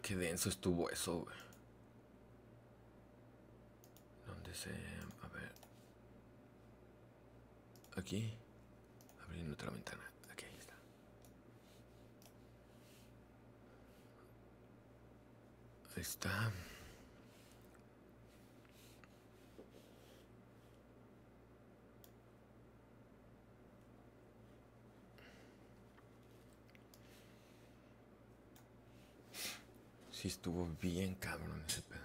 Qué denso estuvo eso, güey. ¿Dónde se...? A ver. Aquí. Abriendo otra ventana. Aquí, ahí está. Ahí está. Sí estuvo bien cabrón ese pedo.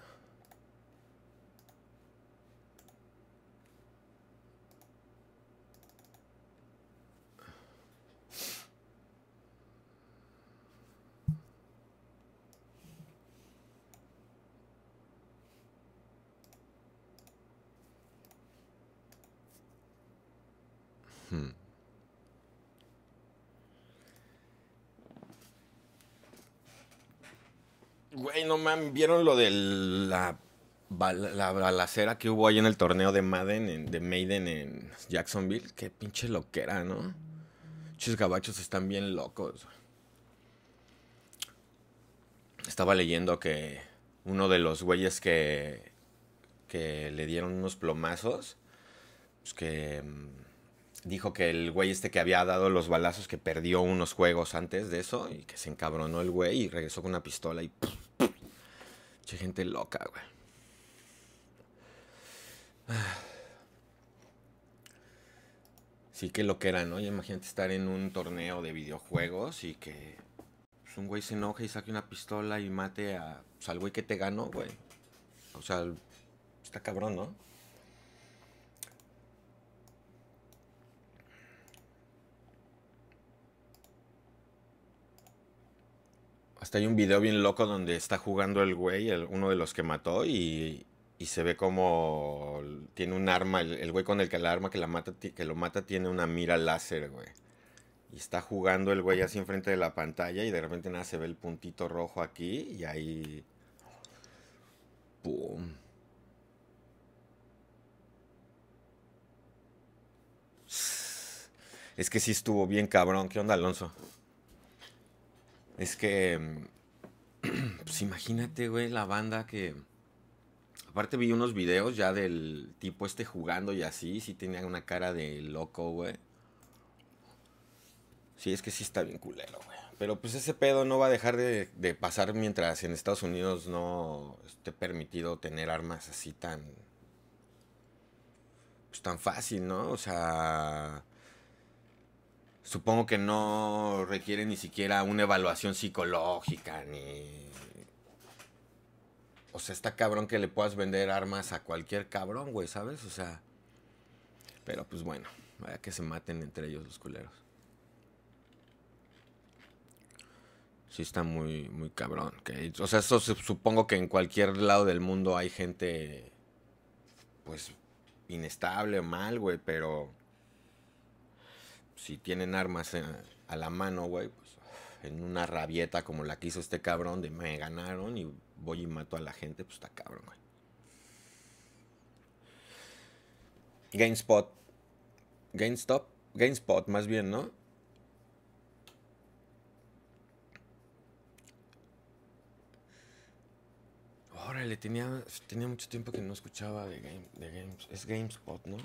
Güey, no mames, ¿vieron lo de la balacera que hubo ahí en el torneo de Maiden en Jacksonville? Qué pinche loquera, ¿no? Muchos gabachos están bien locos. Estaba leyendo que uno de los güeyes que le dieron unos plomazos, pues que dijo que el güey este que había dado los balazos que perdió unos juegos antes de eso y que se encabronó el güey y regresó con una pistola y... Mucha gente loca, güey. Sí, que lo que era, ¿no? Ya imagínate estar en un torneo de videojuegos y que pues, un güey se enoje y saque una pistola y mate a, pues, al güey que te ganó, güey. O sea, está cabrón, ¿no? Hasta hay un video bien loco donde está jugando el güey, uno de los que mató, y se ve como tiene un arma, el güey con el que la arma que, que lo mata tiene una mira láser, güey. Y está jugando el güey así enfrente de la pantalla y de repente nada se ve el puntito rojo aquí y ahí... ¡Pum! Es que sí estuvo bien cabrón. ¿Qué onda, Alonso? Es que... Pues imagínate, güey, la banda que... Aparte vi unos videos ya del tipo este jugando y así, sí tenía una cara de loco, güey. Sí, es que sí está bien culero, güey. Pero pues ese pedo no va a dejar de pasar mientras en Estados Unidos no esté permitido tener armas así tan... Pues tan fácil, ¿no? O sea... Supongo que no requiere ni siquiera una evaluación psicológica, ni... O sea, está cabrón que le puedas vender armas a cualquier cabrón, güey, ¿sabes? O sea... Pero pues bueno, vaya que se maten entre ellos los culeros. Sí está muy, muy cabrón. O sea, eso supongo que en cualquier lado del mundo hay gente, pues, inestable o mal, güey, pero si tienen armas a la mano, güey, pues, en una rabieta como la que hizo este cabrón de me ganaron y voy y mato a la gente, pues está cabrón, güey. GameSpot, GameSpot más bien, ¿no? Órale, tenía mucho tiempo que no escuchaba de Games. Es GameSpot, ¿no?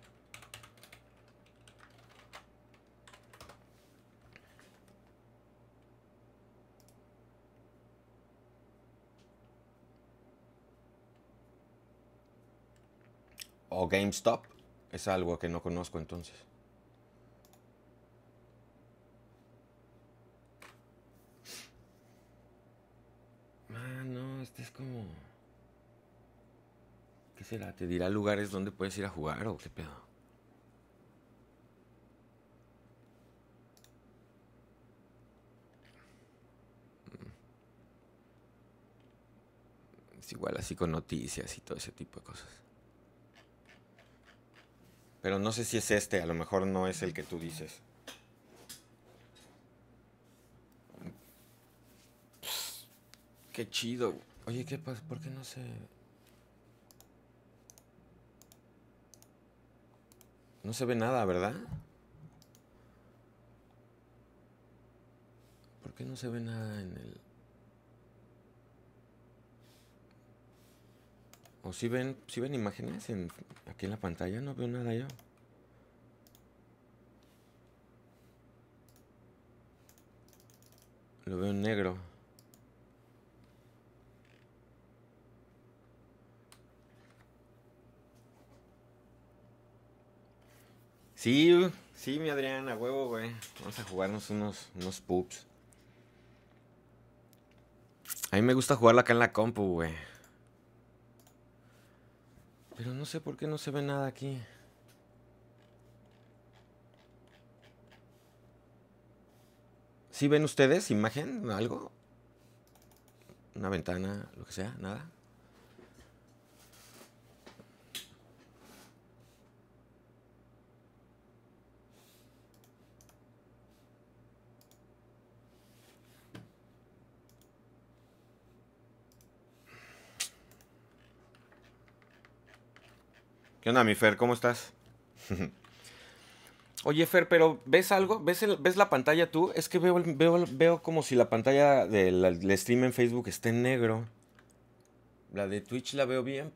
O GameStop. Es algo que no conozco entonces. Ah, no, este es como... ¿Qué será? ¿Te dirá lugares donde puedes ir a jugar o qué pedo? Es igual así con noticias y todo ese tipo de cosas. Pero no sé si es este, a lo mejor no es el que tú dices. Qué chido. Oye, ¿qué pasa? ¿Por qué no se... No se ve nada, ¿verdad? ¿Por qué no se ve nada en el... ¿O si ven imágenes aquí en la pantalla? No veo nada yo. Lo veo en negro. Sí, sí, mi Adrián, a huevo, güey. Vamos a jugarnos unos pups. A mí me gusta jugarla acá en la compu, güey. Pero no sé por qué no se ve nada aquí. ¿Sí ven ustedes imagen? ¿Algo? ¿Una ventana? Lo que sea, nada. ¿Qué onda, mi Fer? ¿Cómo estás? Oye, Fer, pero ¿ves algo? ¿Ves la pantalla tú? Es que veo como si la pantalla del stream en Facebook está en negro. La de Twitch la veo bien,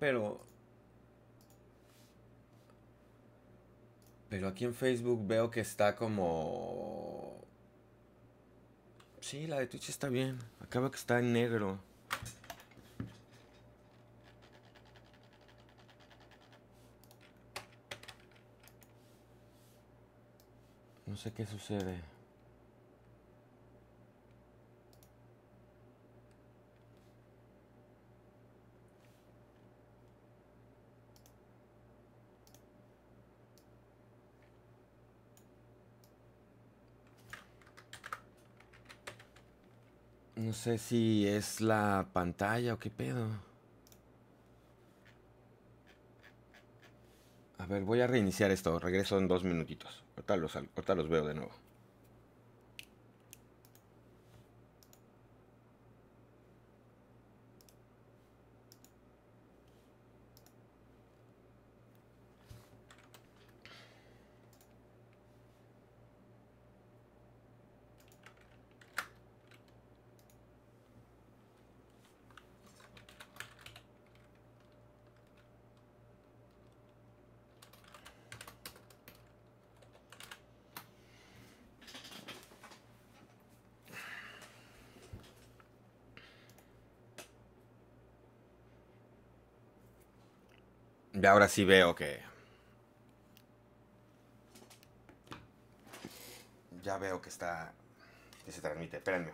pero aquí en Facebook veo que está como... Sí, la de Twitch está bien. Acá veo que está en negro. No sé qué sucede. No sé si es la pantalla o qué pedo. A ver, voy a reiniciar esto. Regreso en 2 minutitos. Ahorita los veo de nuevo. Y ahora sí veo que... Ya veo que está... Que se transmite. Espérenme.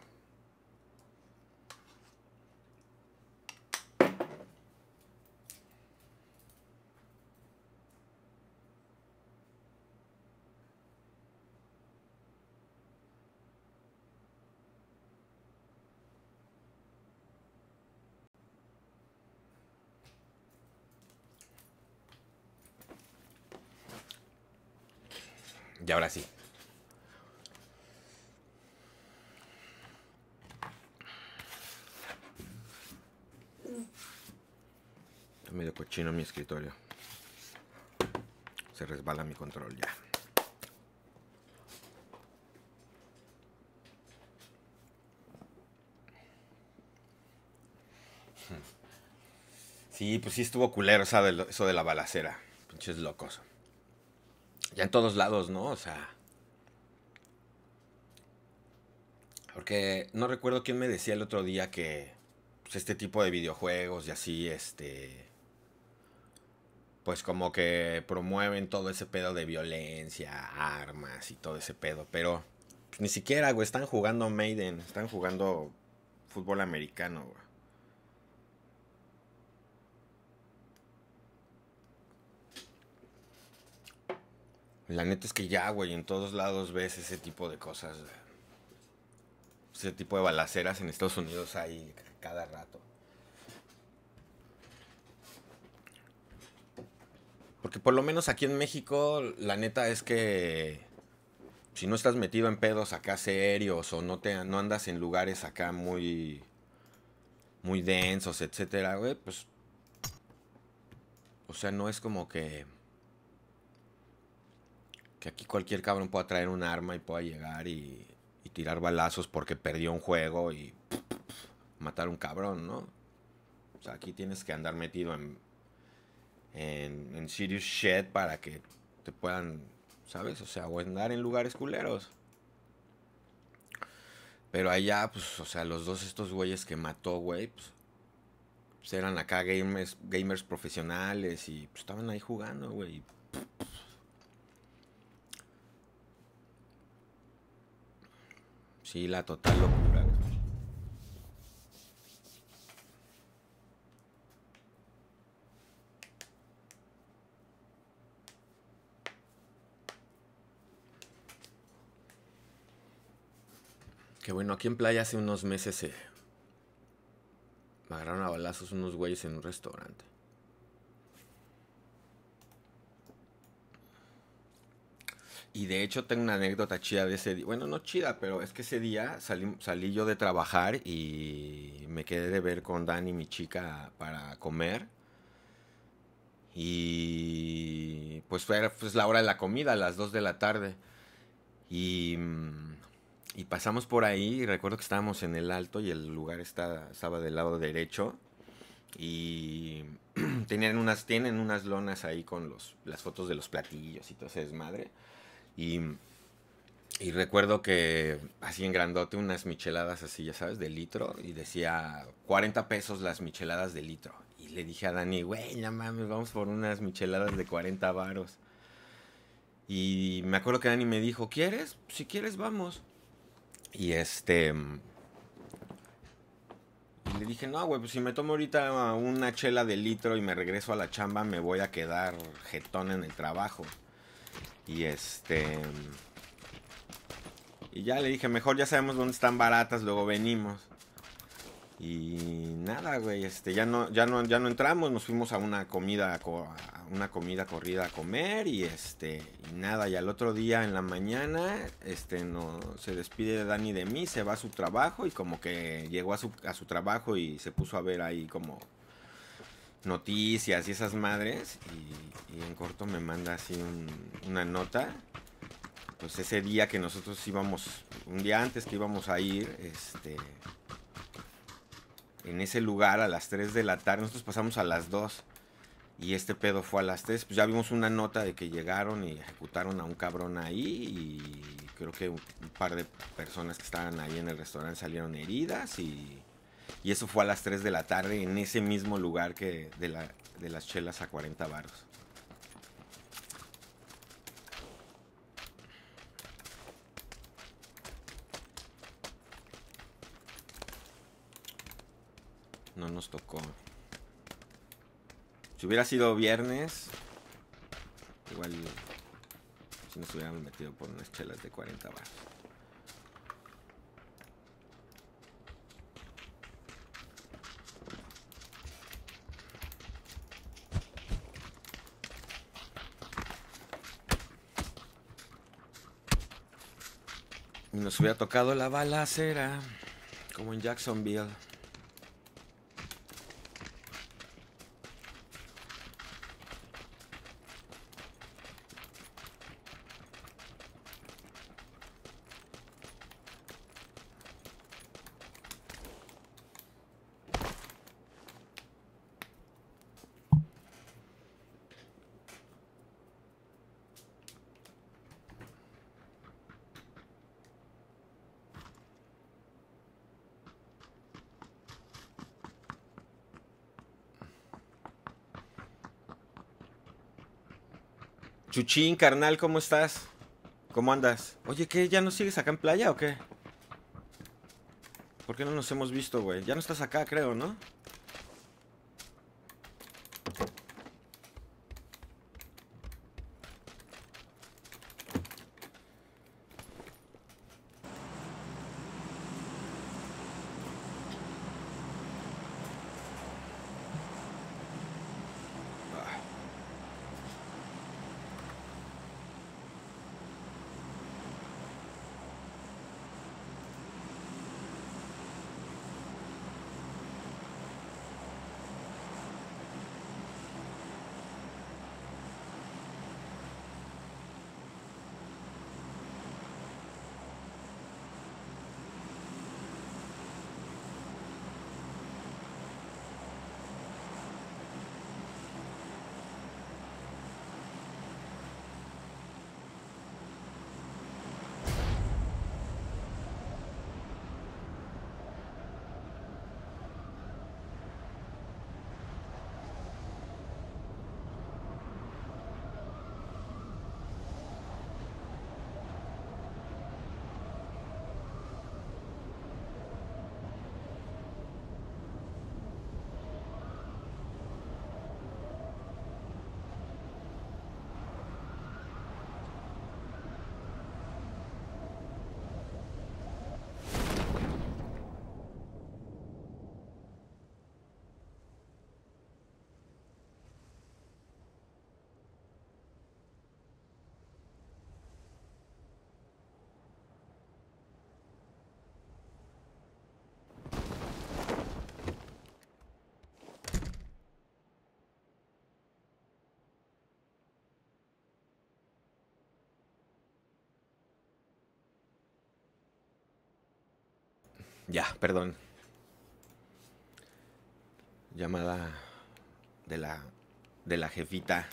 Y ahora sí. Está medio cochino mi escritorio. Se resbala mi control ya. Sí, pues sí estuvo culero eso de la balacera. Pinches locos. Ya en todos lados, ¿no? O sea... Porque no recuerdo quién me decía el otro día que... Pues este tipo de videojuegos y así, pues como que promueven todo ese pedo de violencia, armas y todo ese pedo. Pero pues, ni siquiera, güey, están jugando Maiden, están jugando fútbol americano, güey. La neta es que ya, güey, en todos lados ves ese tipo de cosas. Ese tipo de balaceras en Estados Unidos hay cada rato. Porque por lo menos aquí en México, la neta es que si no estás metido en pedos acá serios o no andas en lugares acá muy densos, etcétera, güey, pues, o sea, no es como que aquí cualquier cabrón pueda traer un arma y pueda llegar y tirar balazos porque perdió un juego y matar a un cabrón, ¿no? O sea, aquí tienes que andar metido en Serious Shit para que te puedan, ¿sabes? O sea, o andar en lugares culeros. Pero allá, pues, o sea, los dos estos güeyes que mató, güey, pues eran acá gamers profesionales y pues, estaban ahí jugando, güey. Sí, la total locura. Que bueno, aquí en playa hace unos meses se me agarraron a balazos unos güeyes en un restaurante. Y de hecho tengo una anécdota chida de ese día. Bueno, no chida, pero es que ese día salí yo de trabajar y me quedé de ver con Dani, mi chica, para comer. Y pues fue pues, la hora de la comida, a las 2 de la tarde. Y, y pasamos por ahí y recuerdo que estábamos en el alto y el lugar estaba del lado derecho. Y tienen unas lonas ahí con las fotos de los platillos y todo ese desmadre. Y, y recuerdo que así en grandote unas micheladas así, ya sabes, de litro. Y decía 40 pesos las micheladas de litro. Y le dije a Dani, güey, no mames, vamos por unas micheladas de 40 varos. Y me acuerdo que Dani me dijo, ¿quieres? Si quieres, vamos. Y y le dije, no, güey, pues si me tomo ahorita una chela de litro y me regreso a la chamba, me voy a quedar jetón en el trabajo. Y y ya le dije, mejor ya sabemos dónde están baratas, luego venimos. Y nada, güey, ya no entramos, nos fuimos a una comida corrida a comer y nada, y al otro día en la mañana, no, se despide Dani de mí, se va a su trabajo y como que llegó a su trabajo y se puso a ver ahí como noticias y esas madres y en corto me manda así una nota. Pues ese día que nosotros íbamos, un día antes que íbamos a ir, en ese lugar a las 3 de la tarde, nosotros pasamos a las 2 y este pedo fue a las 3, pues ya vimos una nota de que llegaron y ejecutaron a un cabrón ahí y creo que un par de personas que estaban ahí en el restaurante salieron heridas y eso fue a las 3 de la tarde en ese mismo lugar que de las chelas a 40 varos. No nos tocó. Si hubiera sido viernes, igual si nos hubiéramos metido por unas chelas de 40 baros. Y nos hubiera tocado la balacera, como en Jacksonville. Chuchín, carnal, ¿cómo estás? ¿Cómo andas? Oye, ¿qué? ¿Ya no sigues acá en playa o qué? ¿Por qué no nos hemos visto, güey? Ya no estás acá, creo, ¿no? Ya, perdón. Llamada de la jefita.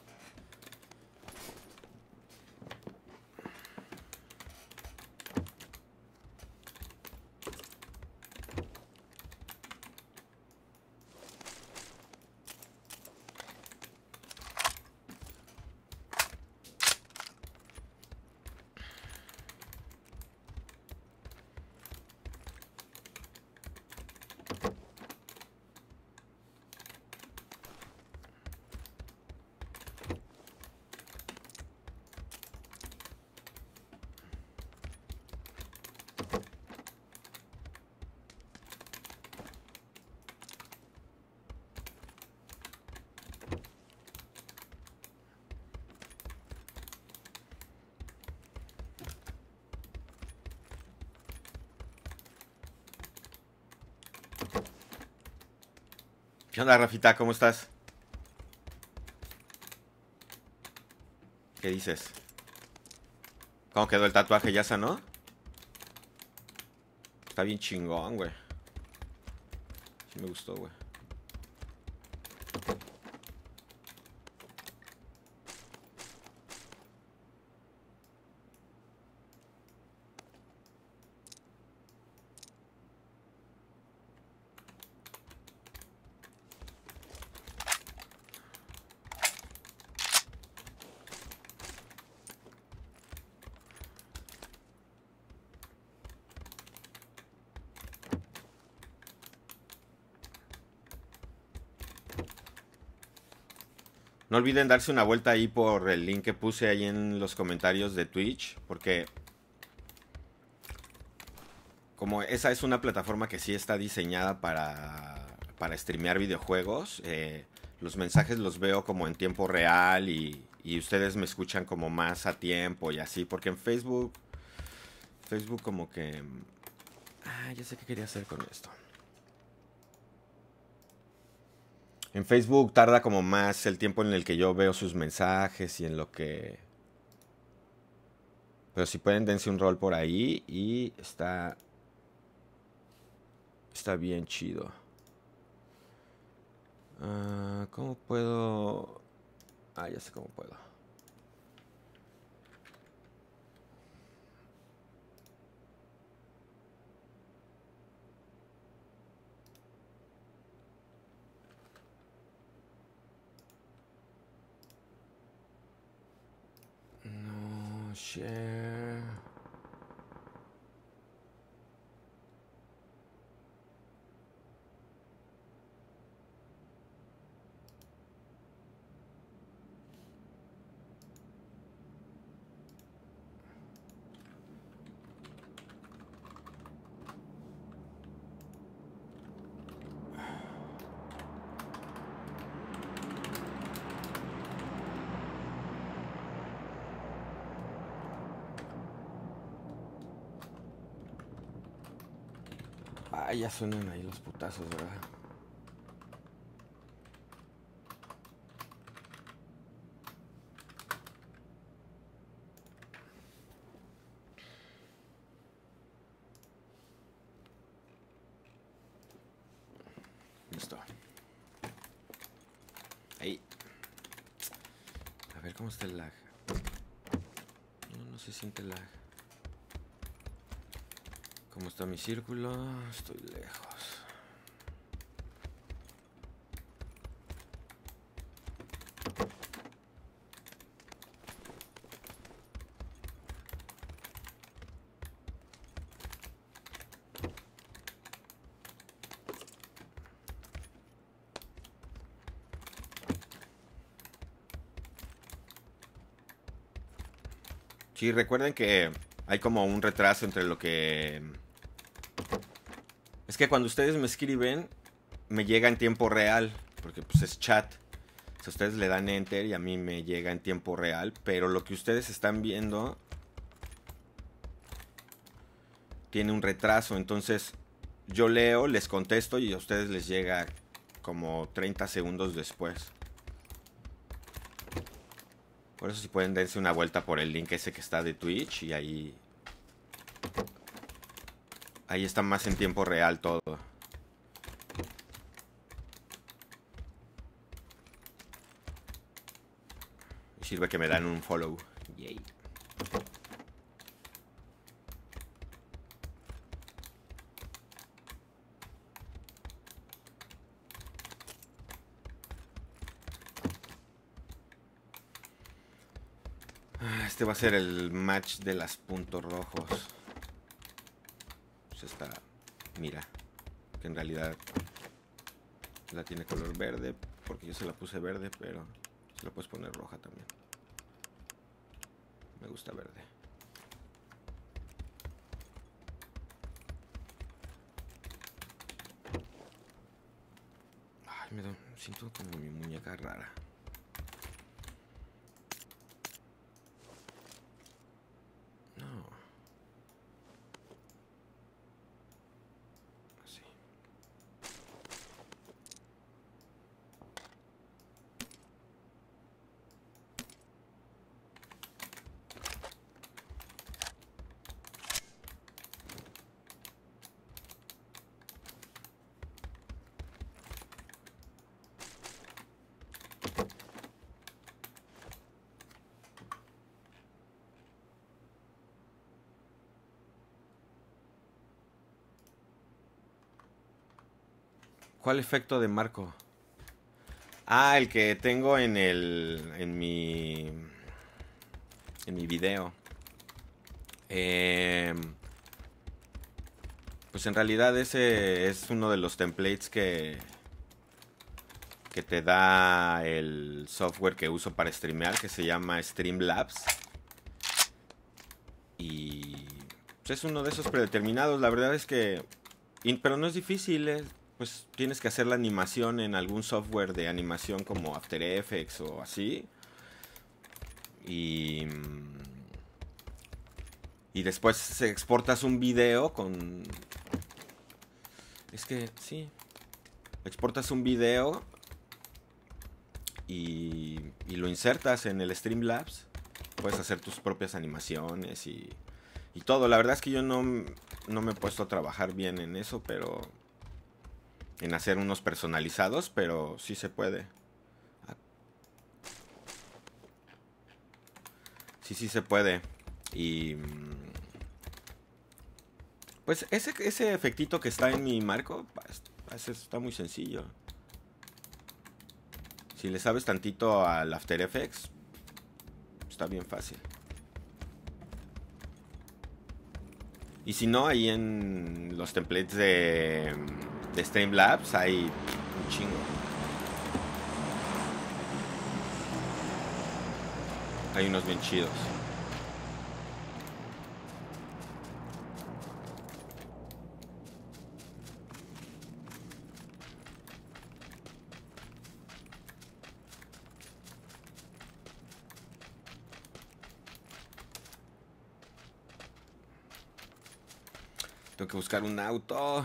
¿Qué onda, Rafita? ¿Cómo estás? ¿Qué dices? ¿Cómo quedó el tatuaje? ¿Ya sanó? Está bien chingón, güey. Sí me gustó, güey. No olviden darse una vuelta ahí por el link que puse ahí en los comentarios de Twitch, porque como esa es una plataforma que sí está diseñada para streamear videojuegos, los mensajes los veo como en tiempo real y ustedes me escuchan como más a tiempo y así, porque en Facebook como que... Ah, ya sé qué quería hacer con esto. En Facebook tarda como más el tiempo en el que yo veo sus mensajes y en lo que... Pero si pueden, dense un rol por ahí y está bien chido. ¿Cómo puedo...? Ah, ya sé cómo puedo. No, share... Ah, ya suenan ahí los putazos, ¿verdad? Listo. Ahí. A ver cómo está el lag. No se siente lag. ¿Cómo está mi círculo? Estoy lejos. Sí, recuerden que hay como un retraso entre lo que... Es que cuando ustedes me escriben, me llega en tiempo real, porque pues es chat. Si ustedes le dan enter y a mí me llega en tiempo real, pero lo que ustedes están viendo tiene un retraso, entonces yo leo, les contesto y a ustedes les llega como 30 segundos después. Por eso si pueden dense una vuelta por el link ese que está de Twitch y ahí Ahí está más en tiempo real todo. Y sirve que me dan un follow. Yay. Este va a ser el match de las puntos rojos. Pues esta, mira, que en realidad la tiene color verde, porque yo se la puse verde, pero se la puedes poner roja también. Me gusta verde. Ay, siento como mi muñeca rara. No. Así. ¿Cuál efecto de marco? Ah, el que tengo en mi video. Pues en realidad ese es uno de los templates que te da el software que uso para streamear, que se llama Streamlabs. Y pues es uno de esos predeterminados. La verdad es que... pero no es difícil, pues tienes que hacer la animación en algún software de animación como After Effects o así. Y después exportas un video con... Es que sí. Exportas un video y lo insertas en el Streamlabs. Puedes hacer tus propias animaciones y todo. La verdad es que yo no me he puesto a trabajar bien en eso, pero... En hacer unos personalizados, pero sí se puede. Sí se puede. Y... Pues ese efectito que está en mi marco, está muy sencillo. Si le sabes tantito al After Effects, está bien fácil. Y si no, ahí en los templates de Streamlabs hay un chingo. Hay unos bien chidos. Tengo que buscar un auto.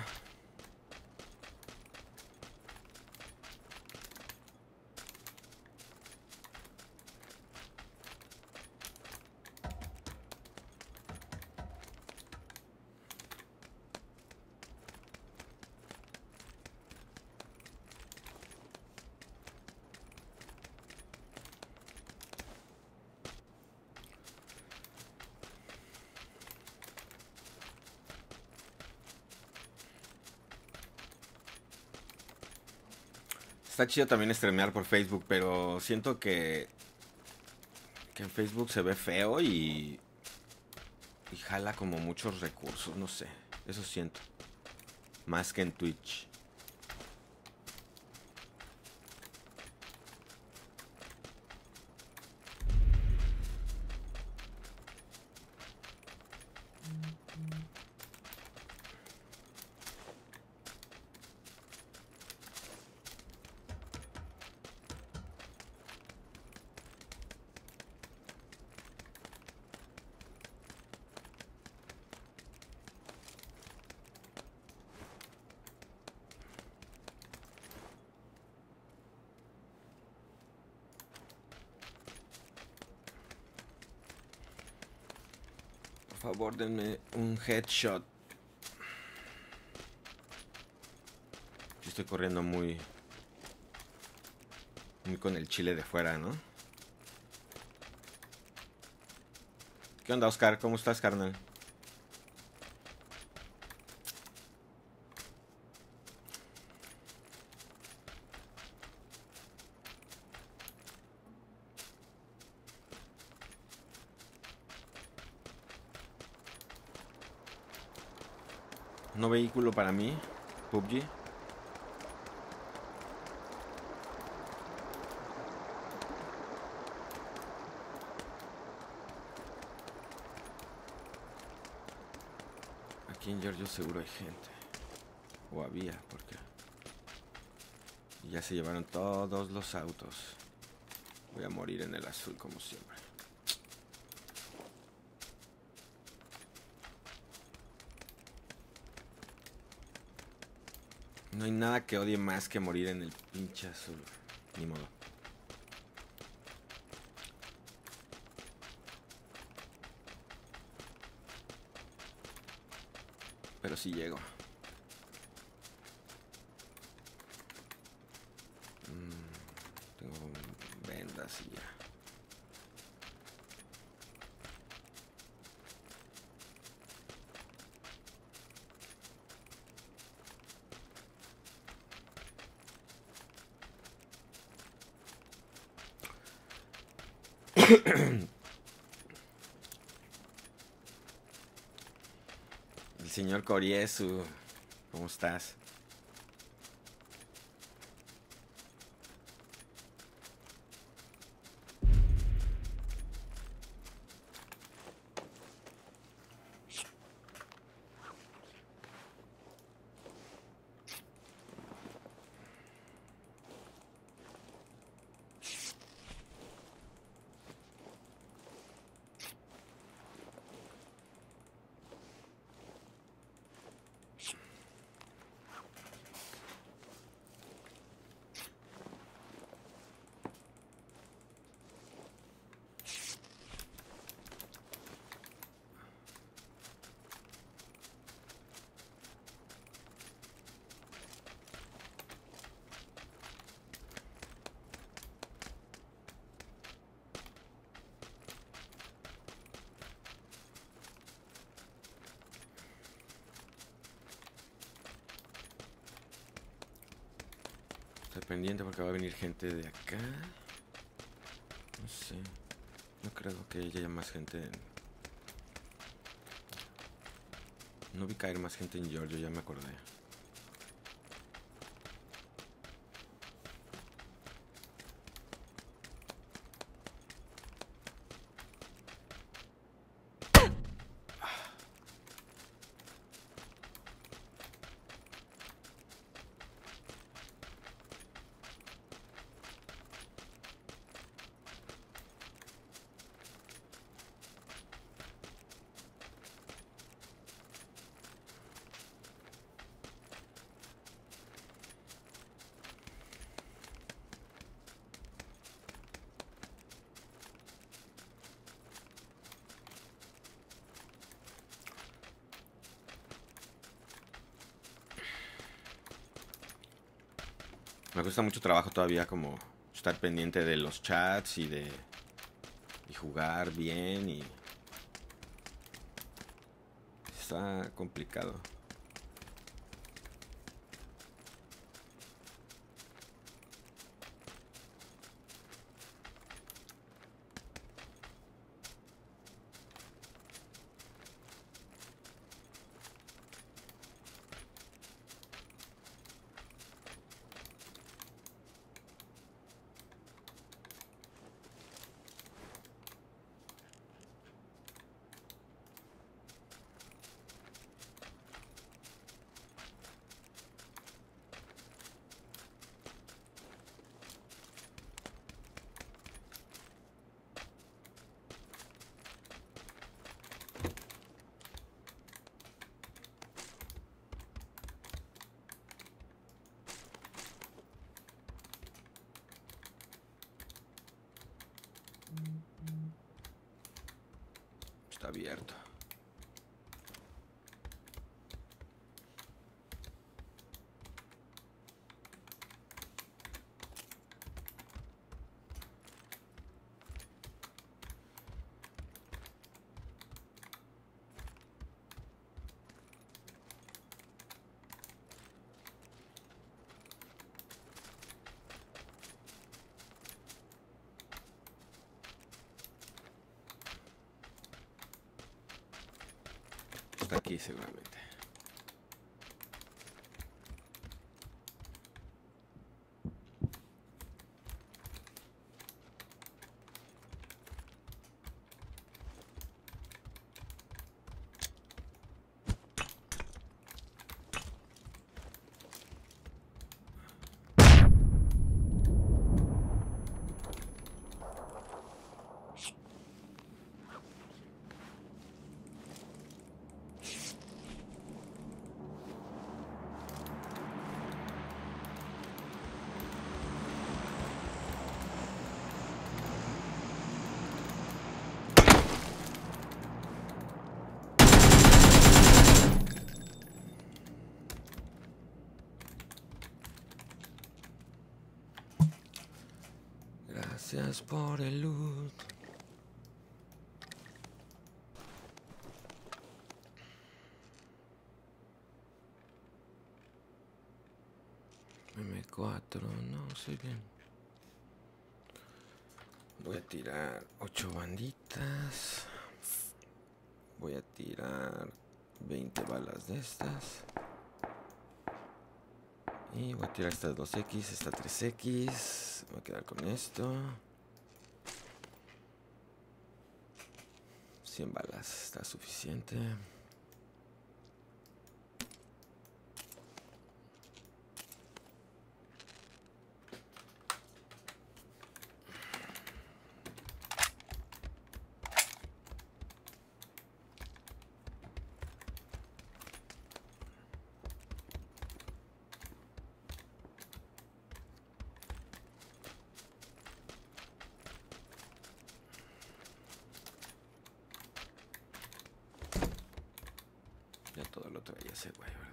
Está chido también streamear por Facebook, pero siento que en Facebook se ve feo y jala como muchos recursos, no sé. Eso siento. Más que en Twitch. Por favor, denme un headshot. estoy corriendo muy con el chile de fuera, ¿no? ¿Qué onda, Oscar? ¿Cómo estás, carnal? No vehículo para mí, PUBG. Aquí en Giorgio seguro hay gente. O había, porque ya se llevaron todos los autos. Voy a morir en el azul como siempre. No hay nada que odie más que morir en el pinche azul. Ni modo. Pero sí llego. Tengo vendas y ya. El señor Coriezu, ¿cómo estás? Pendiente porque va a venir gente de acá. No sé. No creo que haya más gente No vi caer más gente en Giorgio, ya me acordé. Me cuesta mucho trabajo todavía como estar pendiente de los chats y jugar bien y está complicado. Está abierto. Está aquí seguramente. Gracias por el loot. M4, no sé bien. Voy a tirar 8 banditas. Voy a tirar 20 balas de estas. Y voy a tirar estas 2X, esta 3X. Voy a quedar con esto. 100 balas, está suficiente. Ya todo lo traía ese güey, ¿verdad?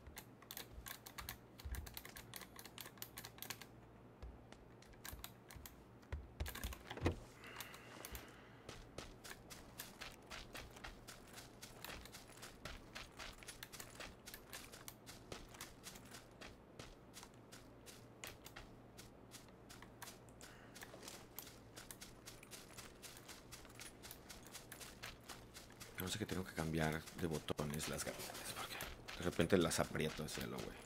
No sé que tengo que cambiar de botones las granadas porque de repente las aprieto hacia lo güey.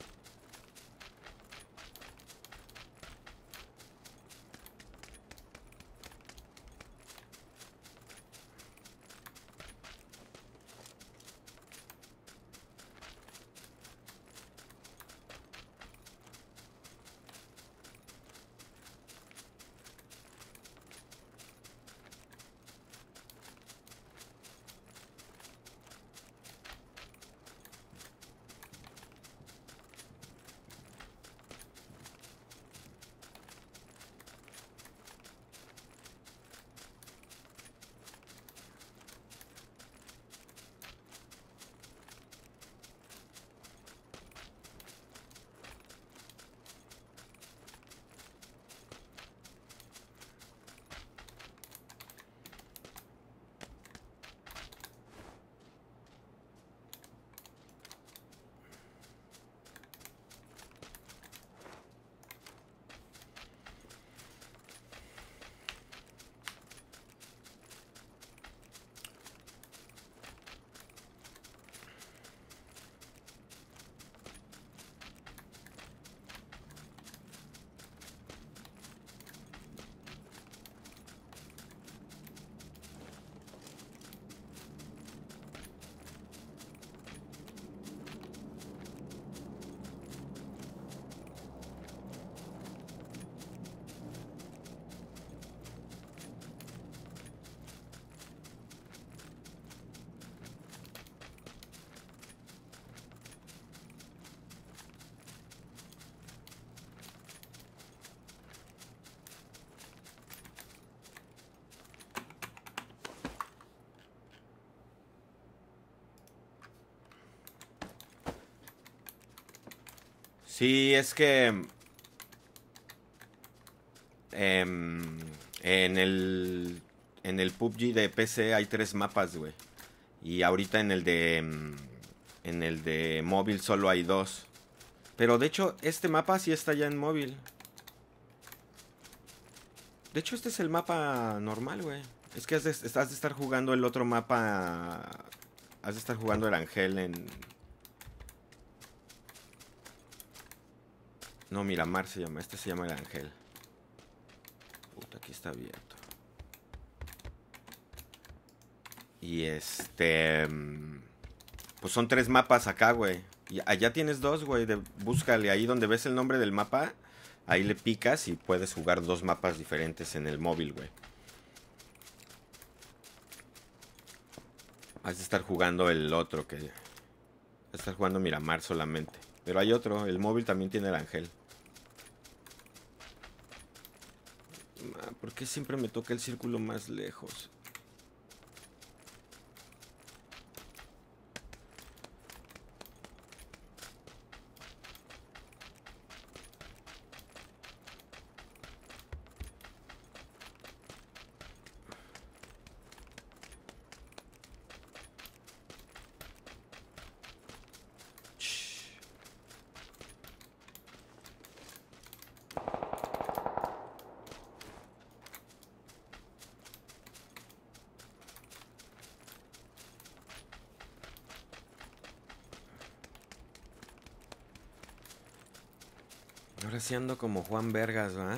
Sí, es que em, en el PUBG de PC hay 3 mapas, güey. Y ahorita en el de móvil solo hay 2. Pero de hecho, este mapa sí está ya en móvil. De hecho, este es el mapa normal, güey. Es que has de estar jugando el otro mapa Has de estar jugando el Ángel en... No, Miramar se llama. Este se llama el Ángel. Puta, aquí está abierto. Y pues son 3 mapas acá, güey. Y allá tienes 2, güey. Búscale ahí donde ves el nombre del mapa. Ahí le picas y puedes jugar 2 mapas diferentes en el móvil, güey. Has de estar jugando el otro que... Has de estar jugando Miramar solamente. Pero hay otro. El móvil también tiene el Ángel. ¿Por qué siempre me toca el círculo más lejos? Ahora sí ando como Juan Vergas, ¿va?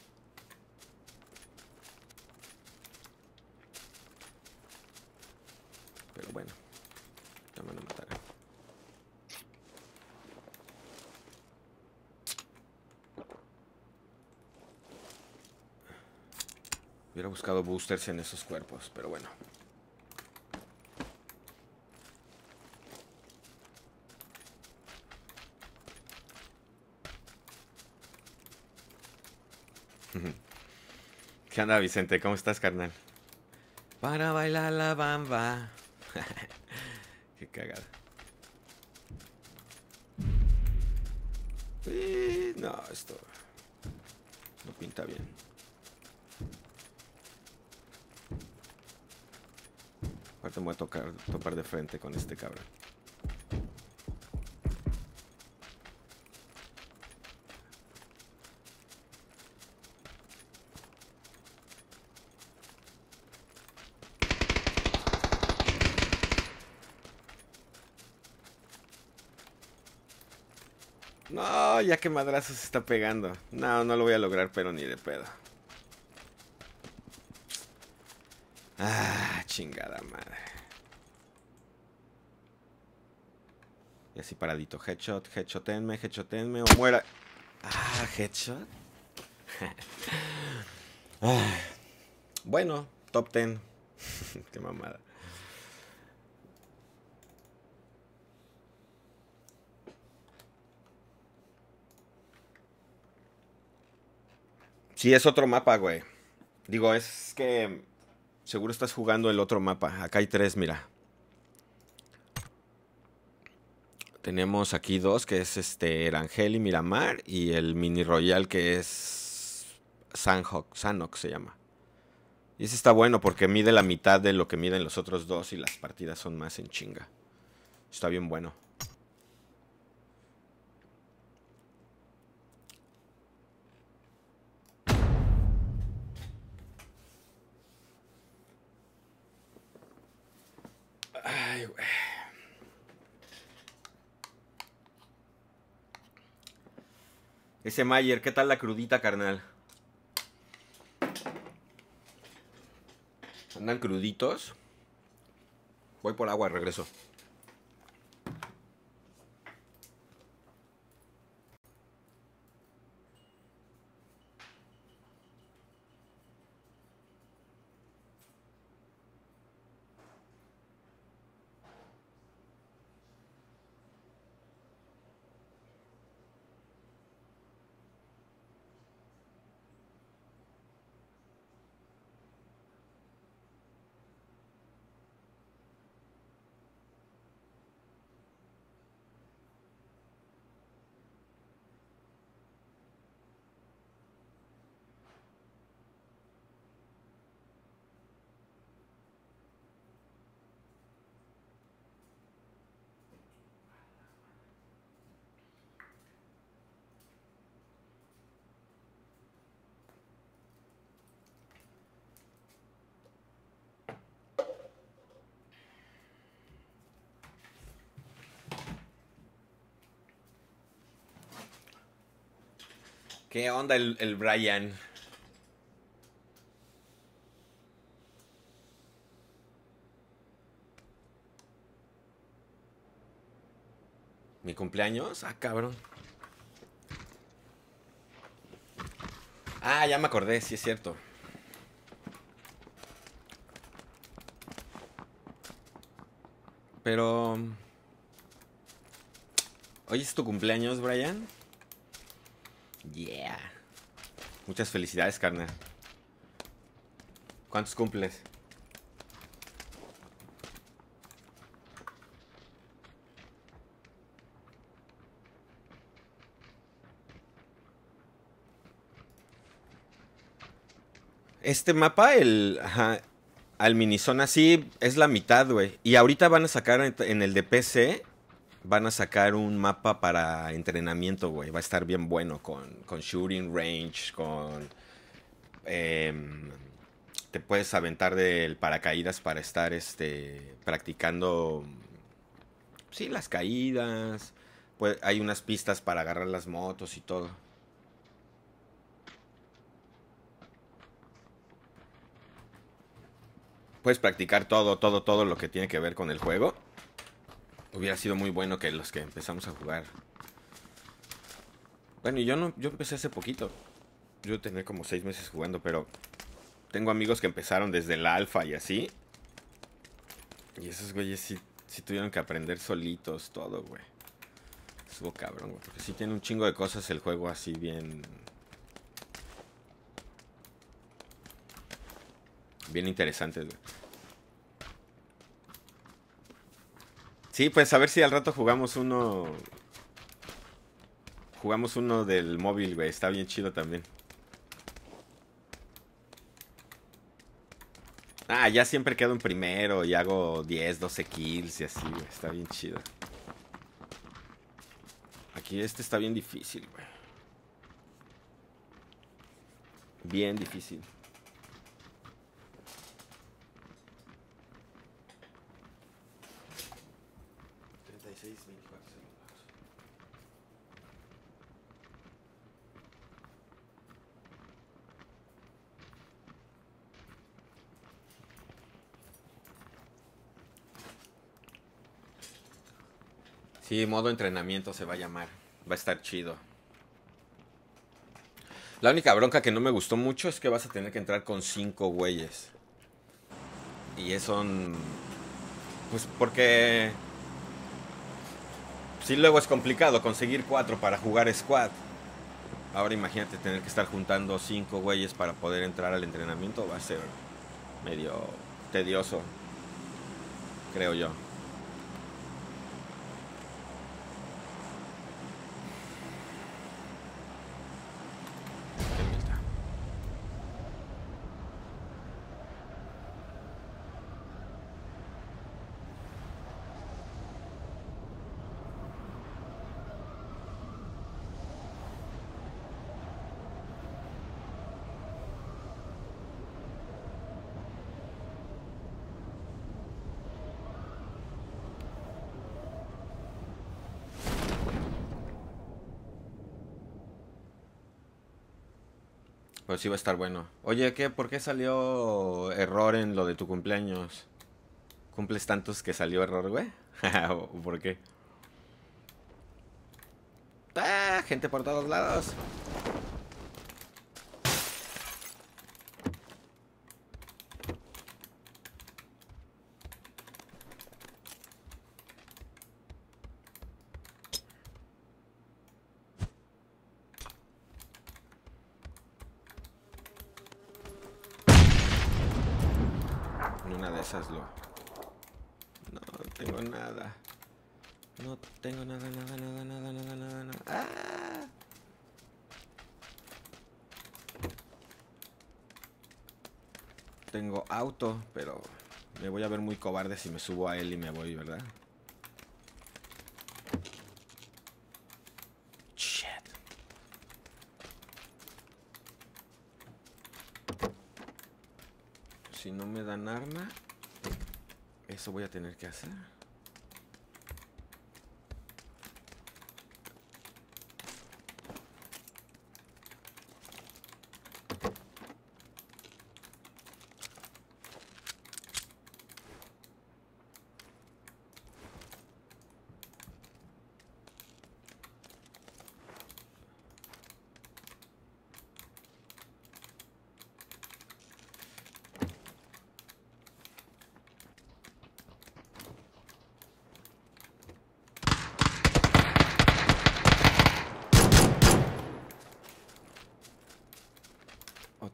Pero bueno, ya me van a matar. Hubiera buscado boosters en esos cuerpos, pero bueno. ¿Qué onda, Vicente? ¿Cómo estás, carnal? Para bailar la bamba. Qué cagada. No, esto no pinta bien. Ahorita me voy a topar de frente con este cabrón. No, ya que madrazo se está pegando. No, no lo voy a lograr, pero ni de pedo. Ah, chingada madre. Y así paradito. Headshot, headshotenme o muera. Ah, headshot. Bueno, top 10. Qué mamada. Sí, es otro mapa, güey. Digo, es que seguro estás jugando el otro mapa. Acá hay 3, mira. Tenemos aquí 2, que es el Ángel y Miramar. Y el Mini Royal, que es Sanhok se llama. Y ese está bueno porque mide la mitad de lo que miden los otros 2 y las partidas son más en chinga. Está bien bueno. Ay, güey. Ese Mayer, ¿qué tal la crudita, carnal? ¿Andan cruditos? Voy por agua, regreso. ¿Qué onda el Brian? ¿Mi cumpleaños? Ah, cabrón. Ah, ya me acordé, sí es cierto. Pero... ¿Hoy es tu cumpleaños, Brian? Yeah. Muchas felicidades, carnal. ¿Cuántos cumples? Este mapa, ajá, al Minizona sí es la mitad, güey. Y ahorita van a sacar en el de PC, van a sacar un mapa para entrenamiento, güey. Va a estar bien bueno con shooting range, con... em, te puedes aventar del paracaídas para estar practicando, sí, las caídas. Pues, hay unas pistas para agarrar las motos y todo. Puedes practicar todo lo que tiene que ver con el juego. Hubiera sido muy bueno que los que empezamos a jugar. Bueno, y yo no, yo empecé hace poquito. Yo tenía como 6 meses jugando, pero tengo amigos que empezaron desde el alfa y así. Y esos güeyes sí tuvieron que aprender solitos todo, güey. Estuvo cabrón, güey. Porque sí tiene un chingo de cosas el juego así bien... Bien interesantes, güey. Sí, pues a ver si al rato jugamos uno... Jugamos uno del móvil, güey. Está bien chido también. Ah, ya siempre quedo en primero y hago 10, 12 kills y así, güey. Está bien chido. Aquí está bien difícil, güey. Bien difícil. Sí, modo entrenamiento se va a llamar. Va a estar chido. La única bronca que no me gustó mucho es que vas a tener que entrar con 5 güeyes. Y eso... Pues porque... Sí, luego es complicado conseguir 4 para jugar squad. Ahora imagínate tener que estar juntando 5 güeyes para poder entrar al entrenamiento. Va a ser medio tedioso, creo yo. Pues sí va a estar bueno. Oye, ¿por qué salió error en lo de tu cumpleaños? ¿Cumples tantos que salió error, güey? ¿O por qué? ¡Ah! Gente por todos lados. En una de esas lo... No tengo nada. No tengo nada. ¡Ah! Tengo auto, pero me voy a ver muy cobarde si me subo a él y me voy, ¿verdad? Shit. Si no me dan arma, eso voy a tener que hacer.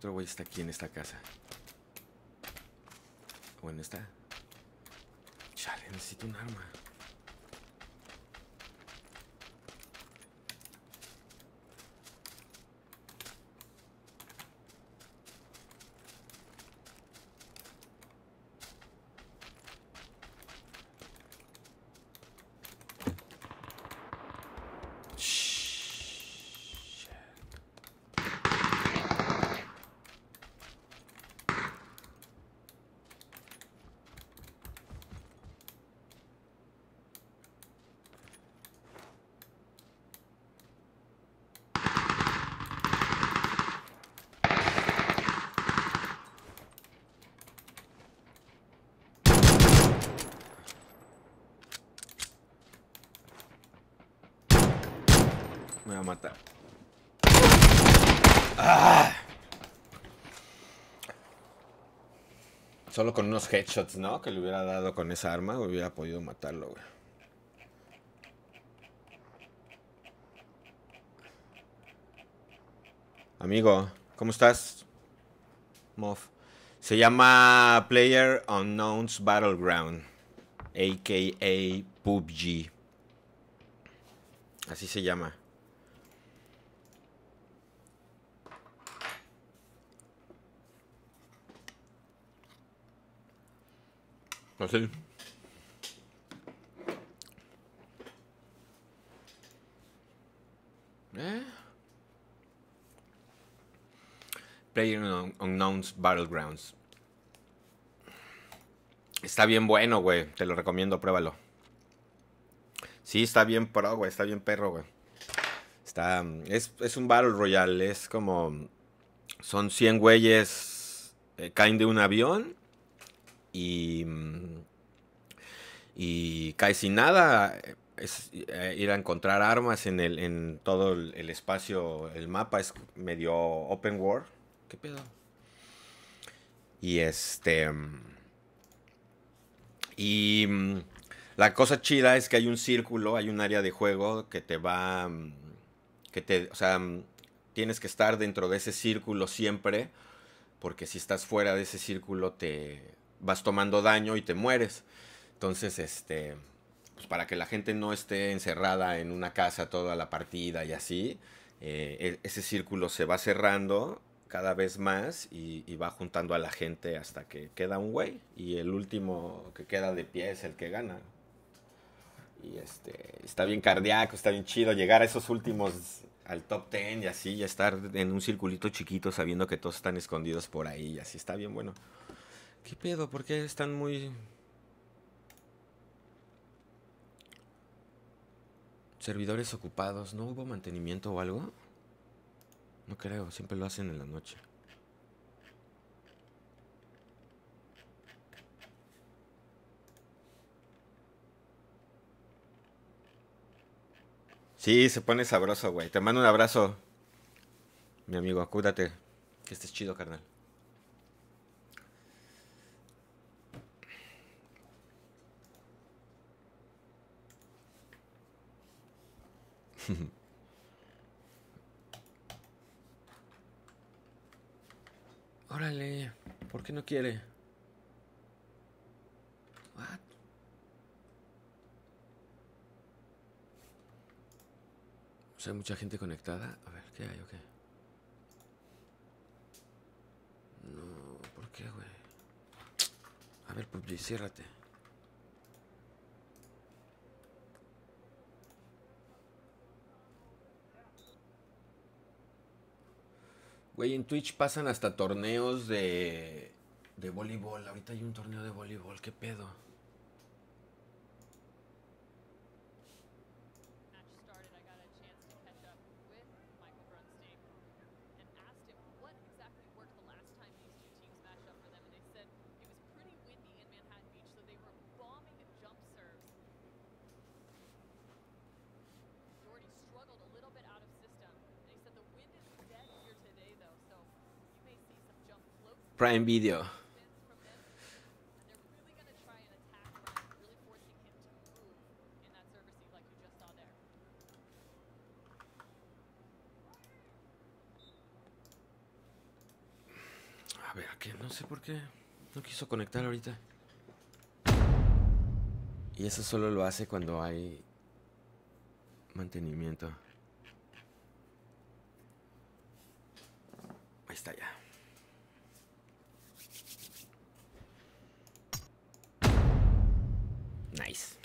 Otro güey está aquí en esta casa. O en esta. Chale, necesito un arma. Me va a matar. ¡Ah! Solo con unos headshots, ¿no? Que le hubiera dado con esa arma, hubiera podido matarlo, güey. Amigo, ¿cómo estás? Moff. Se llama Player Unknown's Battleground, a.k.a. PUBG. Así se llama. ¿Así? Player Unknown's Battlegrounds. Está bien bueno, güey. Te lo recomiendo, pruébalo. Sí, está bien pro, güey. Está bien perro, güey. Está... Es un Battle Royale. Es como... Son 100 güeyes... caen de un avión. Y... y cae sin nada. Es ir a encontrar armas en todo el espacio. El mapa es medio open world. ¿Qué pedo? Y y la cosa chida es que hay un círculo, hay un área de juego que te va... o sea, tienes que estar dentro de ese círculo siempre, porque si estás fuera de ese círculo te vas tomando daño y te mueres. Entonces, pues para que la gente no esté encerrada en una casa toda la partida y así, ese círculo se va cerrando cada vez más y va juntando a la gente hasta que queda un güey y el último que queda de pie es el que gana. Y está bien cardíaco, está bien chido llegar a esos últimos al top 10 y así, y estar en un circulito chiquito sabiendo que todos están escondidos por ahí y así está bien bueno. ¿Qué pedo? ¿Por qué están muy... servidores ocupados? ¿No hubo mantenimiento o algo? No creo, siempre lo hacen en la noche. Sí, se pone sabroso, güey. Te mando un abrazo, mi amigo. Cuídate. Que estés chido, carnal. Órale. ¿Por qué no quiere? What? O sea, hay mucha gente conectada. A ver, ¿qué hay o qué? No, ¿por qué, güey? A ver, PUBG, ciérrate. Güey, en Twitch pasan hasta torneos de voleibol. Ahorita hay un torneo de voleibol. ¿Qué pedo? Prime Video. A ver, que no sé por qué no quiso conectar ahorita. Y eso solo lo hace cuando hay mantenimiento. Ahí está ya. Nice.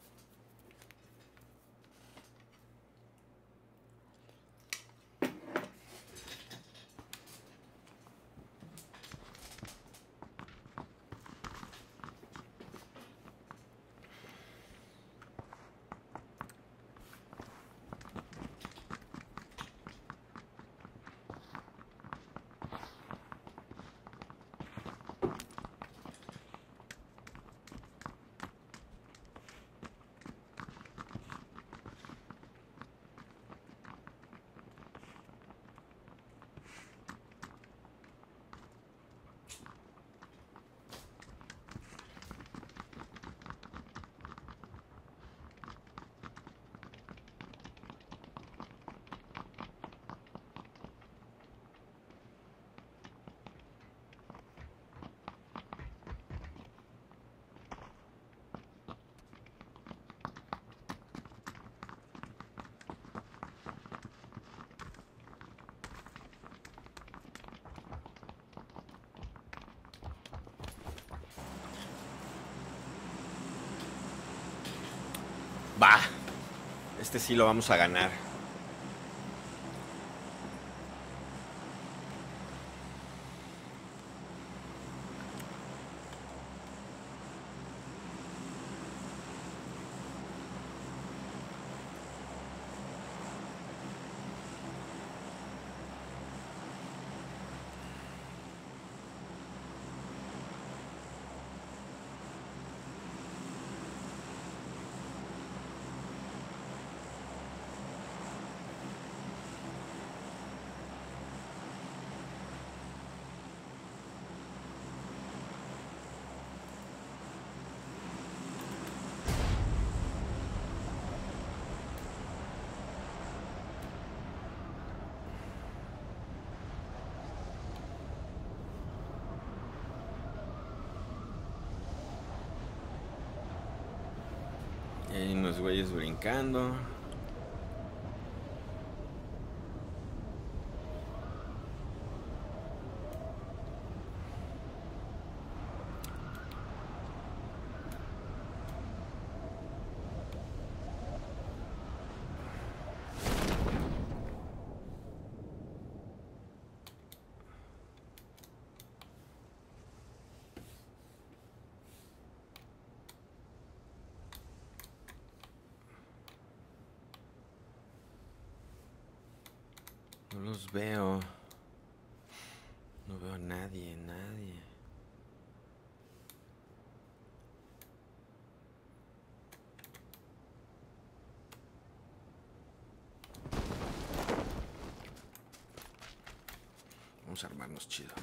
Va. Este sí lo vamos a ganar. Y hay unos güeyes brincando. No los veo. No veo a nadie, nadie. Vamos a armarnos chido.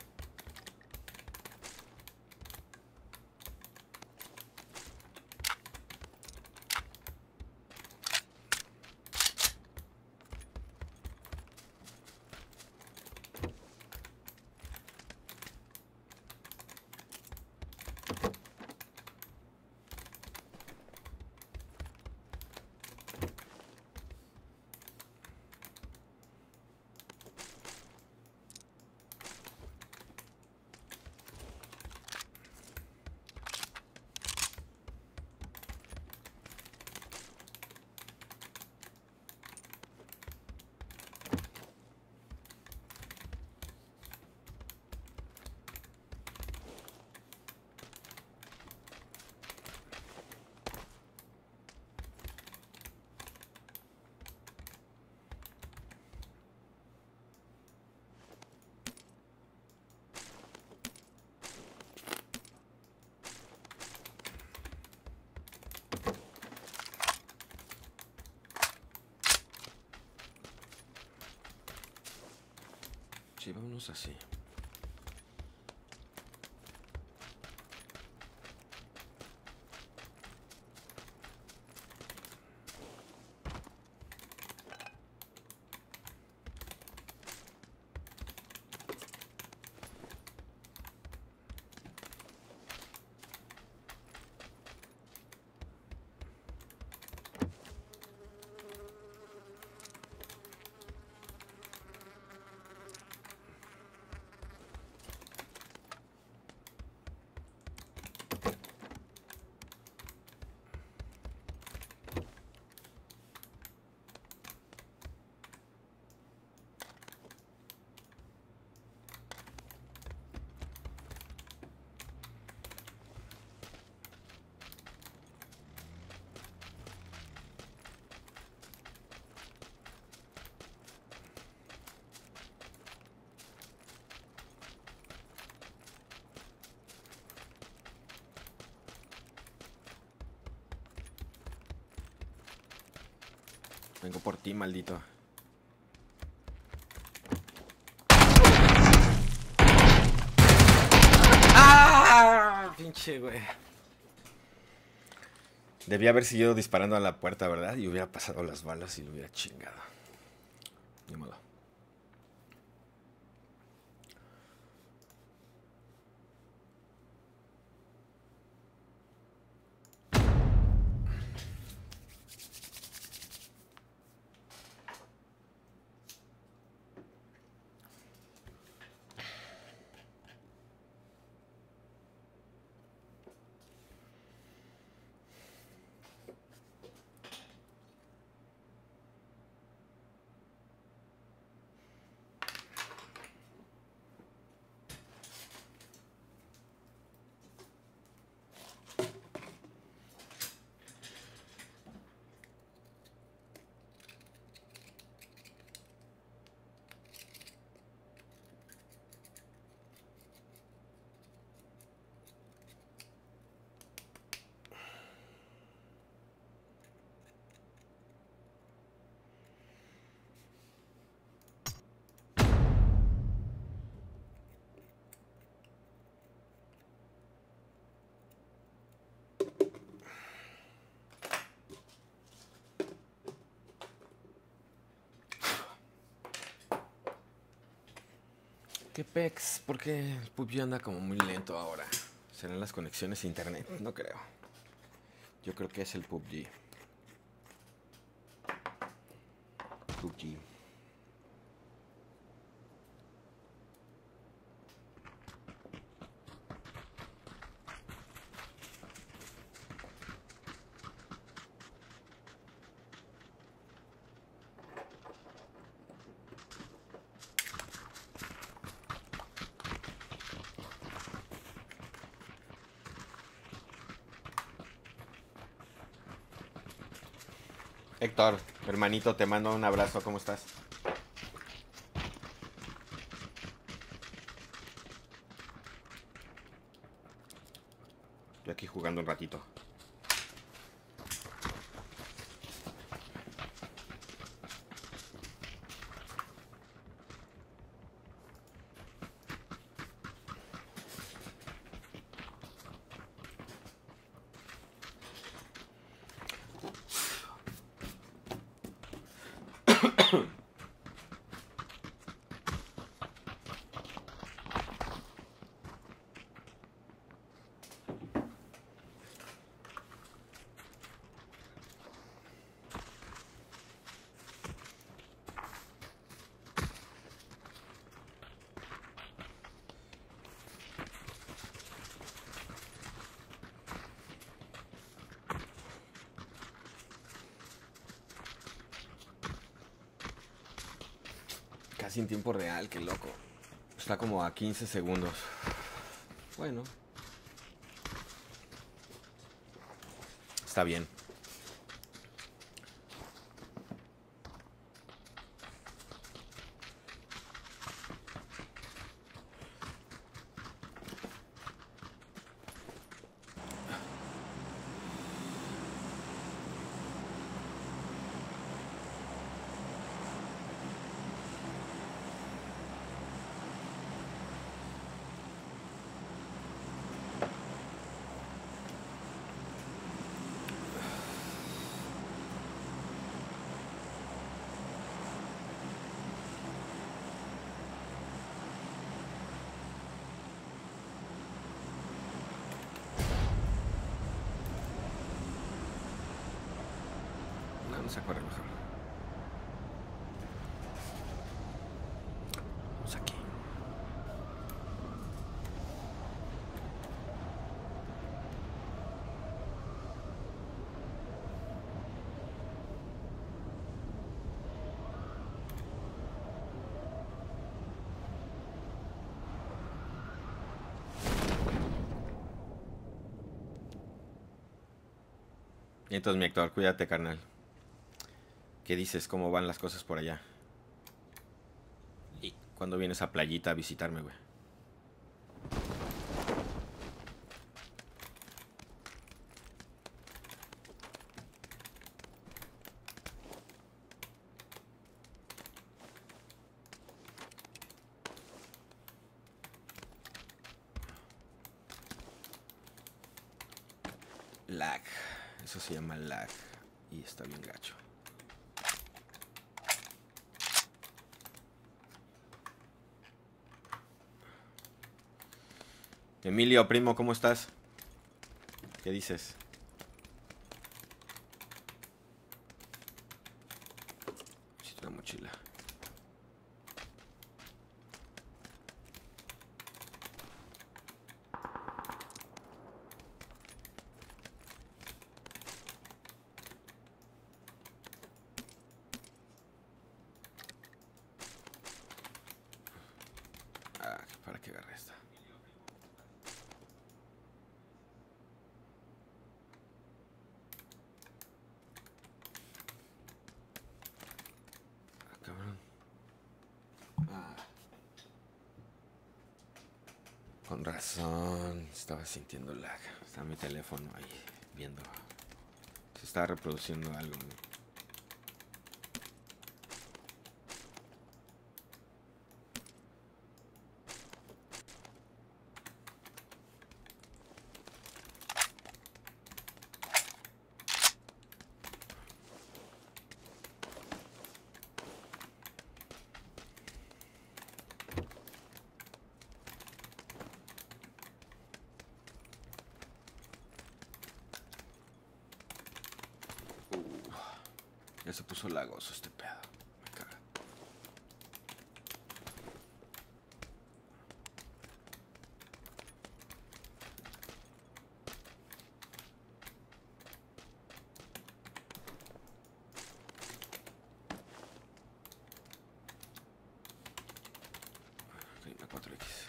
Sí, vámonos así. Vengo por ti, maldito. ¡Ah! Pinche, güey. Debía haber seguido disparando a la puerta, ¿verdad? Y hubiera pasado las balas y lo hubiera chingado. Ni modo. ¿Qué pex? ¿Por qué el PUBG anda como muy lento ahora? ¿Serán las conexiones a internet? No creo. Yo creo que es el PUBG. PUBG. Héctor, hermanito, te mando un abrazo. ¿Cómo estás? Estoy aquí jugando un ratito. Casi en tiempo real, qué loco. Está como a 15 segundos. Bueno. Está bien. Vamos a correr mejor. Vamos aquí. Y entonces, mi Héctor, cuídate, carnal. ¿Qué dices? ¿Cómo van las cosas por allá? ¿Y cuándo vienes a Playita a visitarme, güey? Lag. Eso se llama lag. Y está bien gacho. Emilio, primo, ¿cómo estás? ¿Qué dices? Necesito una mochila. Para que agarre esta. Cabrón. Con razón. Estaba sintiendo lag. Está mi teléfono ahí viendo. Se está reproduciendo algo. Ya se puso lagoso este pedo. Me caga. Una 4X.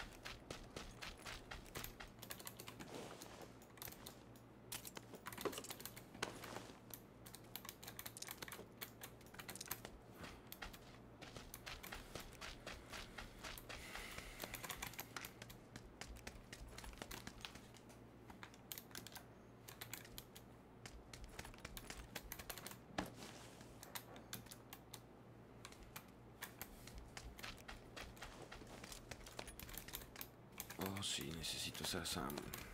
Oh, sí, necesito esa Sam.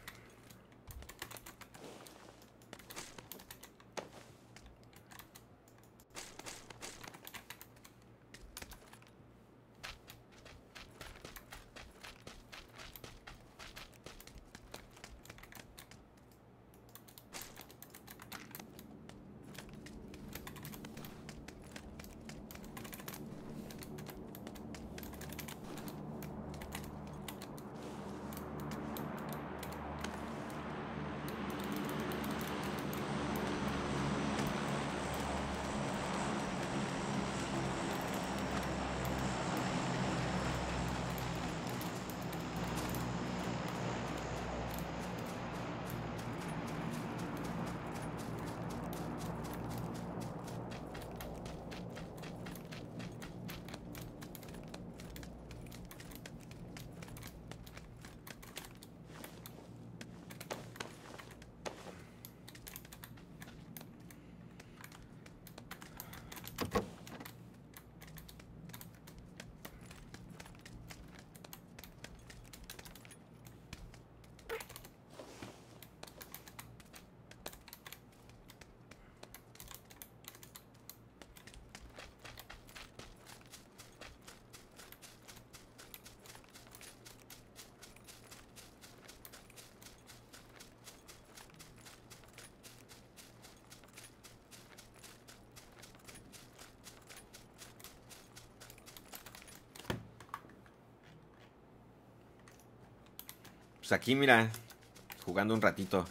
Pues aquí, mira, jugando un ratito.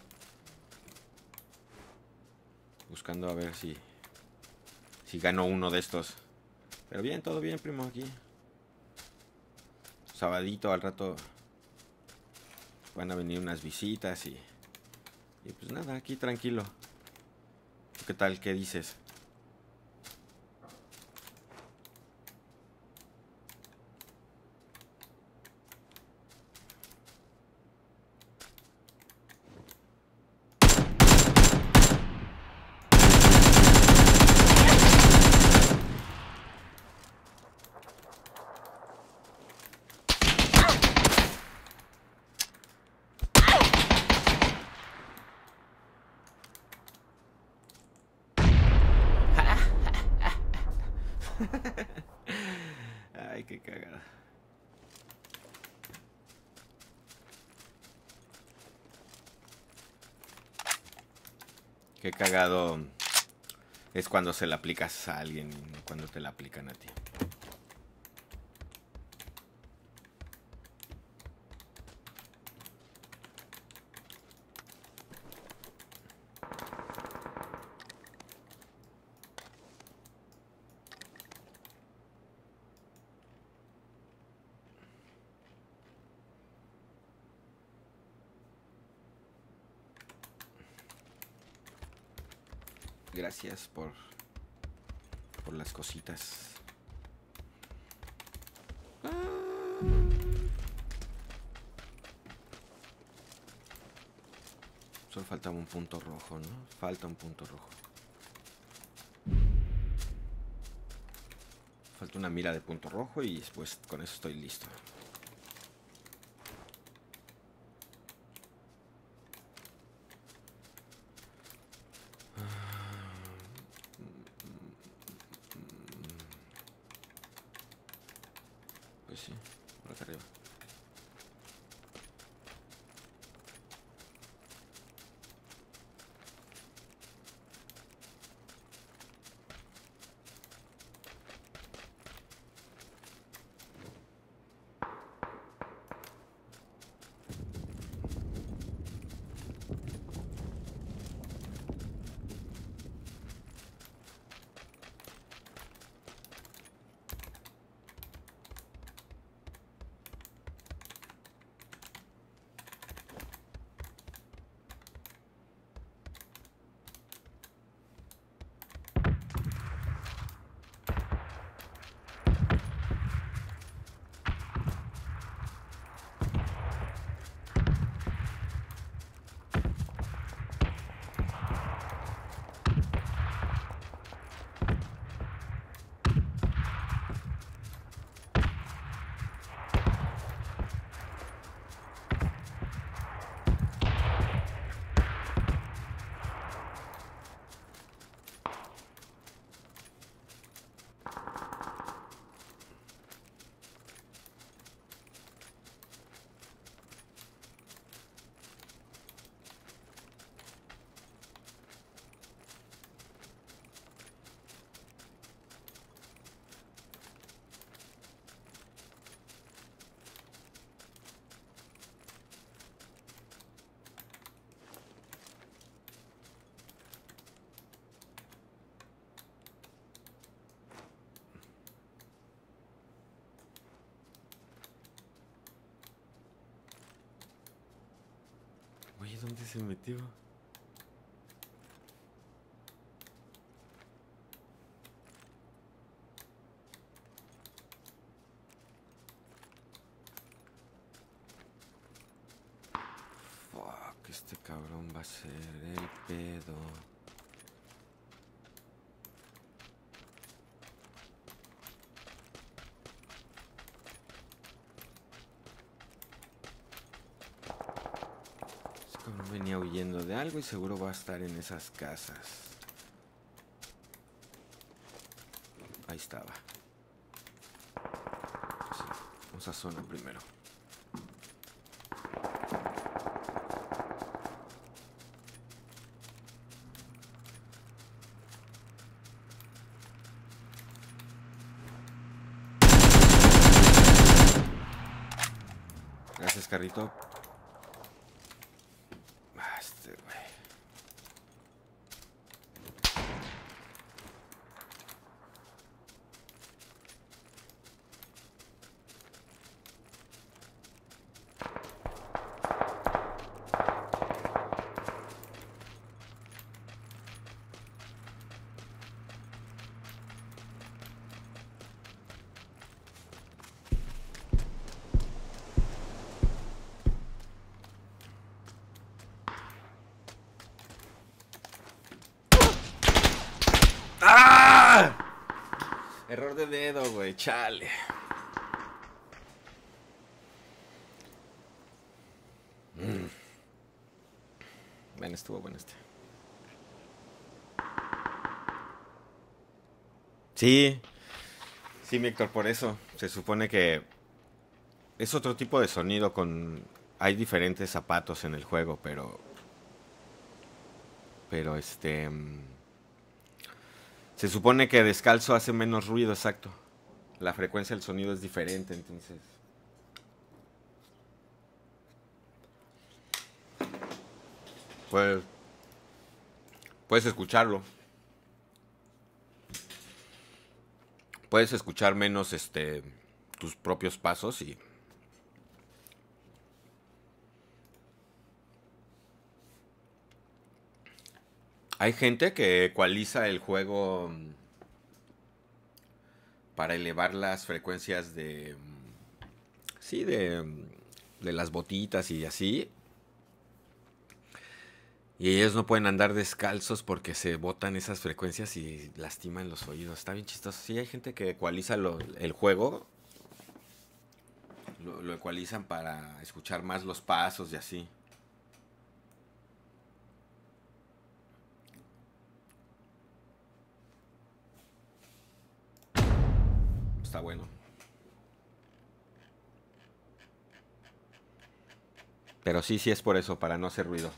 Buscando a ver si gano uno de estos. Pero bien, todo bien, primo, aquí. Sabadito, al rato van a venir unas visitas y pues nada, aquí tranquilo. ¿Tú qué tal? ¿Qué dices? cagada. Qué cagado es cuando se la aplicas a alguien y no cuando te la aplican a ti. Gracias por las cositas. Solo faltaba un punto rojo, ¿no? Falta un punto rojo. Falta una mira de punto rojo y después con eso estoy listo. Pues sí, por acá arriba. Oye, ¿dónde se metió? Fuck, este cabrón va a ser el pedo. Este cabrón venía huyendo de algo y seguro va a estar en esas casas. Ahí estaba. Sí, vamos a zona primero. Gracias, carrito. Ah, este güey. ¡Ah! Error de dedo, güey, chale. Bueno, estuvo bueno este. Sí. Sí, mi Héctor, por eso se supone que es otro tipo de sonido con... Hay diferentes zapatos en el juego, pero se supone que descalzo hace menos ruido, exacto. La frecuencia del sonido es diferente, entonces... Pues, puedes escucharlo. Puedes escuchar menos, tus propios pasos y... Hay gente que ecualiza el juego para elevar las frecuencias de... Sí, de las botitas y así. Y ellos no pueden andar descalzos porque se botan esas frecuencias y lastiman los oídos. Está bien chistoso. Sí, hay gente que ecualiza el juego. Lo ecualizan para escuchar más los pasos y así. Está bueno. Pero sí, sí es por eso, para no hacer ruido.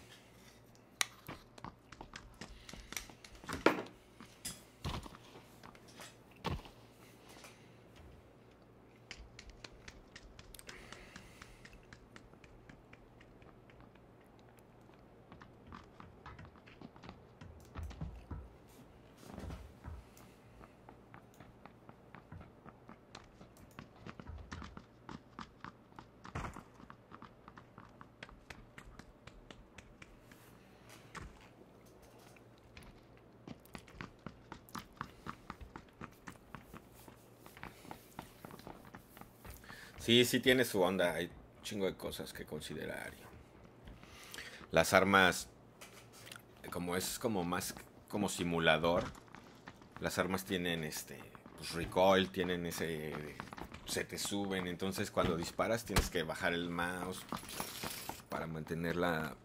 Sí, sí tiene su onda. Hay un chingo de cosas que considerar. Las armas, como es como más como simulador, las armas tienen pues recoil, tienen ese, se te suben, entonces cuando disparas tienes que bajar el mouse para mantenerla.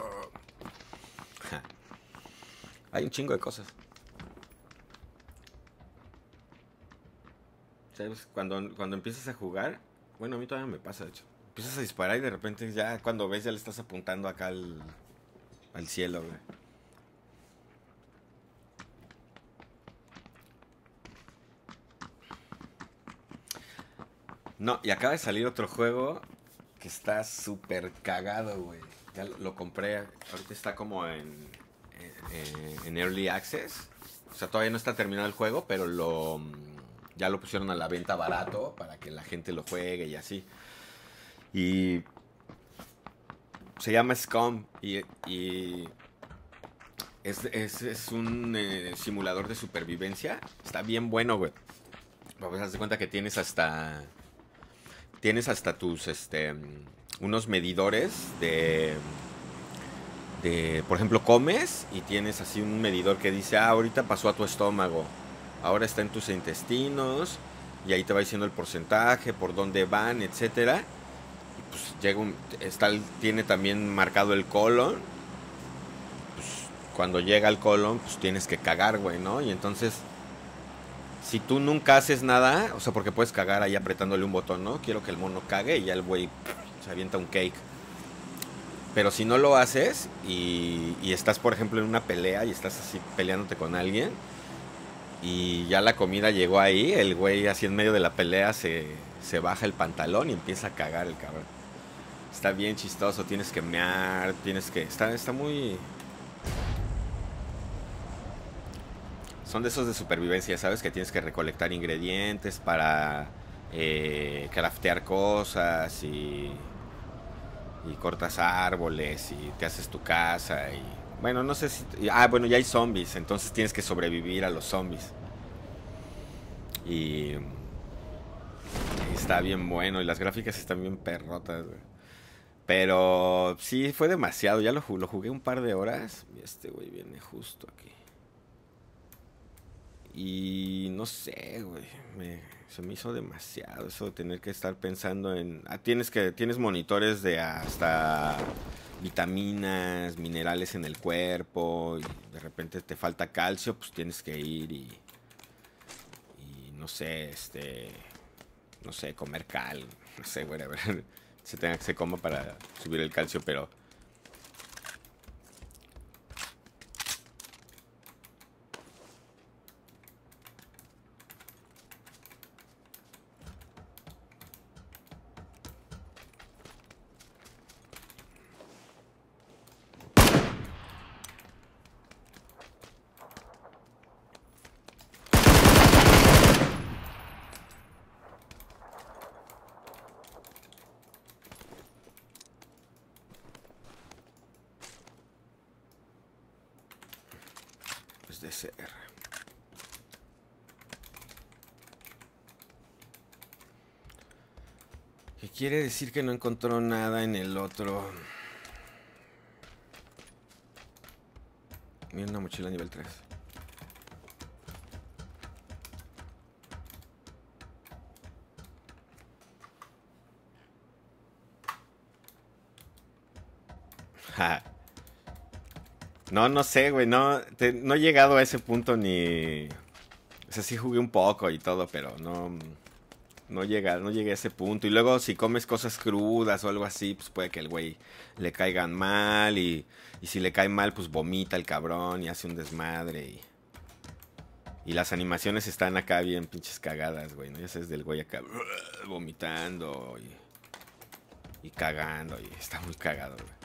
Hay un chingo de cosas. ¿Sabes? Cuando empiezas a jugar, bueno, a mí todavía me pasa, de hecho. Empiezas a disparar y de repente ya cuando ves ya le estás apuntando acá al cielo, güey. No, y acaba de salir otro juego que está súper cagado, güey. Ya lo compré, ahorita está como en Early Access. O sea, todavía no está terminado el juego, pero ya lo pusieron a la venta barato para que la gente lo juegue y así. Y se llama Scum y es un simulador de supervivencia. Está bien bueno, güey. Pues haz de cuenta que tienes hasta tus unos medidores por ejemplo, comes y tienes así un medidor que dice, ahorita pasó a tu estómago, ahora está en tus intestinos y ahí te va diciendo el porcentaje, por dónde van, etcétera. Y pues tiene también marcado el colon. Pues cuando llega al colon, pues tienes que cagar, güey, ¿no? Y entonces si tú nunca haces nada, o sea, porque puedes cagar ahí apretándole un botón, ¿no? Quiero que el mono cague y ya el güey se avienta un cake. Pero si no lo haces y estás, por ejemplo, en una pelea y estás así peleándote con alguien y ya la comida llegó ahí, el güey así en medio de la pelea se baja el pantalón y empieza a cagar el cabrón. Está bien chistoso, tienes que mear, Está muy... Son de esos de supervivencia, ¿sabes? Que tienes que recolectar ingredientes para craftear cosas y cortas árboles y te haces tu casa y... Bueno, no sé si... bueno, ya hay zombies, entonces tienes que sobrevivir a los zombies. Y está bien bueno y las gráficas están bien perrotas, güey. Pero sí, fue demasiado. Ya lo jugué un par de horas. Y este güey viene justo aquí. Y no sé, güey. Se me hizo demasiado eso de tener que estar pensando en... tienes monitores de hasta vitaminas, minerales en el cuerpo. Y de repente te falta calcio, pues tienes que ir y no no sé, no sé, comer cal, no sé, whatever, se coma para subir el calcio, pero pues de ser. ¿Qué quiere decir que no encontró nada en el otro? Mira una mochila nivel 3. Ja. No, no sé, güey, no he llegado a ese punto ni... O sea, sí jugué un poco y todo, pero no llegué a ese punto. Y luego si comes cosas crudas o algo así, pues puede que el güey le caigan mal y si le cae mal, pues vomita el cabrón y hace un desmadre y las animaciones están acá bien pinches cagadas, güey, ¿no? Ya sabes del güey acá vomitando y cagando y está muy cagado, güey.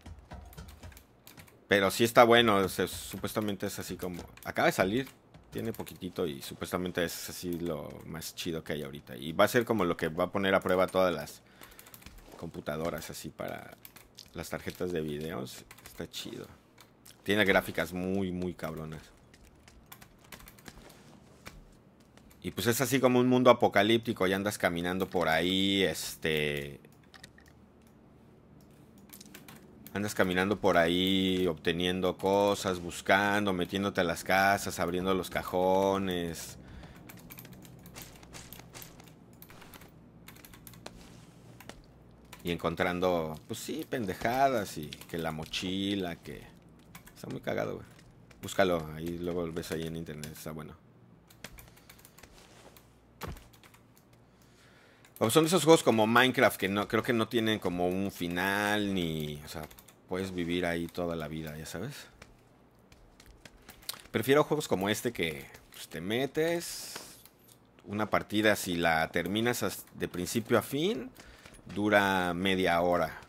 Pero sí está bueno, o sea, supuestamente es así como... Acaba de salir, tiene poquitito y supuestamente es así lo más chido que hay ahorita. Y va a ser como lo que va a poner a prueba todas las computadoras así para las tarjetas de videos. Está chido. Tiene gráficas muy, muy cabronas. Y pues es así como un mundo apocalíptico y andas caminando por ahí, andas caminando por ahí, obteniendo cosas, buscando, metiéndote a las casas, abriendo los cajones. Y encontrando, pues sí, pendejadas y que la mochila, que... Está muy cagado, güey. Búscalo, ahí luego lo ves ahí en internet, está bueno. O son de esos juegos como Minecraft que no creo que no tienen como un final ni, o sea, puedes vivir ahí toda la vida, ya sabes. Prefiero juegos como este que pues, te metes una partida si la terminas de principio a fin dura media hora.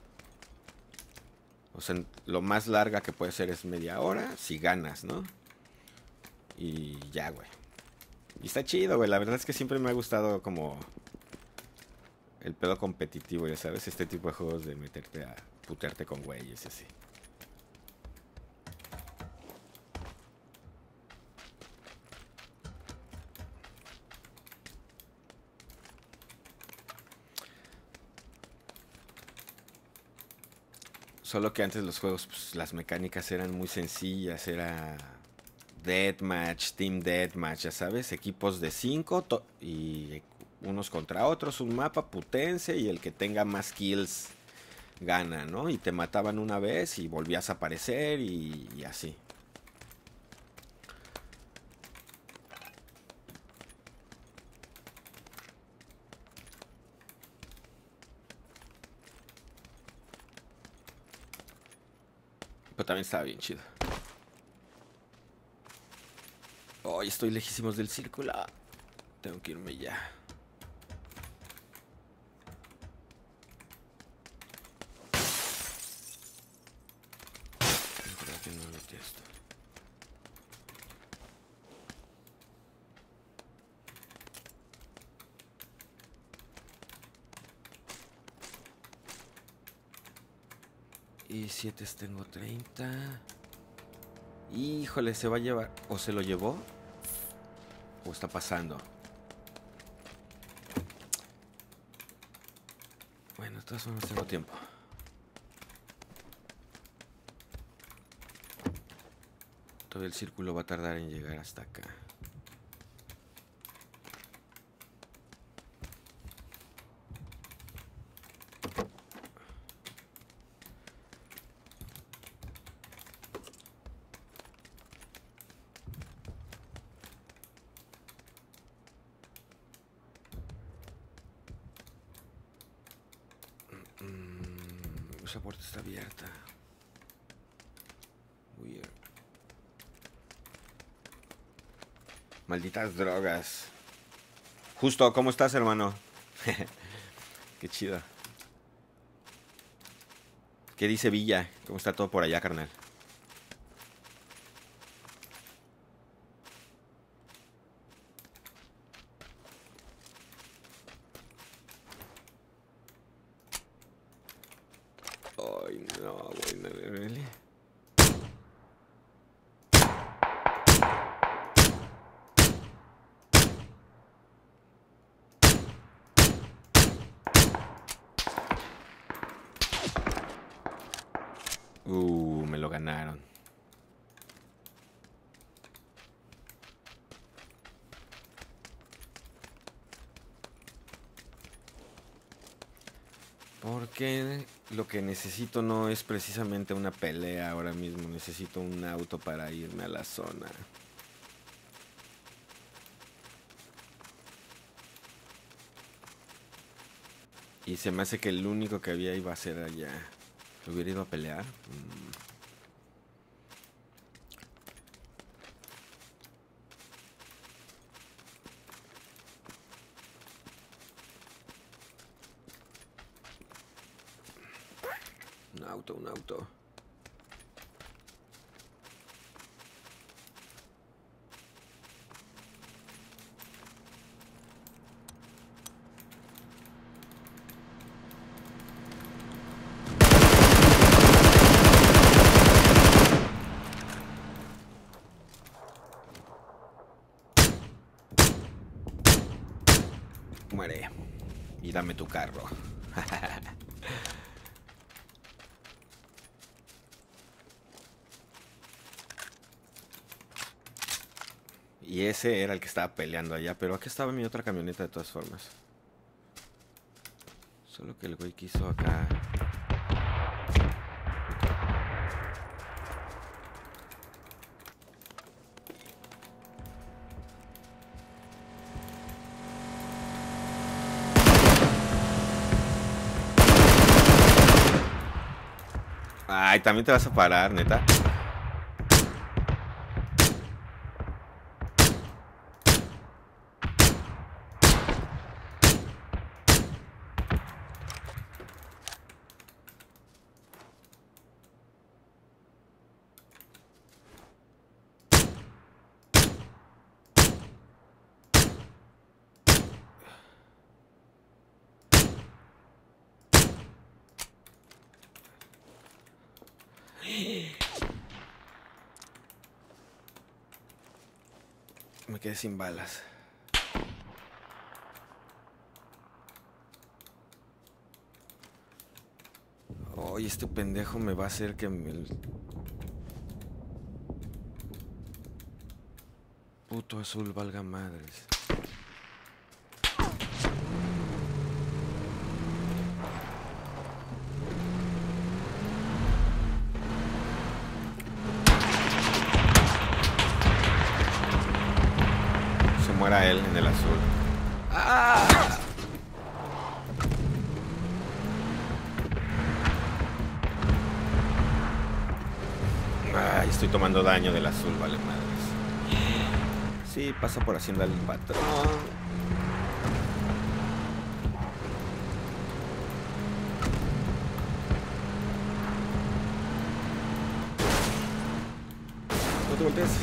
O sea, lo más larga que puede ser es media hora si ganas, ¿no? Y ya, güey. Y está chido, güey. La verdad es que siempre me ha gustado como el pedo competitivo, ya sabes, este tipo de juegos de meterte a putearte con güeyes y así. Solo que antes los juegos, pues, las mecánicas eran muy sencillas, era Deathmatch, Team Deathmatch, ya sabes, equipos de 5 y unos contra otros, un mapa putense y el que tenga más kills gana, ¿no? Y te mataban una vez y volvías a aparecer y así. Pero también estaba bien chido. Hoy estoy lejísimos del círculo. Tengo que irme ya. Creo que no metí esto. Y 7 tengo 30. Híjole, se va a llevar. ¿O se lo llevó? ¿O está pasando? Bueno, de todas formas tengo tiempo. Todo el círculo va a tardar en llegar hasta acá. esa puerta está abierta. Weird. Malditas drogas. Justo, ¿cómo estás, hermano? Qué chido. ¿Qué dice Villa? ¿Cómo está todo por allá, carnal? Ay, no, güey, no, really. Me lo ganaron. Porque lo que necesito no es precisamente una pelea ahora mismo. Necesito un auto para irme a la zona. Y se me hace que el único que había iba a ser allá. ¿Hubiera ido a pelear? Un auto, un auto. Muere. Y dame tu carro. Y ese era el que estaba peleando allá. Pero aquí estaba mi otra camioneta de todas formas. Solo que el güey quiso acá. Ay, también te vas a parar, neta. Me quedé sin balas. Oye, este pendejo me va a hacer que el puto azul valga madres. Se muera él en el azul. ¡Ah! Ay, estoy tomando daño del azul, vale madres. Sí, pasa por Hacienda el patrón. No te voltees.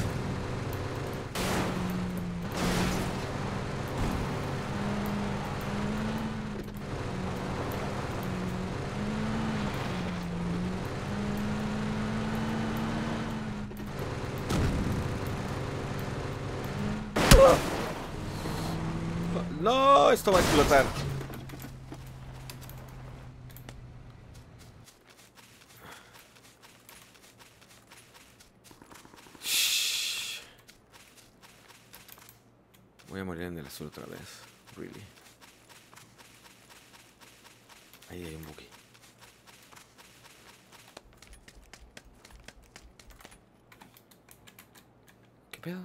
No, esto va a explotar. Shh. Voy a morir en el azul otra vez. Really. Ahí hay un buggy. ¿Qué pedo?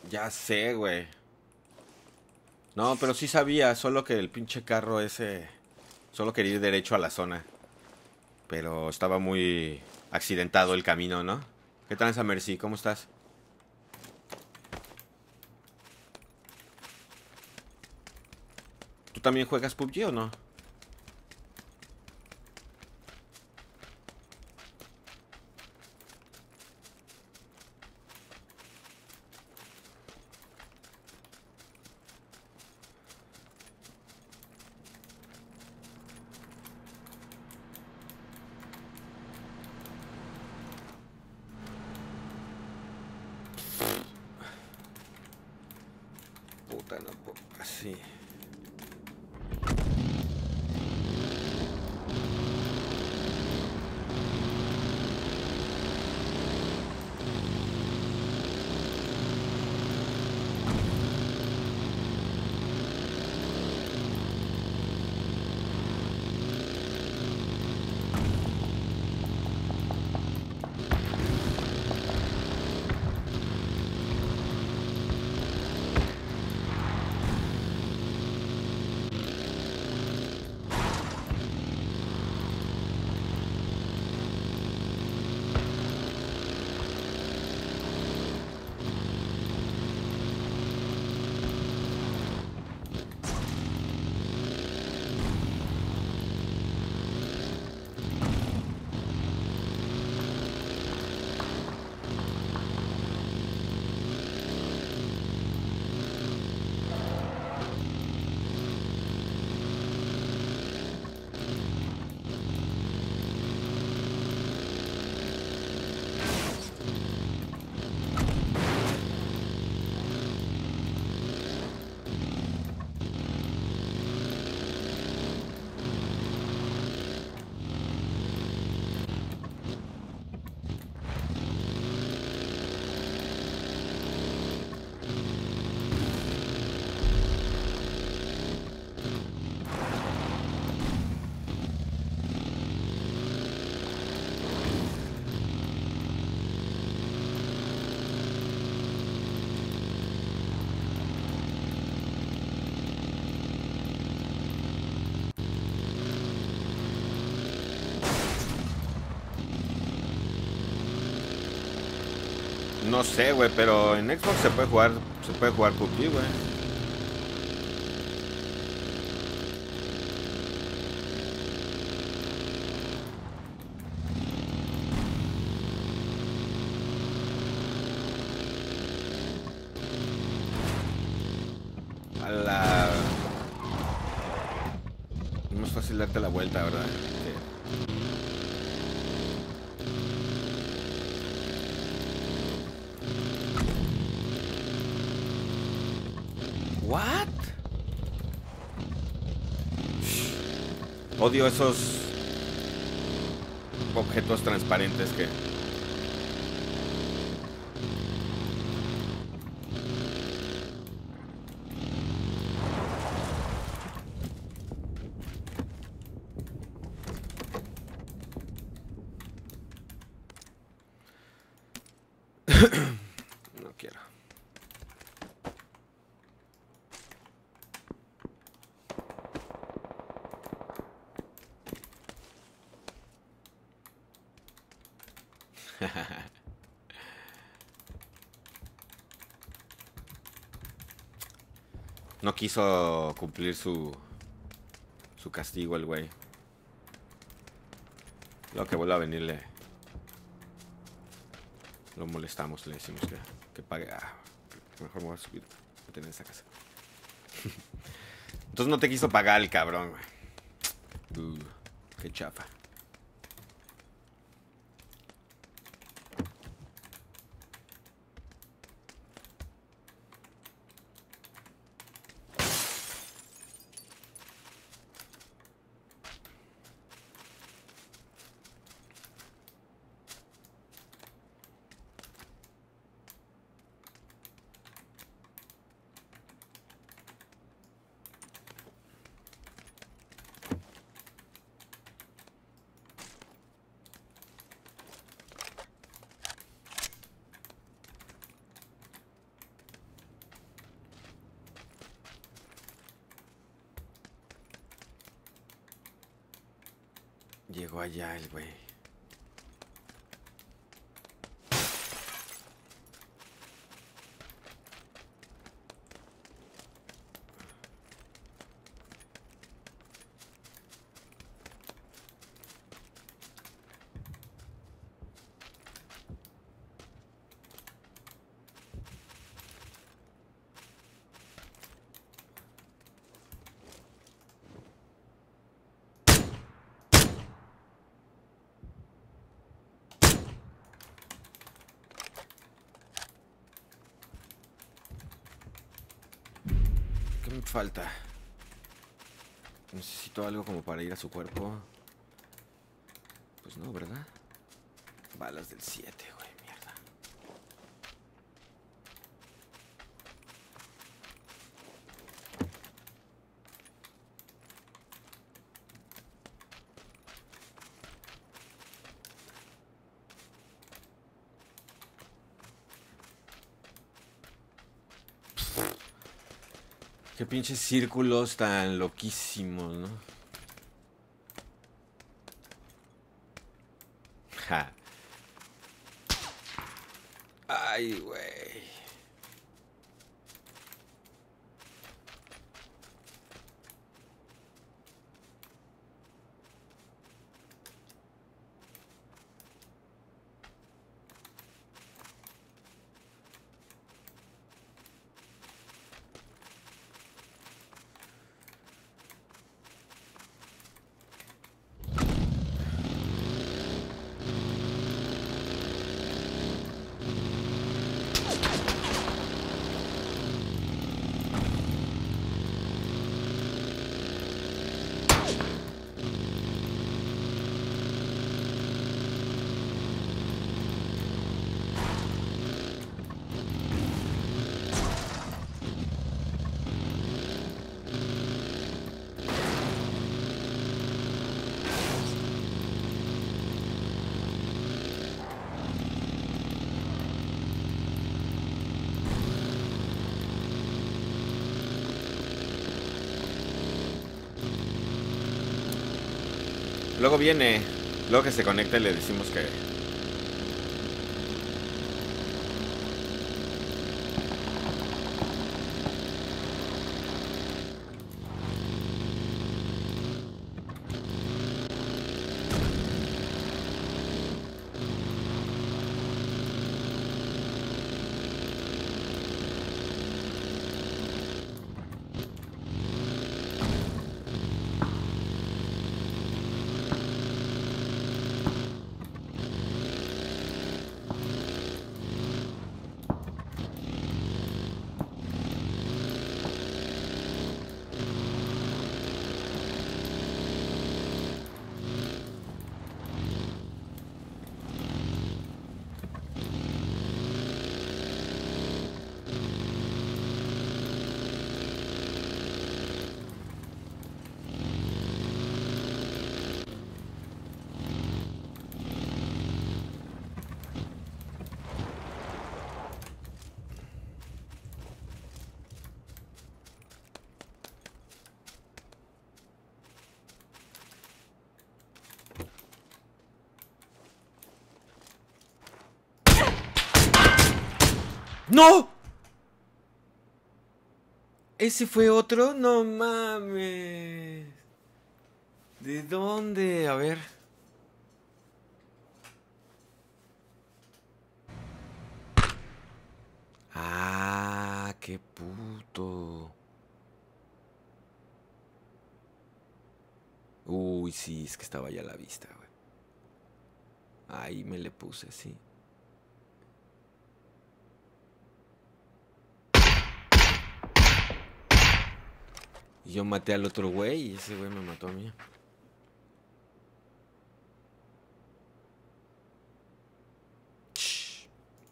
Ya sé, güey. No, pero sí sabía, solo que el pinche carro ese solo quería ir derecho a la zona. Pero estaba muy accidentado el camino, ¿no? ¿Qué tranza, Mercy? ¿Cómo estás? ¿Tú también juegas PUBG o no? Puta, no puedo. Así. No sé, güey, pero en Xbox se puede jugar PUBG, güey. A la... Es más fácil darte la vuelta, ¿verdad? Sí. ¿What? Odio esos objetos transparentes que... No quiero. No quiso cumplir su castigo el güey. Luego que vuelva a venir lo molestamos, le decimos que pague. Mejor me voy a subir a tener esa casa. Entonces no te quiso pagar el cabrón, güey. Qué chafa. Llegó allá el güey. ¿Qué me falta? Necesito algo como para ir a su cuerpo. Pues no, ¿verdad? Balas del 7, güey, mierda. Qué pinches círculos tan loquísimos, ¿no? Ja. Ay, güey. Luego viene, luego que se conecte le decimos que... ¡No! ¿Ese fue otro? No mames. ¿De dónde? A ver. Ah, qué puto. Uy, sí, es que estaba ya a la vista, güey. Ahí me le puse, sí. Y yo maté al otro güey y ese güey me mató a mí. Shh.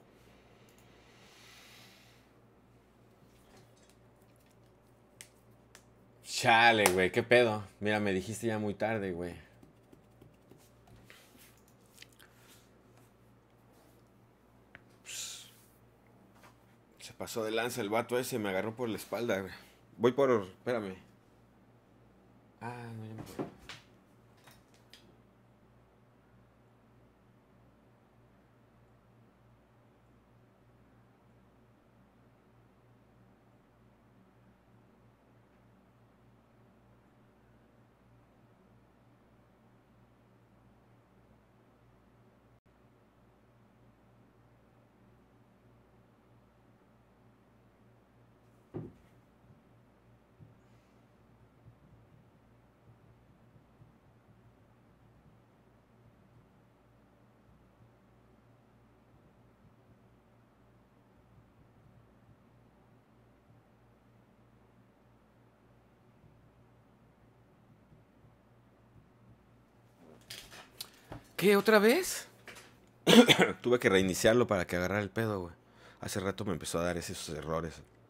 Chale, güey, qué pedo. Mira, me dijiste ya muy tarde, güey. Se pasó de lanza el vato ese, me agarró por la espalda, güey. Voy por... Espérame. Ah, no, ya me... ¿Qué? ¿Otra vez? Tuve que reiniciarlo para que agarrara el pedo, güey. Hace rato me empezó a dar esos errores.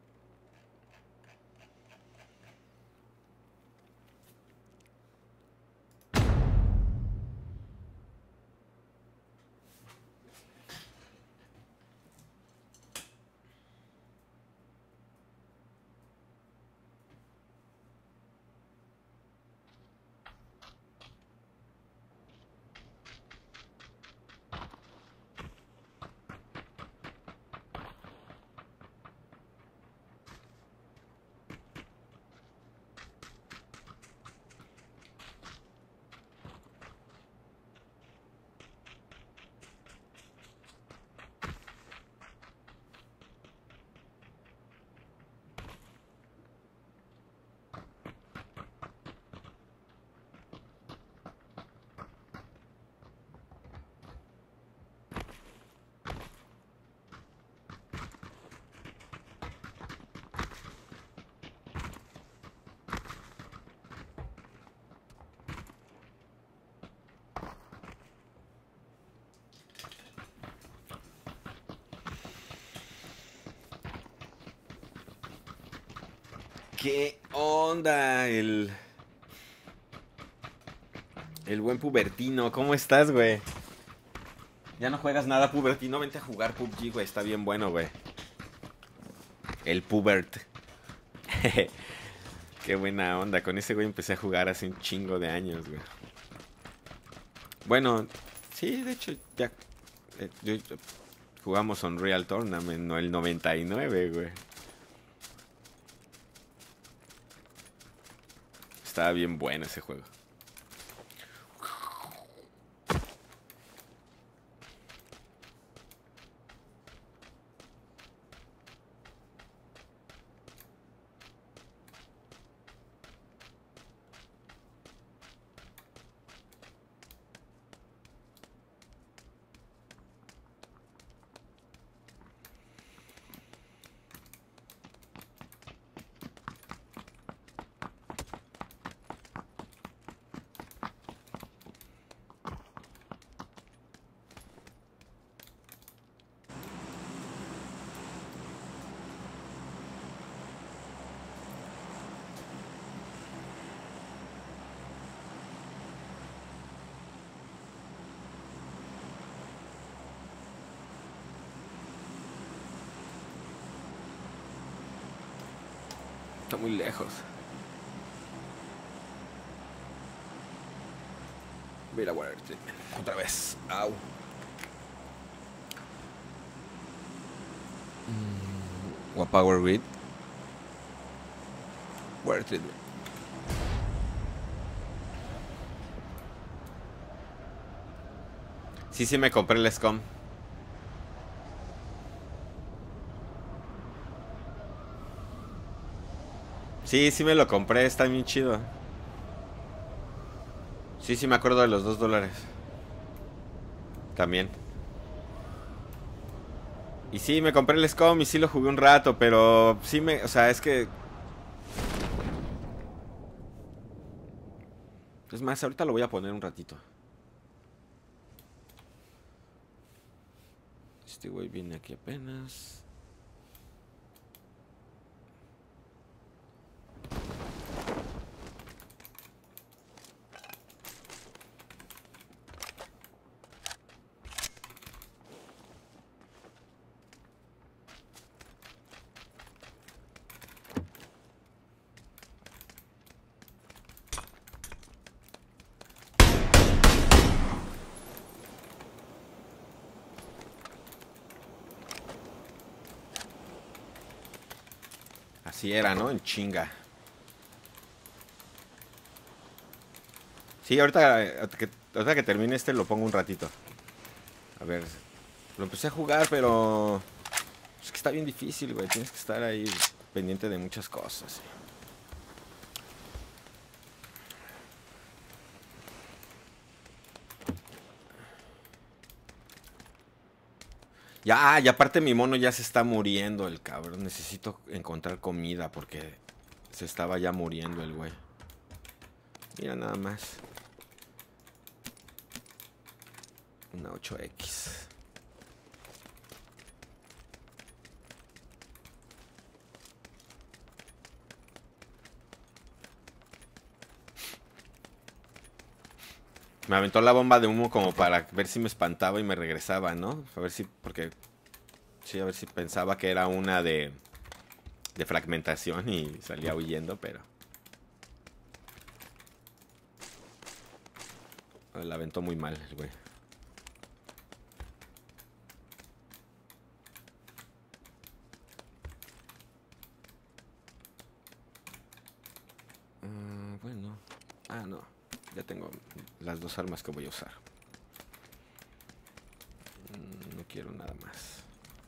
¿Qué onda? El buen Pubertino. ¿Cómo estás, güey? ¿Ya no juegas nada, Pubertino? Vente a jugar PUBG, güey. Está bien bueno, güey. El Pubert. Qué buena onda. Con ese güey empecé a jugar hace un chingo de años, güey. Bueno, sí, de hecho, ya... jugamos Unreal Tournament, no el 99, güey. Estaba bien bueno ese juego. Está muy lejos. Voy a ir a Water Treatment. Otra vez. Au. O a Power Grid. Water Treatment. Sí, me compré el SCOM. Sí, me lo compré. Está bien chido. Sí, me acuerdo de los $2. También. Y sí, me compré el SCOM y sí lo jugué un rato, pero sí o sea, es que... Es más, ahorita lo voy a poner un ratito. Este güey viene aquí apenas. Así era, ¿no? En chinga. Sí, ahorita que termine este lo pongo un ratito. A ver, lo empecé a jugar, pero... Es que está bien difícil, güey. Tienes que estar ahí pendiente de muchas cosas. Ya, y aparte mi mono ya se está muriendo, el cabrón. Necesito encontrar comida porque se estaba ya muriendo el güey. Mira nada más. Una 8X. Me aventó la bomba de humo como para ver si me espantaba y me regresaba, ¿no? A ver si, porque... Sí, a ver si pensaba que era una de fragmentación y salía huyendo, pero... La aventó muy mal el güey. Bueno. Ah, no. Ya tengo las dos armas que voy a usar. No quiero nada más.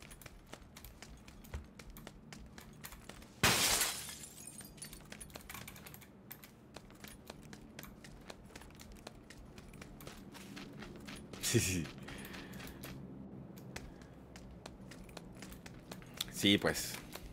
Sí, sí. Sí, pues.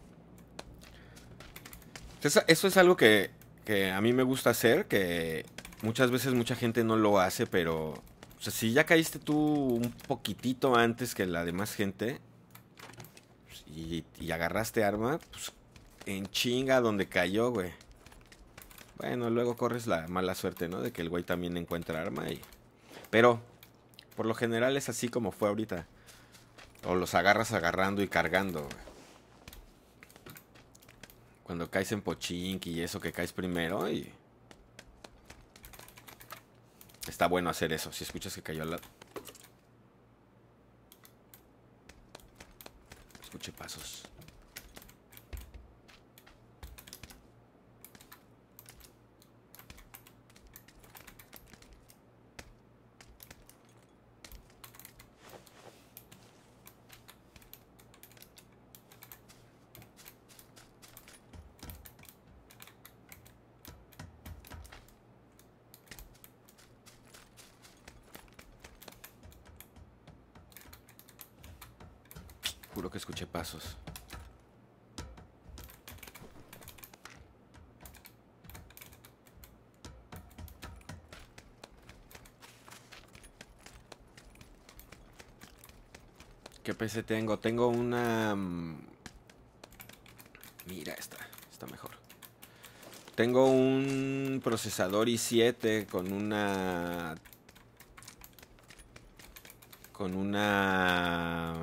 Eso es algo que a mí me gusta hacer, que muchas veces mucha gente no lo hace, pero... O sea, si ya caíste tú un poquitito antes que la demás gente pues, y agarraste arma, pues en chinga donde cayó, güey. Bueno, luego corres la mala suerte, ¿no? De que el güey también encuentra arma y... Pero, por lo general es así como fue ahorita. O los agarras agarrando y cargando, güey. Cuando caes en pochinki y eso que caes primero y... Está bueno hacer eso, si escuchas que cayó al lado. Escuché pasos. Juro que escuché pasos. ¿Qué PC tengo? Tengo una... Mira, está mejor. Tengo un procesador i7 con una... Con una...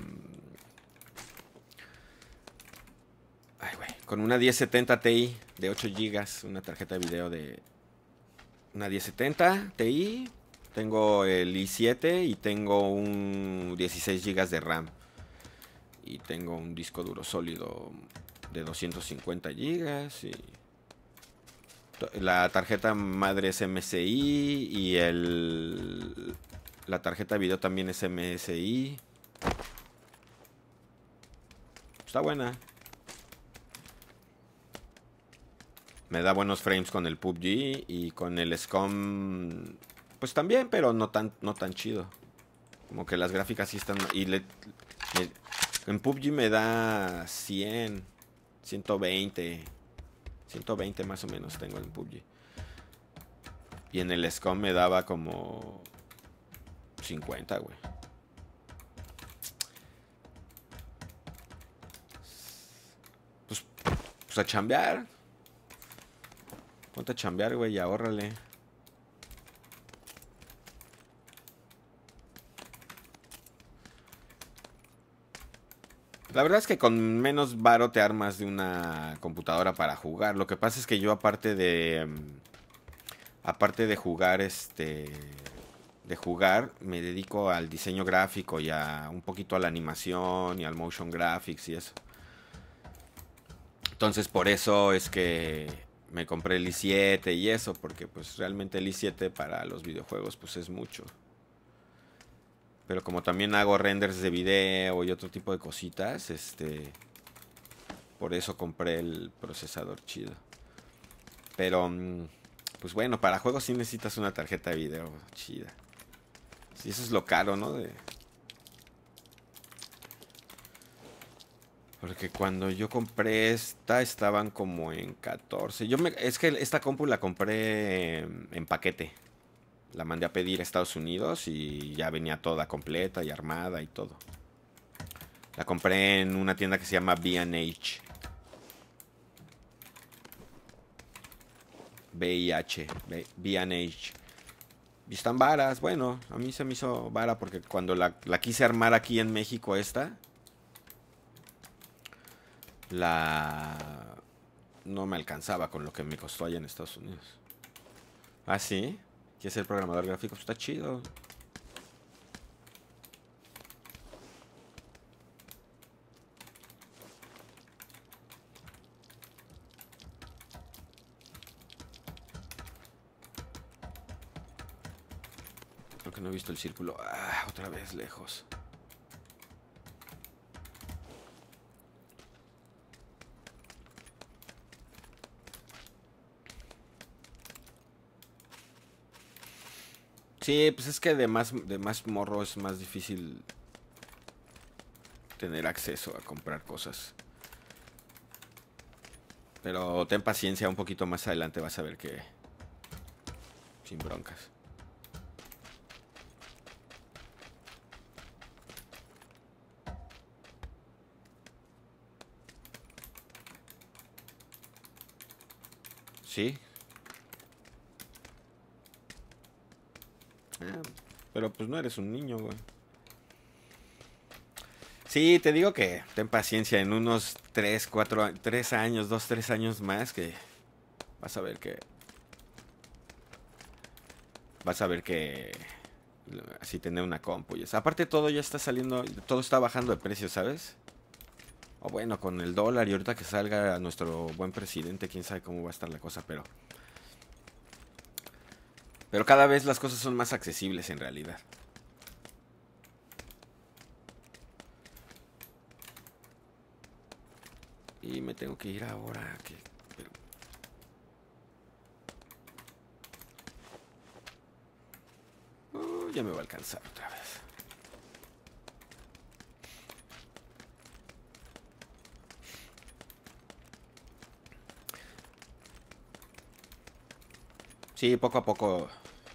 Ay, güey. Con una 1070 Ti de 8 GB. Una tarjeta de video de... Una 1070 Ti. Tengo el i7 y tengo un 16 GB de RAM. Y tengo un disco duro sólido de 250 GB. Y la tarjeta madre es MSI y la tarjeta de video también es MSI. Está buena. Me da buenos frames con el PUBG y con el SCOM. Pues también, pero no tan chido. Como que las gráficas sí están... En PUBG me da 100, 120. 120 más o menos tengo en PUBG. Y en el SCOM me daba como 50, güey. Pues a chambear. Ponte a chambear, güey, y ahórrale. La verdad es que con menos varo te armas de una computadora para jugar. Lo que pasa es que yo aparte de jugar de jugar, me dedico al diseño gráfico y a un poquito a la animación y al motion graphics y eso. Entonces por eso es que me compré el i7 y eso, porque pues realmente el i7 para los videojuegos pues es mucho. Pero como también hago renders de video y otro tipo de cositas, por eso compré el procesador chido. Pero pues bueno, para juegos sí necesitas una tarjeta de video chida. Sí, eso es lo caro, ¿no? Porque cuando yo compré esta estaban como en 14. Es que esta compu la compré en paquete. La mandé a pedir a Estados Unidos y ya venía toda completa y armada y todo. La compré en una tienda que se llama B&H. B&H. B&H. Y están varas. Bueno, a mí se me hizo vara porque cuando la quise armar aquí en México no me alcanzaba con lo que me costó allá en Estados Unidos. ¿Ah, sí? ¿Quieres ser programador gráfico? Pues está chido. Creo que no he visto el círculo. Ah, otra vez lejos. Sí, pues es que de más morro es más difícil tener acceso a comprar cosas. Pero ten paciencia, un poquito más adelante vas a ver que sin broncas. Sí. Pero pues no eres un niño, güey. Sí, te digo que ten paciencia en unos 3 años, 2, 3 años más que vas a ver que así tener una compu y eso. Aparte todo ya está saliendo, todo está bajando de precio, ¿sabes? O bueno, con el dólar y ahorita que salga nuestro buen presidente, quién sabe cómo va a estar la cosa, pero cada vez las cosas son más accesibles en realidad. Y me tengo que ir ahora. Ya me va a alcanzar otra vez. Sí, poco a poco.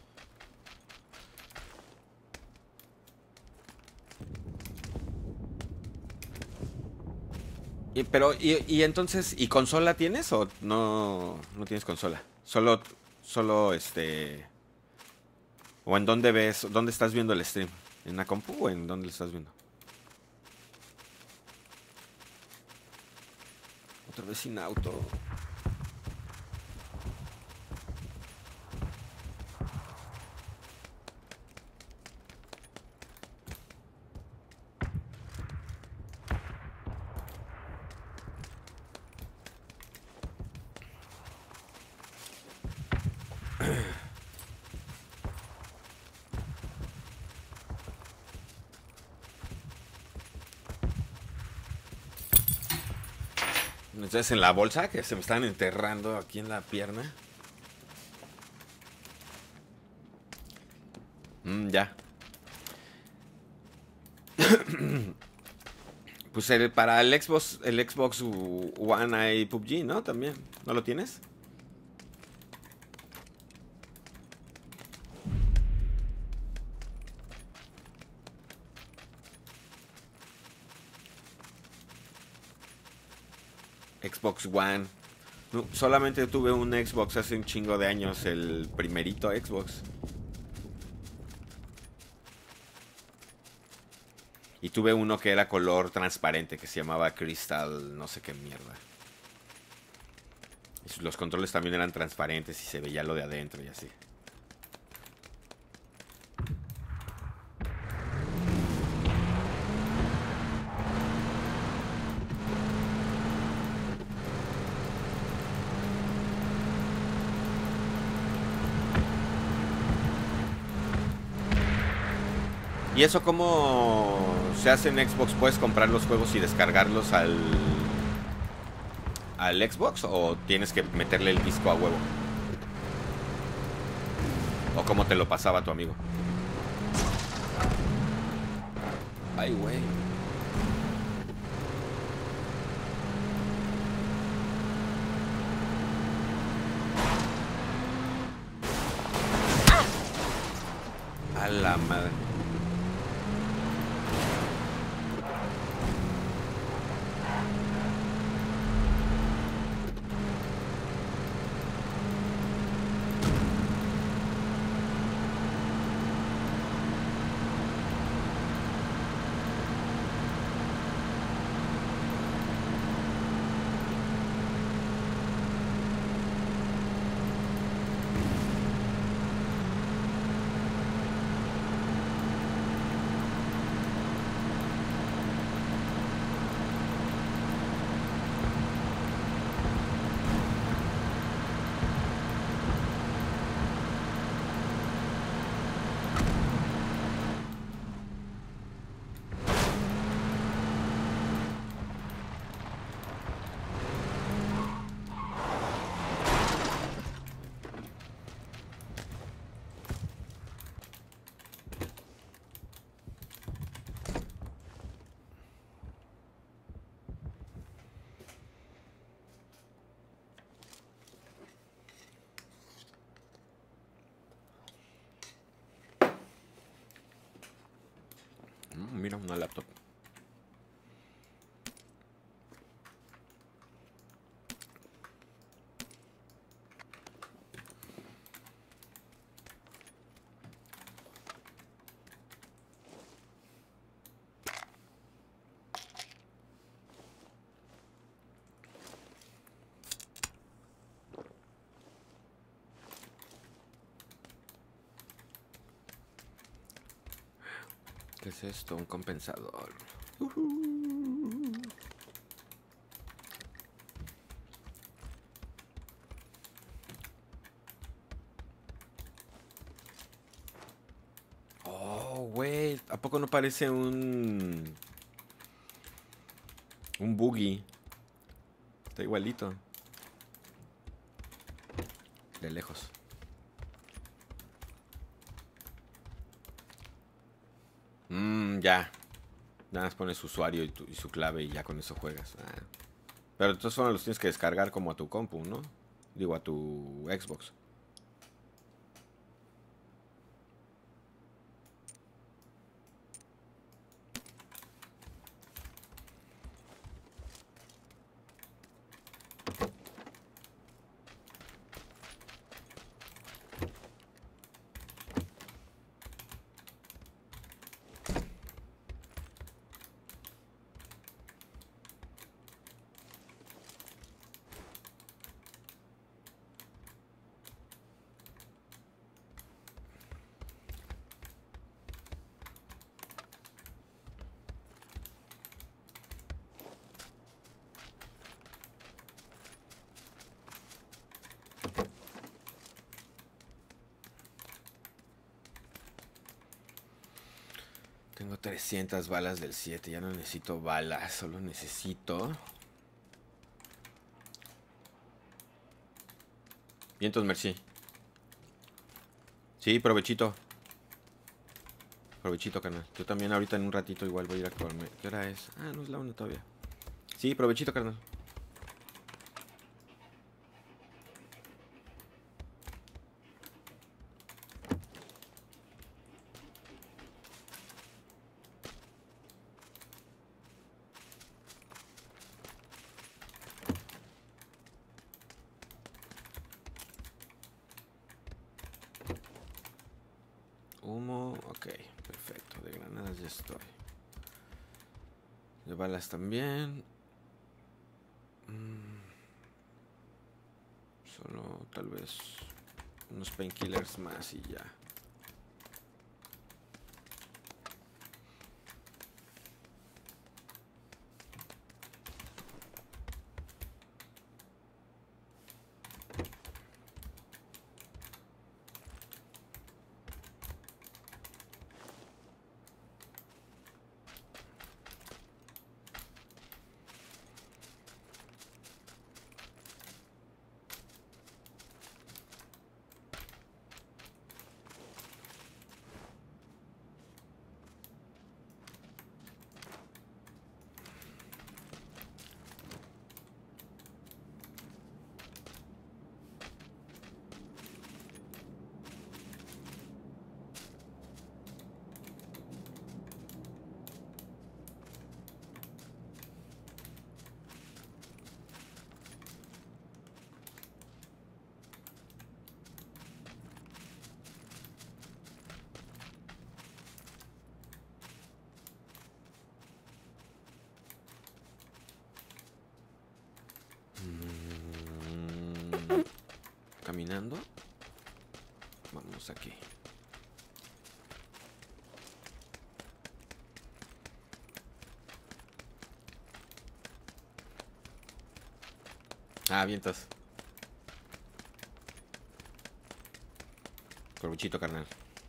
Y entonces, ¿y consola tienes o no tienes consola? Solo ¿o en dónde estás viendo el stream? ¿En la compu o en dónde lo estás viendo? Otra vez sin auto. Entonces en la bolsa que se me están enterrando aquí en la pierna. Ya. Pues para el Xbox One hay PUBG, ¿no? También. ¿No lo tienes? Xbox One. No, solamente tuve un Xbox hace un chingo de años, el primerito Xbox. Y tuve uno que era color transparente, que se llamaba Crystal, no sé qué mierda. Y los controles también eran transparentes y se veía lo de adentro y así. ¿Y eso cómo se hace en Xbox? ¿Puedes comprar los juegos y descargarlos al Xbox? ¿O tienes que meterle el disco a huevo? ¿O cómo te lo pasaba tu amigo? Ay, güey. A la madre. Mira, una laptop. ¿Qué es esto? Un compensador. Oh, güey. ¿A poco no parece un buggy? Está igualito. De lejos. Ya. Nada más pones su usuario y su clave y ya con eso juegas. Ah. Pero entonces solo los tienes que descargar como a tu compu, ¿no? Digo, a tu Xbox. Tengo 300 balas del 7. Ya no necesito balas. Solo necesito... Vientos, merci. Sí, provechito. Provechito, carnal. Yo también ahorita en un ratito igual voy a ir a comerme. ¿Qué hora es? Ah, no es la una todavía. Sí, provechito, carnal. Humo, ok, perfecto. De granadas ya estoy. De balas también. Solo tal vez unos painkillers más y ya. caminando. Vamos aquí. Ah, vientos. Provechito, carnal.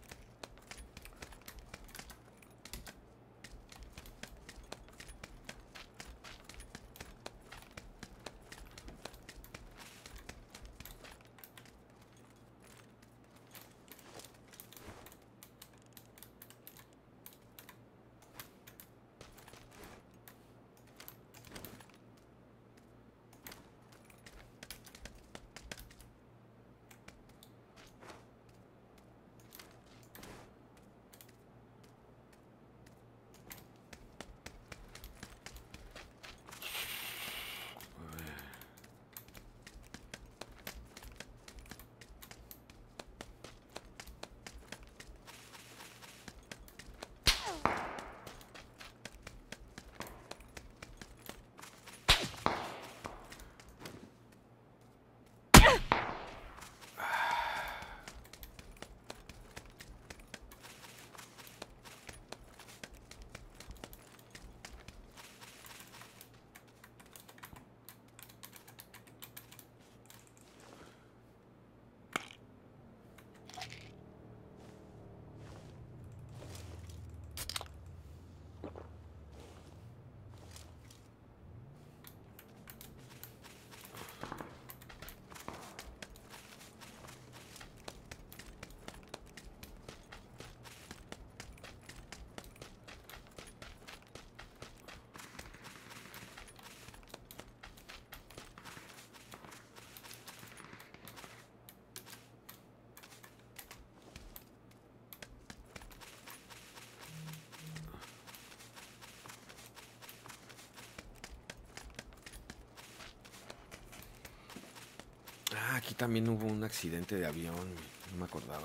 Ah, aquí también hubo un accidente de avión. No me acordaba.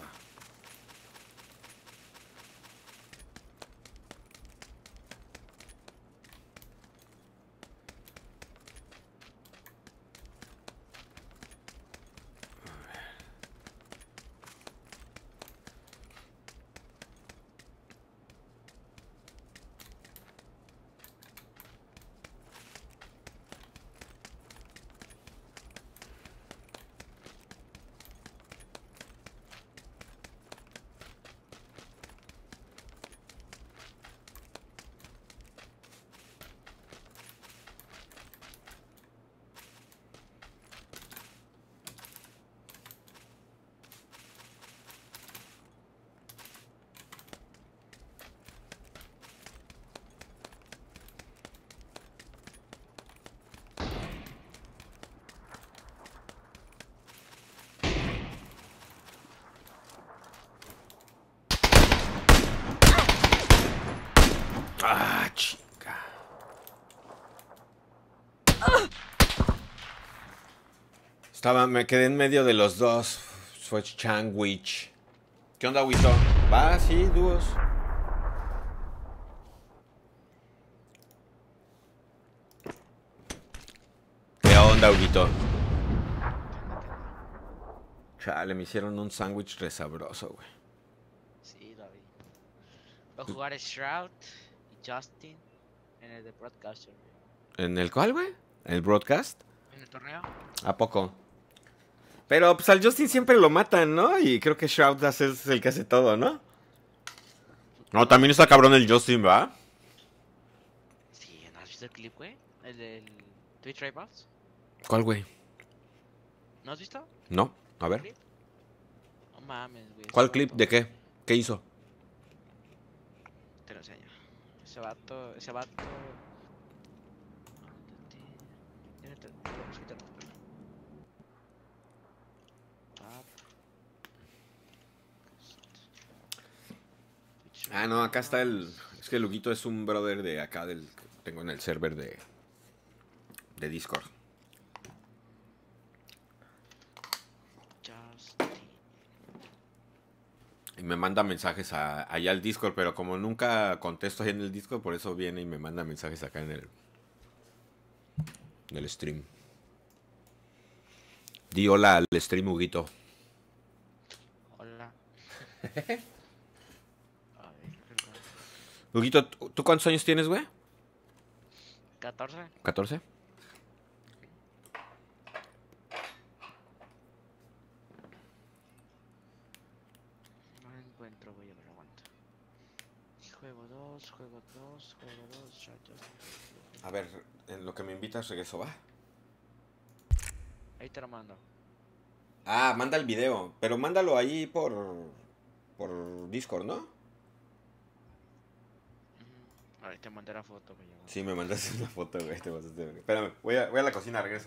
Ah, chica. Me quedé en medio de los dos. Fue Sandwich. ¿Qué onda, Wito? Va, sí, dúos. ¿Qué onda, Huguito? Chale, me hicieron un sándwich resabroso, güey. Sí, David. Va a jugar Shroud y Justin en el de Broadcaster, güey. ¿En el cuál, güey? ¿En el broadcast? En el torneo. ¿A poco? Pero pues al Justin siempre lo matan, ¿no? Y creo que Shroud es el que hace todo, ¿no? No, también está cabrón el Justin, ¿va? Sí, ¿no has visto el clip, güey? El del Twitch Rivals. ¿Cuál, güey? ¿No has visto No, a el ver. clip? No mames, güey. Ese ¿Cuál clip? vato. ¿De qué? ¿Qué hizo? Te lo enseño. Ese vato. Ese vato. Ah, no, acá está el... Es que el Huguito es un brother de acá del... que tengo en el server de Discord. Y me manda mensajes allá al Discord, pero como nunca contesto ahí en el Discord, por eso viene y me manda mensajes acá en el stream. Di hola al stream, Huguito. Hola. A ver, creo Huguito, ¿tú cuántos años tienes, güey? 14. ¿14? No encuentro, voy a ver, aguanta. Juego 2, juego 2, juego 2, rayos. A ver, en lo que me invitas regreso, ¿va? Ahí te lo mando. Ah, manda el video, pero mándalo ahí por Discord, ¿no? Ahí te mandé la foto, güey. Sí, me mandaste una foto, güey. Espérame, voy a la cocina, regreso.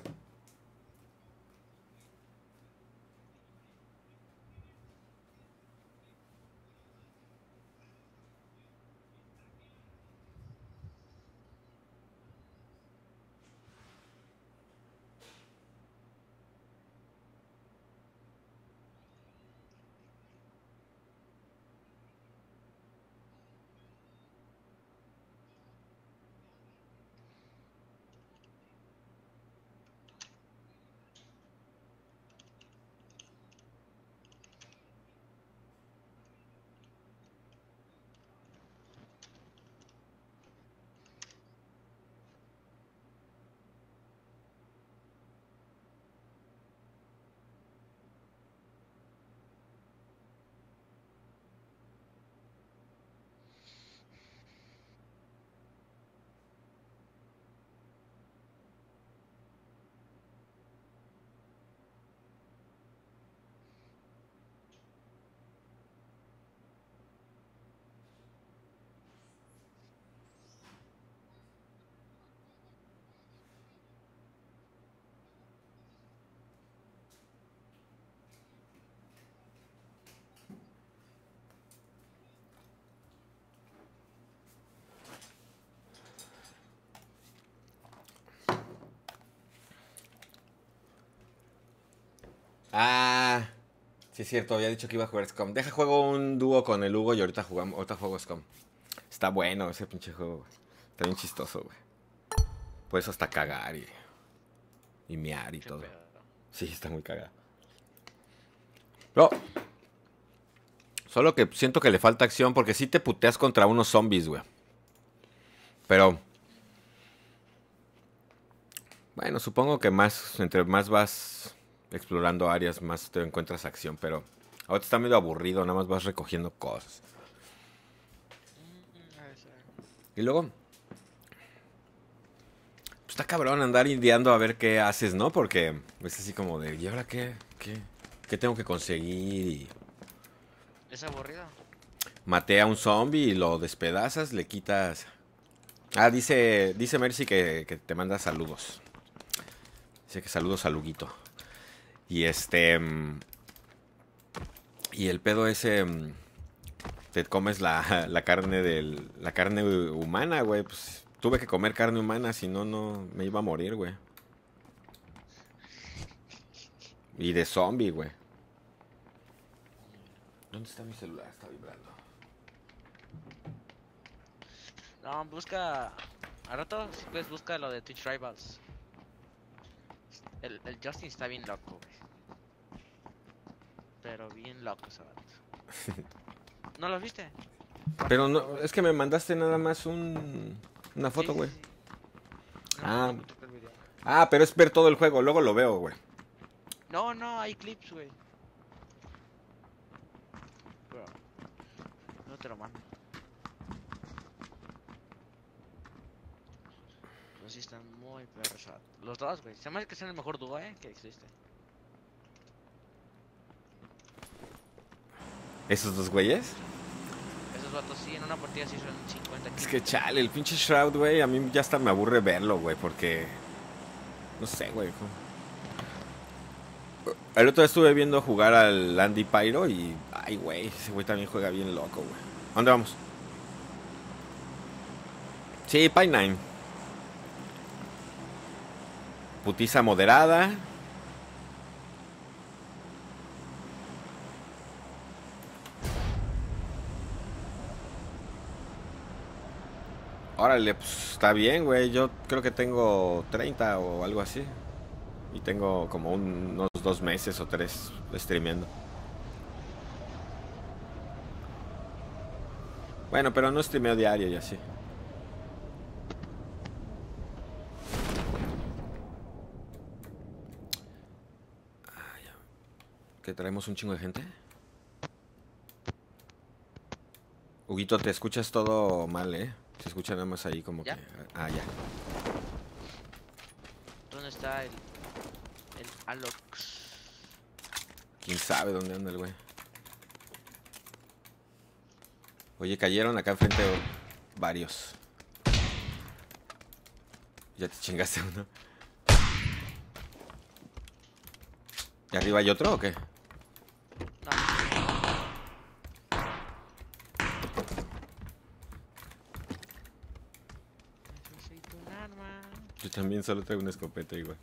Ah, sí es cierto, había dicho que iba a jugar SCOM. Deja juego un dúo con el Hugo y ahorita juego SCOM. Está bueno ese pinche juego, güey. Está bien chistoso, güey. Puedes hasta cagar y mear y Qué todo. pedo. Sí, está muy cagado. No, solo que siento que le falta acción porque sí te puteas contra unos zombies, güey. Pero, bueno, supongo que entre más vas explorando áreas, más te encuentras acción. Pero ahora está medio aburrido, nada más vas recogiendo cosas. Y luego, pues está cabrón andar ideando a ver qué haces, ¿no? Porque es así como de, ¿y ahora qué? ¿Qué tengo que conseguir? Y ¿Es aburrido? maté a un zombie y lo despedazas, le quitas... Ah, dice Mercy que te manda saludos. Dice que saludos a Luguito. Y y el pedo ese... Te comes la carne humana, güey. Pues tuve que comer carne humana, si no, no me iba a morir, güey. Y de zombie, güey. ¿Dónde está mi celular? Está vibrando. No, busca. A rato, si puedes, busca lo de Twitch Rivals. El Justin está bien loco, güey. Pero bien loco, ese vato. ¿No lo viste? Pero no, es que me mandaste nada más una foto, güey. Sí. No, Ah. no me tocó el video. Ah, pero es ver todo el juego, luego lo veo, güey. No, hay clips, güey. Bro, no te lo mando. Pero sí están muy perros. Los dos, güey. Se me hace que son el mejor dúo, que existe. ¿Esos dos güeyes? Esos vatos sí, en una partida sí son 50 Es kills. que chale, el pinche Shroud, güey, a mí ya hasta me aburre verlo, güey, porque... No sé, güey. El otro día estuve viendo jugar al Andy Pyro y... Ay, güey, ese güey también juega bien loco, güey. ¿A dónde vamos? Sí, Pine 9. Putiza moderada. Órale, pues está bien, güey. Yo creo que tengo 30 o algo así. Y tengo como unos 2 meses o 3 streameando. Bueno, pero no streameo diario y así. ¿Que traemos un chingo de gente? Huguito, te escuchas todo mal, ¿eh? Se escucha nada más ahí como ¿Ya? que... Ah, ya. ¿Dónde está el Alox? ¿Quién sabe dónde anda el güey? Oye, cayeron acá enfrente varios. Ya te chingaste uno. ¿Y arriba hay otro o qué? No, necesito un arma. Yo también solo traigo una escopeta igual.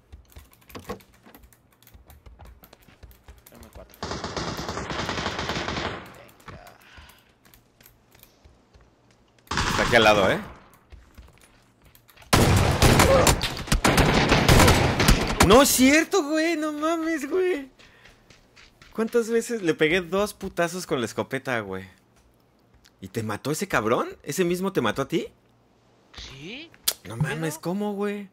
M4. Venga. Está aquí al lado, ¿eh? No es cierto, güey. No mames, güey. ¿Cuántas veces le pegué 2 putazos con la escopeta, güey? ¿Y te mató ese cabrón? ¿Ese mismo te mató a ti? ¿Sí? No mames, ¿cómo, güey?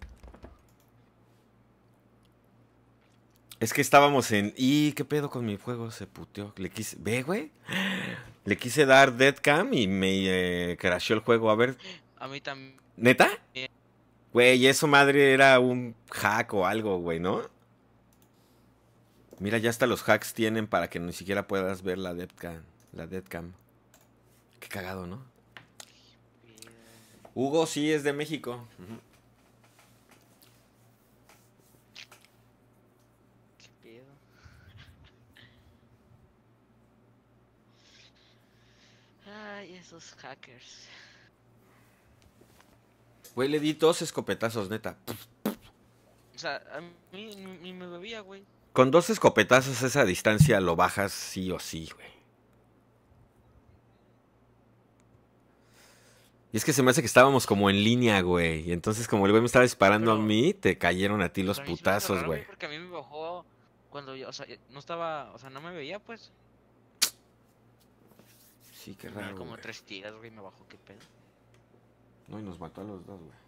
Es que estábamos en... ¿Y qué pedo con mi juego? Se puteó. Le quise... ¿Ve, güey? Le quise dar deadcam y me crasheó el juego. A ver... A mí también. ¿Neta? Güey, eso madre era un hack o algo, güey, ¿no? Mira, ya hasta los hacks tienen para que ni siquiera puedas ver la deadcam. La deadcam. Qué cagado, ¿no? Hugo sí es de México. Ujú. ¿Qué pedo? Ay, esos hackers. Güey, le di 2 escopetazos, neta. O sea, a mí ni me bebía, güey. Con 2 escopetazos esa distancia lo bajas sí o sí, güey. Y es que se me hace que estábamos como en línea, güey. Y entonces como el güey me estaba disparando a Pero- mí, te cayeron a ti los Pero a mí se me hizo putazos, raro, güey. porque a mí me bajó cuando yo, o sea, no estaba, o sea, no me veía, pues. Sí, qué Tenía raro, como güey. 3 tiras, güey, me bajó, qué pedo. No, y nos mató a los 2, güey.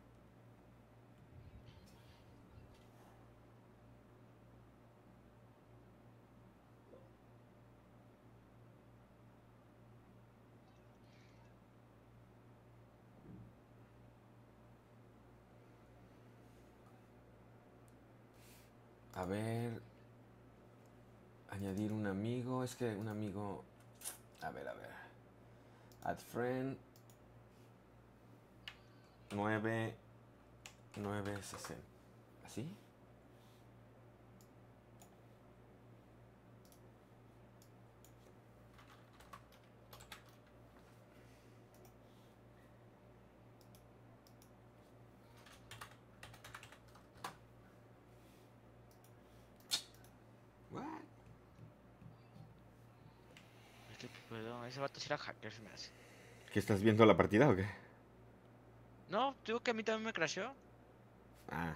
A ver... Añadir un amigo. Es que un amigo... A ver. Add friend. 960. ¿Así? What? Este pedo, ese vato sí era hacker, se me hace. ¿Qué estás viendo la partida o qué? No, digo que a mí también me crasheó. Ah.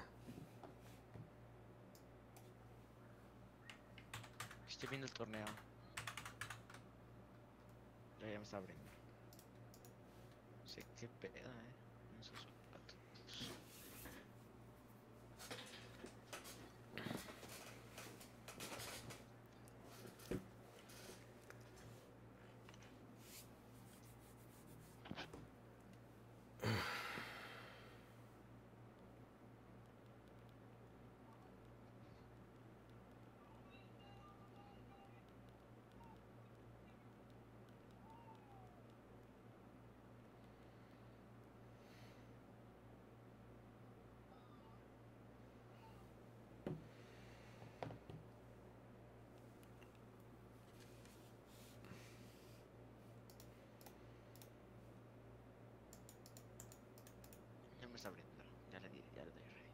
Estoy viendo el torneo. Ya me está abriendo. No sé qué pedo, esos vatos. Ya me está abriendo. Ya le doy ready.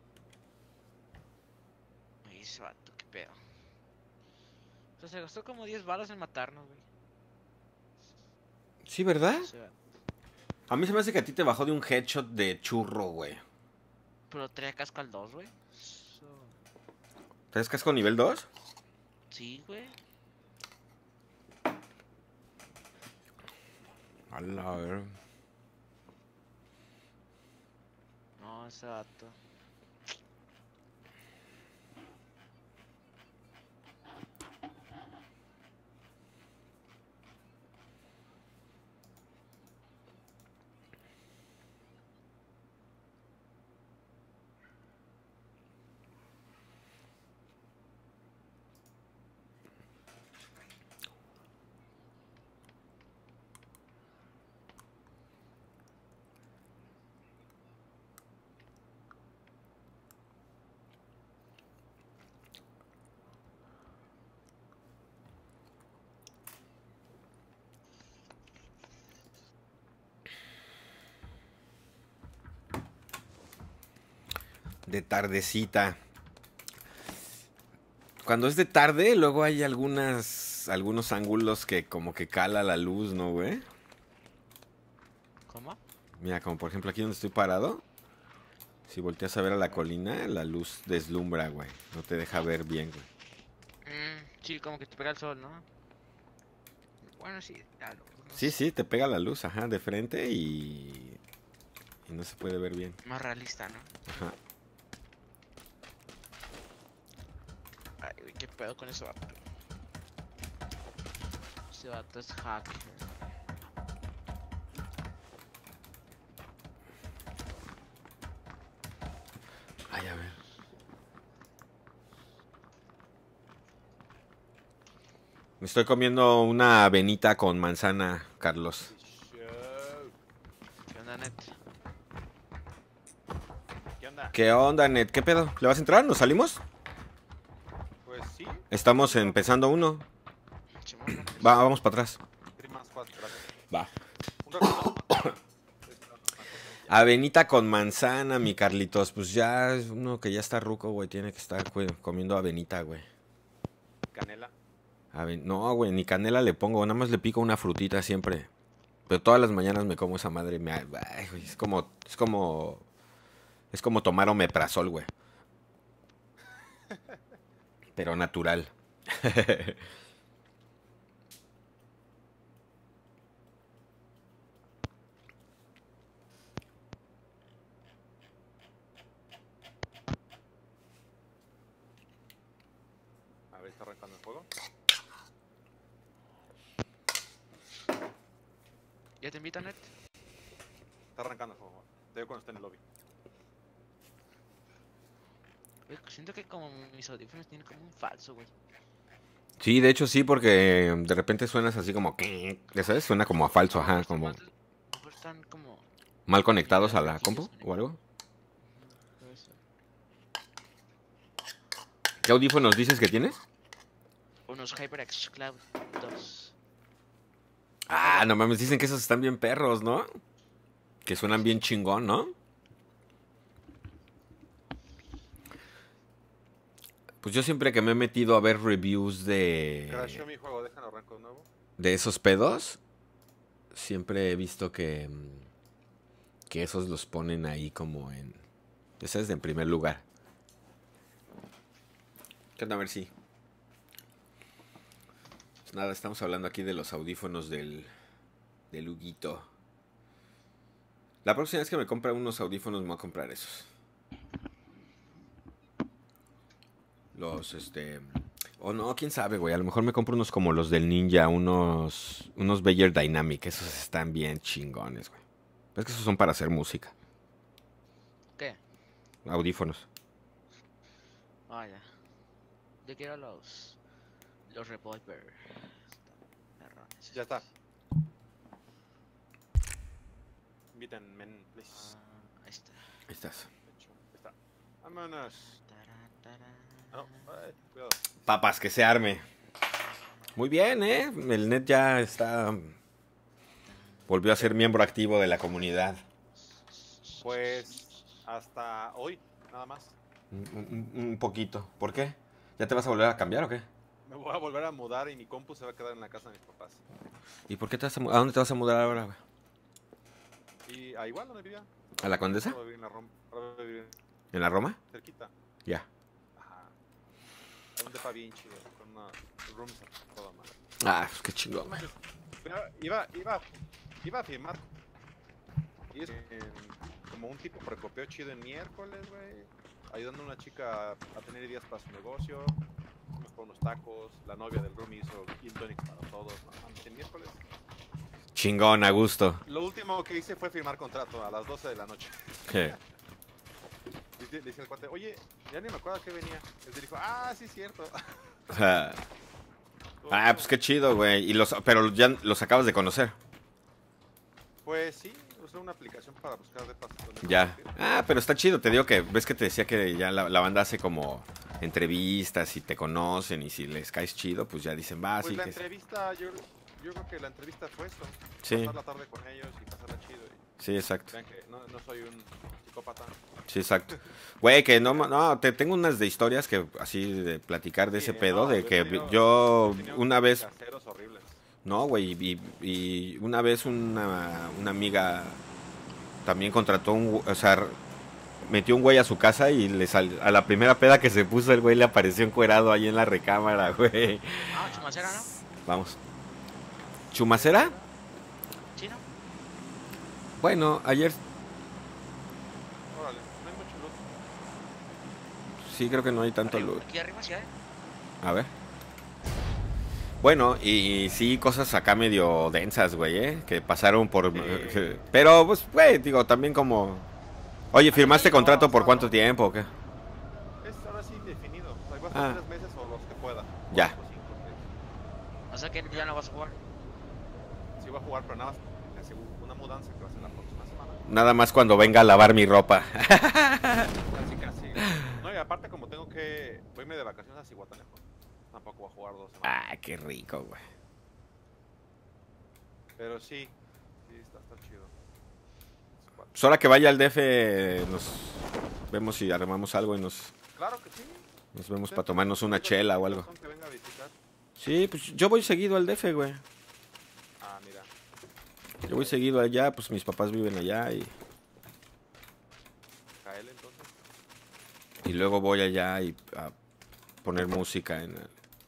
Ay, ese vato, qué pedo. O sea, se gastó como 10 balas en matarnos, güey. Sí, ¿verdad? Ese vato. A mí se me hace que a ti te bajó de un headshot de churro, güey. Pero traía casco al 2, güey. Eso... ¿Traes casco nivel 2? Sí, güey. A ver. No, ese vato. De tardecita. Cuando es de tarde, luego hay algunos ángulos que como que cala la luz, ¿no, güey? ¿Cómo? Mira, como por ejemplo aquí donde estoy parado. Si volteas a ver a la colina, la luz deslumbra, güey. No te deja ver bien, güey. Sí, como que te pega el sol, ¿no? Bueno, sí, ya no Sí, sé. sí, te pega la luz, ajá, de frente y no se puede ver bien. Más realista, ¿no? Ajá. Ay, güey, qué pedo con ese vato. Ese vato es hacker. Ay, a ver. Me estoy comiendo una avenita con manzana, Carlos. ¿Qué onda, net? ¿Qué onda? ¿Qué onda, Ned? ¿Qué pedo? ¿Le vas a entrar? ¿Nos salimos? Pues sí. Estamos empezando uno. Chimón, ¿no? Vamos para atrás. Más fácil, gracias. Va. Un ratito. Avenita con manzana, mi Carlitos. Pues ya es uno que ya está ruco, güey. Tiene que estar comiendo avenita, güey. Canela. No, güey, ni canela le pongo. Nada más le pico una frutita siempre. Pero todas las mañanas me como esa madre. Ay, güey, es como tomar omeprazol, güey. Pero natural. A ver, está arrancando el juego. ¿Ya te invito, net? Está arrancando el juego. Debe cuando esté en el lobby. Güey, siento que como mis audífonos tienen como un falso, güey. Sí, de hecho sí, porque de repente suenas así como... ¿Ya sabes? Suena como a falso, ajá, como Mejor están como... mal conectados a la flequillos compu en el- o algo. Puede ser. ¿Qué audífonos dices que tienes? Unos HyperX Cloud 2. Ah, no mames, dicen que esos están bien perros, ¿no? Que suenan bien chingón, ¿no? Pues yo siempre que me he metido a ver reviews Crashó mi juego, déjalo arranco de nuevo. de esos pedos, siempre he visto que esos los ponen ahí como en... Ya sabes, en primer lugar. ¿Qué onda? A ver si... Pues nada, estamos hablando aquí de los audífonos del Huguito. La próxima vez que me compre unos audífonos me voy a comprar esos. O no, quién sabe, güey. A lo mejor me compro unos como los del Ninja, unos Beyer Dynamic. Esos están bien chingones, güey. Es que esos son para hacer música. ¿Qué? Audífonos. Ah, ya. Yo quiero los Revolver. Están perrones. Ya está. Inviten, men, please. Ahí está. Ahí estás. Hecho. Ahí está. Vámonos. Tarán, tarán. Ah, no, ay, cuidado. Papas, que se arme. Muy bien, ¿eh? El net ya está... Volvió a ser miembro activo de la comunidad. Pues hasta hoy, nada más. Un poquito. ¿Por qué? ¿Ya te vas a volver a cambiar o qué? Me voy a volver a mudar y mi compu se va a quedar en la casa de mis papás. ¿Y por qué te vas a dónde te vas a mudar ahora, güey? Y a igual donde vivía. ¿A la Condesa? Ahora voy a vivir en la Roma. Ahora voy a vivir ¿En la Roma? cerquita. Ya. Ajá. Hay un depa bien chido, con una rooms a toda madre. Ah, pues qué chingón, güey. Pero iba a firmar. Y es como un tipo precopeo chido en miércoles, güey. Ayudando a una chica a tener ideas para su negocio. Fuimos por unos tacos. La novia del room hizo gin tonics para todos. No mames, en miércoles. Chingón, a gusto. Lo último que hice fue firmar contrato a las 12 de la noche. ¿Qué? Le dice el cuate, oye, ya ni me acuerdo que venía. Él dijo, ah, sí, cierto. Ah, pues qué chido, güey. Pero ya los acabas de conocer. Pues sí, usé una aplicación para buscar depas. Ya. Ah, pero está chido. Te digo que ves que te decía que ya la banda hace como entrevistas y te conocen y si les caes chido, pues ya dicen, va, Pues sí la que entrevista, yo creo que la entrevista fue eso. Sí. Pasar la tarde con ellos y pasarla chido. Y sí, exacto. vean que no soy un psicópata. Sí, exacto. Güey, que no, te tengo unas de historias que así de platicar de ese pedo, de que yo una vez, Caseros horribles. no, güey, y una vez una amiga también contrató o sea, metió un güey a su casa y a la primera peda que se puso el güey le apareció encuerado ahí en la recámara, güey. Ah, chumacera, ¿no? Vamos. ¿Chumacera? Sí, ¿no? Bueno, ayer Órale, no hay mucho luz. sí creo que no hay tanto luz. Aquí arriba sí hay. A ver. Bueno, y sí, cosas acá medio densas, güey, ¿eh? Que pasaron por... Sí. Pero, pues, güey, digo, también como... Oye, ¿firmaste sí, contrato no, por no, cuánto no. tiempo o qué? Es ahora sí indefinido. O sea, igual Ah. por 3 meses o los que pueda. Ya. 4, 5, 6. O sea que ya no vas a jugar. Sí voy a jugar, pero nada más una mudanza que va a ser la próxima semana. Nada más cuando venga a lavar mi ropa. Casi, casi. No, y aparte como tengo que... Voy de vacaciones a Cihuatanejo. Tampoco voy a jugar 2 semanas. Ah, qué rico, güey. Pero sí, está chido. Pues ahora que vaya al DF, nos vemos si armamos algo y nos Claro que sí. vemos para tomarnos una chela o algo. Que venga a visitar. Sí, pues yo voy seguido al DF, güey. Ah, mira. Yo voy seguido allá, pues mis papás viven allá y Kael entonces. luego voy allá a poner música en...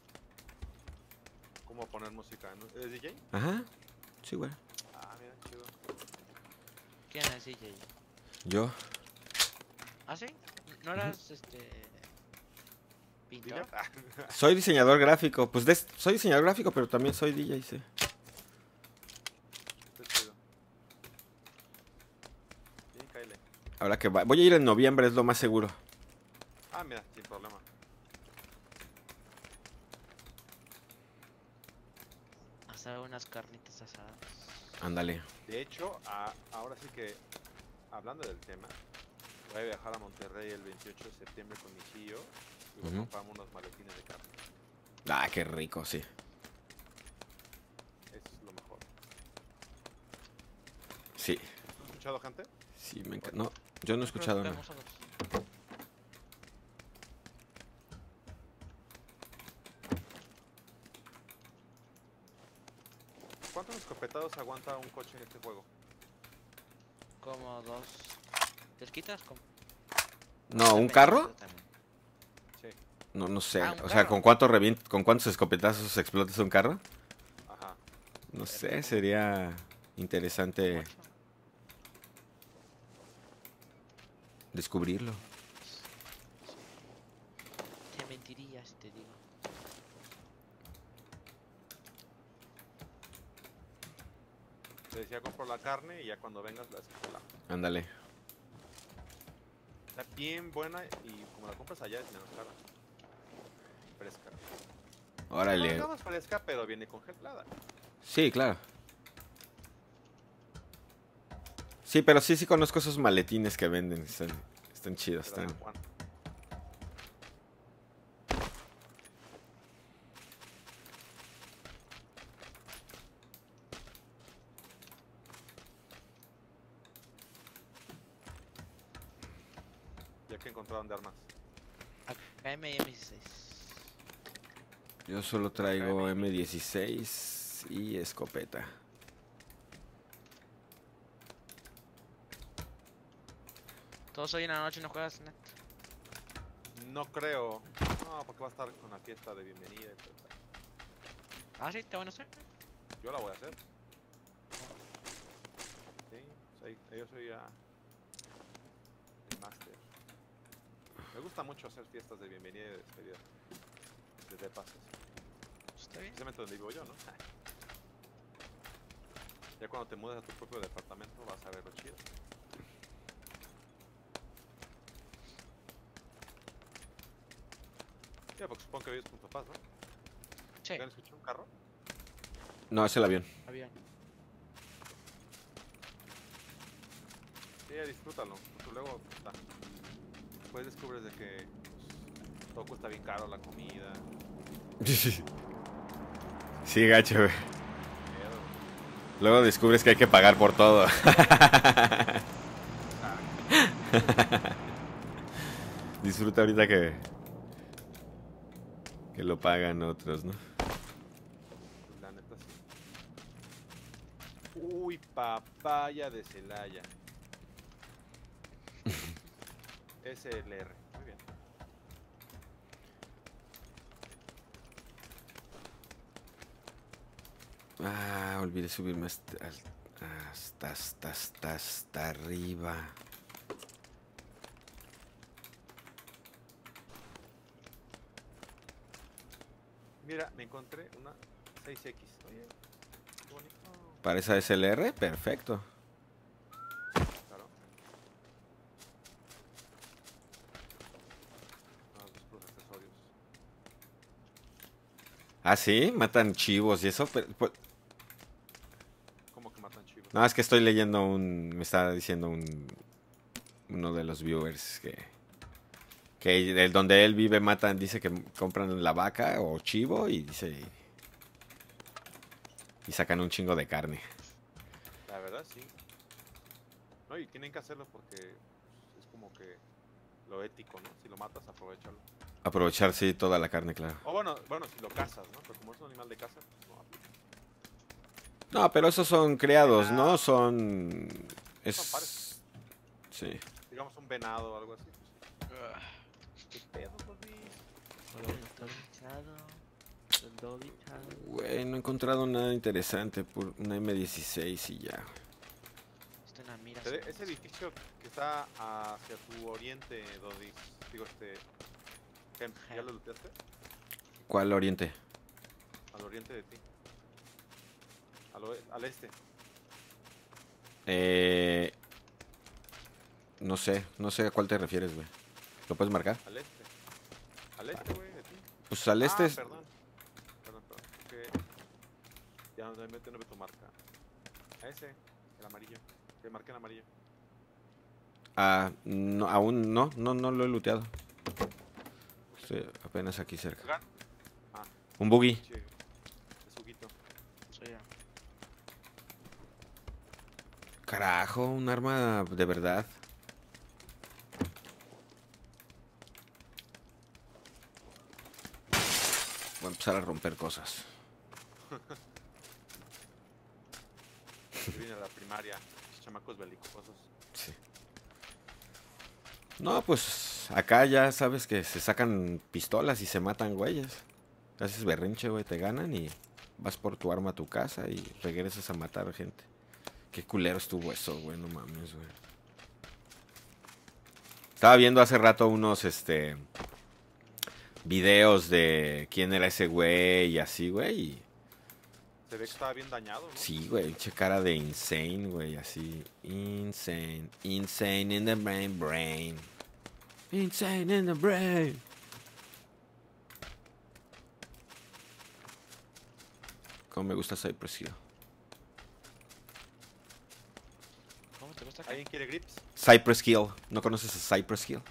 ¿Cómo poner música? ¿Es DJ? Ajá, sí, güey. Ah, mira, chido. ¿Quién es DJ? Yo. ¿Ah, sí? ¿No eras, pintor? ¿Dealer? Ah, Soy diseñador gráfico, pues soy diseñador gráfico, pero también soy DJ, sí. está chido. Bien, Kaele. Ahora que voy a ir en noviembre, es lo más seguro. Ah, mira, sin problema. Hacer unas carnitas asadas. Ándale. De hecho, ahora sí que, hablando del tema, voy a viajar a Monterrey el 28 de septiembre con mi tío y voy a comprarme unos maletines de carne. Ah, qué rico, sí. Eso es lo mejor. Sí, ¿Has escuchado, gente? sí, me encanta. No, yo no he escuchado nada. ¿Cuántos escopetados aguanta un coche en este juego? Como 2. ¿Te quitas? No, ¿un carro? Sí. No sé. Ah, un O sea, carro. ¿con cuántos escopetazos explotas un carro? Ajá. No sé, sería interesante descubrirlo. Te mentiría si te digo. Te decía, compro la carne y ya cuando vengas la haces. Ándale. Está bien buena y como la compras allá es menos cara. Fresca. Órale. No es fresca, pero viene congelada. Sí, claro. Sí, pero sí conozco esos maletines que venden. Están chidos, Pero están. Juan. Ya que encontraron de armas. KM y M16. Yo solo traigo M16 y escopeta. Todos hoy en la noche no juegas net. No creo. No, No, porque va a estar con la fiesta de bienvenida y todo. Ah, sí, te van a hacer. Yo la voy a hacer. Sí, yo soy ya el máster. Me gusta mucho hacer fiestas de bienvenida y de despedida. Desde pases. Está bien. Especialmente donde vivo yo, ¿no? Ya cuando te mudes a tu propio departamento vas a ver lo chido. Sí, porque supongo que vives con tus papás, ¿no? Sí, ¿Ya escuché un carro? No, es el avión. avión. Sí, disfrútalo. Porque luego, puta, después descubres de que pues, todo cuesta bien caro, la comida. Sí, gacho, güey. Miedo. Luego descubres que hay que pagar por todo. Disfruta ahorita que lo pagan otros, ¿no? Pues la neta sí. Uy, papaya de Celaya. SLR. Muy bien. Ah, olvidé subirme hasta arriba. Mira, me encontré una 6X. Oye, qué bonito. Para esa SLR, perfecto. Claro. Los accesorios. Ah, sí, matan chivos y eso. ¿Cómo que matan chivos? No, es que estoy leyendo me está diciendo uno de los viewers que donde él vive matan, dice que compran la vaca o chivo y dice y sacan un chingo de carne. La verdad, sí. No, y tienen que hacerlo porque pues, es como que lo ético, ¿no? Si lo matas, aprovechalo. Aprovechar, sí, toda la carne, claro. O bueno, si lo cazas, ¿no? Pero como es un animal de caza, pues no aplica. No, pero esos son criados, ¿no? Son pares. Sí. Digamos un venado o algo así. Pues, ¿qué pedo, Bobby? Güey, no he encontrado nada interesante por una M16 y ya. Esto en la mira. Ese edificio que está hacia tu oriente, Dodi. Digo, Kem, ¿ya lo looteaste? ¿Cuál oriente? Al oriente de ti. Al este. No sé a cuál te refieres, güey. ¿Lo puedes marcar? Al este. Al este, güey, de ti. Pues al este es... Perdón. Que ya no me tu marca. A ese, el amarillo. Que marqué en amarillo. Ah, no, aún no lo he looteado. Estoy apenas aquí cerca. ¿Jugar? Ah, Un buggy. che. Es juguito. Soy ya. Carajo, un arma de verdad. Voy a empezar a romper cosas. Yo vine a la primaria. Chamacos belicosos. Sí. No, pues acá ya sabes que se sacan pistolas y se matan güeyes. Haces berrinche, güey, te ganan y vas por tu arma a tu casa y regresas a matar gente. Qué culero estuvo eso, güey, no mames, güey. Estaba viendo hace rato unos, videos de quién era ese güey y así, güey. Y... Se ve que estaba bien dañado, ¿no? sí, güey, pinche cara de insane, güey, así. Insane, insane in the brain. Insane in the brain. Cómo me gusta Cypress Hill. ¿Cómo te gusta acá? ¿Alguien quiere grips? Cypress Hill. ¿No conoces a Cypress Hill?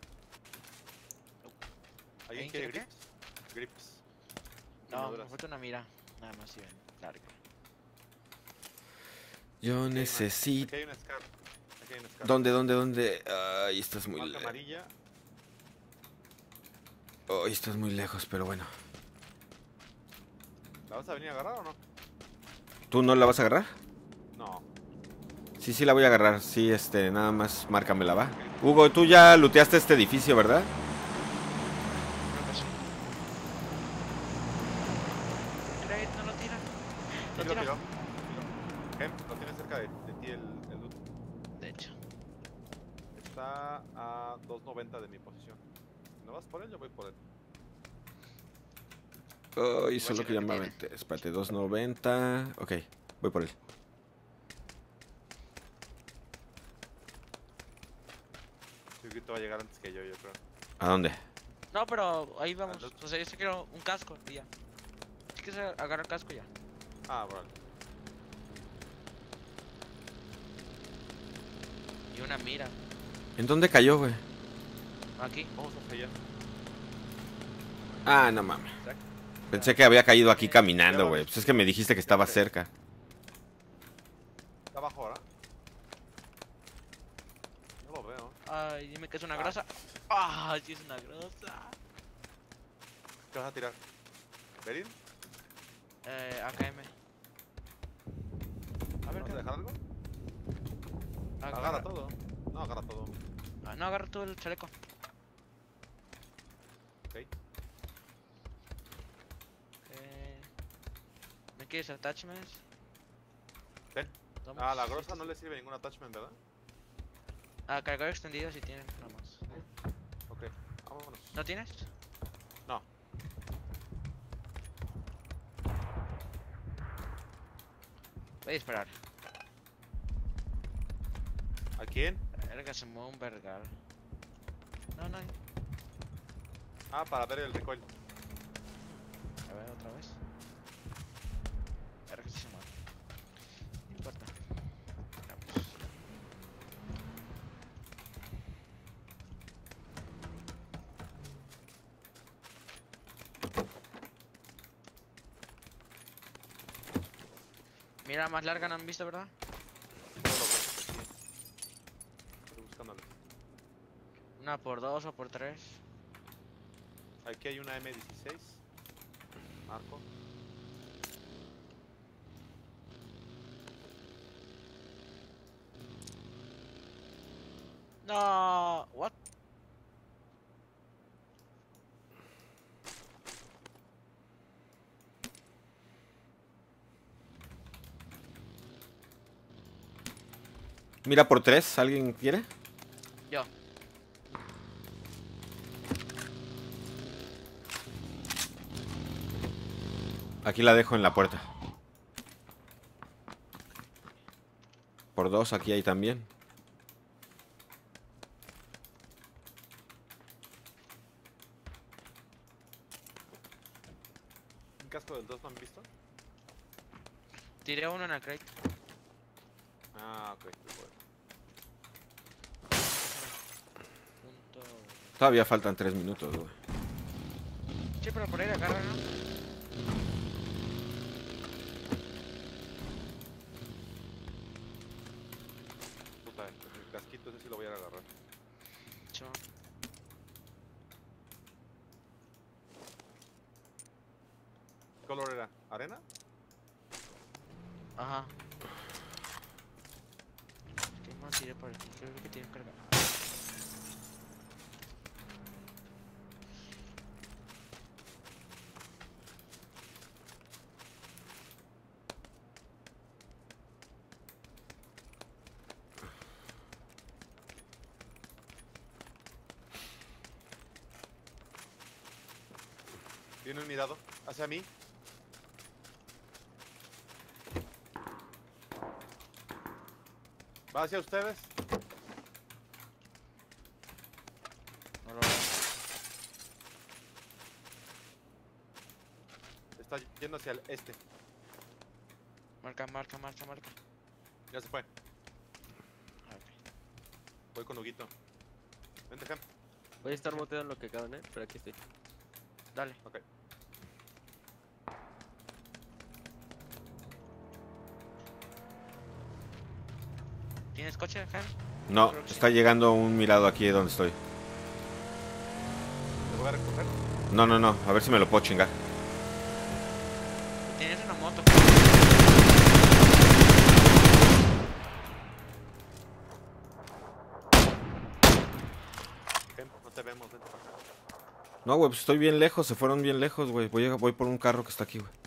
¿Alguien quiere grips? Grips. No, me Armaduras. falta una mira. Nada más y ven. Largo. Yo necesito... Aquí hay una Scar. Aquí hay una Scar. ¿Dónde? Ay, estás muy Marca lejos. amarilla. Ay, estás muy lejos, pero bueno. ¿La vas a venir a agarrar o no? ¿Tú no la vas a agarrar? No. Sí, la voy a agarrar. Sí, nada más márcamela, va. Hugo, tú ya looteaste este edificio, ¿verdad? Creo que sí. Está a 290 de mi posición. ¿No vas por él? Yo voy por él. Ay, solo que ya checar me qué aventé. Espérate, 290. Ok, voy por él. Chiquito va a llegar antes que yo creo. ¿A dónde? No, pero ahí vamos. no- O sea, yo sí quiero un casco y ya. Si quieres agarrar casco ya. Ah, vale. Y una mira. ¿En dónde cayó, güey? Aquí. Vamos hacia allá. Ah, no mames. Exacto. Pensé que había caído aquí caminando, güey. Pues es que me dijiste que estaba cerca. Está abajo ahora. No lo veo. Ay, dime que es una grosa. Ah, sí es una grosa. ¿Qué vas a tirar? ¿Berin? AKM. A ver, ¿Vas a dejar algo? agarra. Agarra todo. No, agarra todo. Ah, no, agarra tú el chaleco. Ok. ¿Me quieres attachments? Ten. Toma. Ah, la grosa no le sirve ningún attachment, ¿verdad? Ah, cargador extendido si tienes nada más. Ok, vámonos. ¿No tienes? No. Voy a disparar. ¿A quién? Verga, se mueve un vergal. No, no. Ah, para ver el recoil. A ver, otra vez. Verga, sí se mueve. No importa. Vamos. Mira, más larga no han visto, ¿verdad? No lo veo, pues sí. Estoy buscándolo. Una por 2 o por 3. Aquí hay una M16. Marco. No, what? Mira por 3, ¿alguien quiere? Yo. Aquí la dejo en la puerta. Por 2 aquí hay también. ¿Un casco del 2 no han visto? Tiré uno en el crate. Ah, ok. Qué bueno. Punto. Todavía faltan 3 minutos, güey. Sí, pero por ahí agarra, ¿no? Puta, el casquito ese sí lo voy a agarrar. Chao. ¿Qué color era? ¿Arena? Ajá. ¿Qué más tiré por aquí? Creo que tiene carga. Viene un mirado hacia mí. ¿Va hacia ustedes? No lo veo. Está yendo hacia el este. Marca, marca, marca, marca. Ya se fue. Ok. Voy con Huguito. Vente, Gem. Voy a estar muteado en lo que acaban, pero aquí estoy. Dale. Ok. ¿Tienes coche, Jan? No, Creo que sí. está llegando un mirado aquí donde estoy. Te voy a recoger. No, no, no. A ver si me lo puedo chingar. Tienes una moto. Gem, no te vemos. Vente para acá. No, güey, pues estoy bien lejos. Se fueron bien lejos, güey. Voy por un carro que está aquí, güey.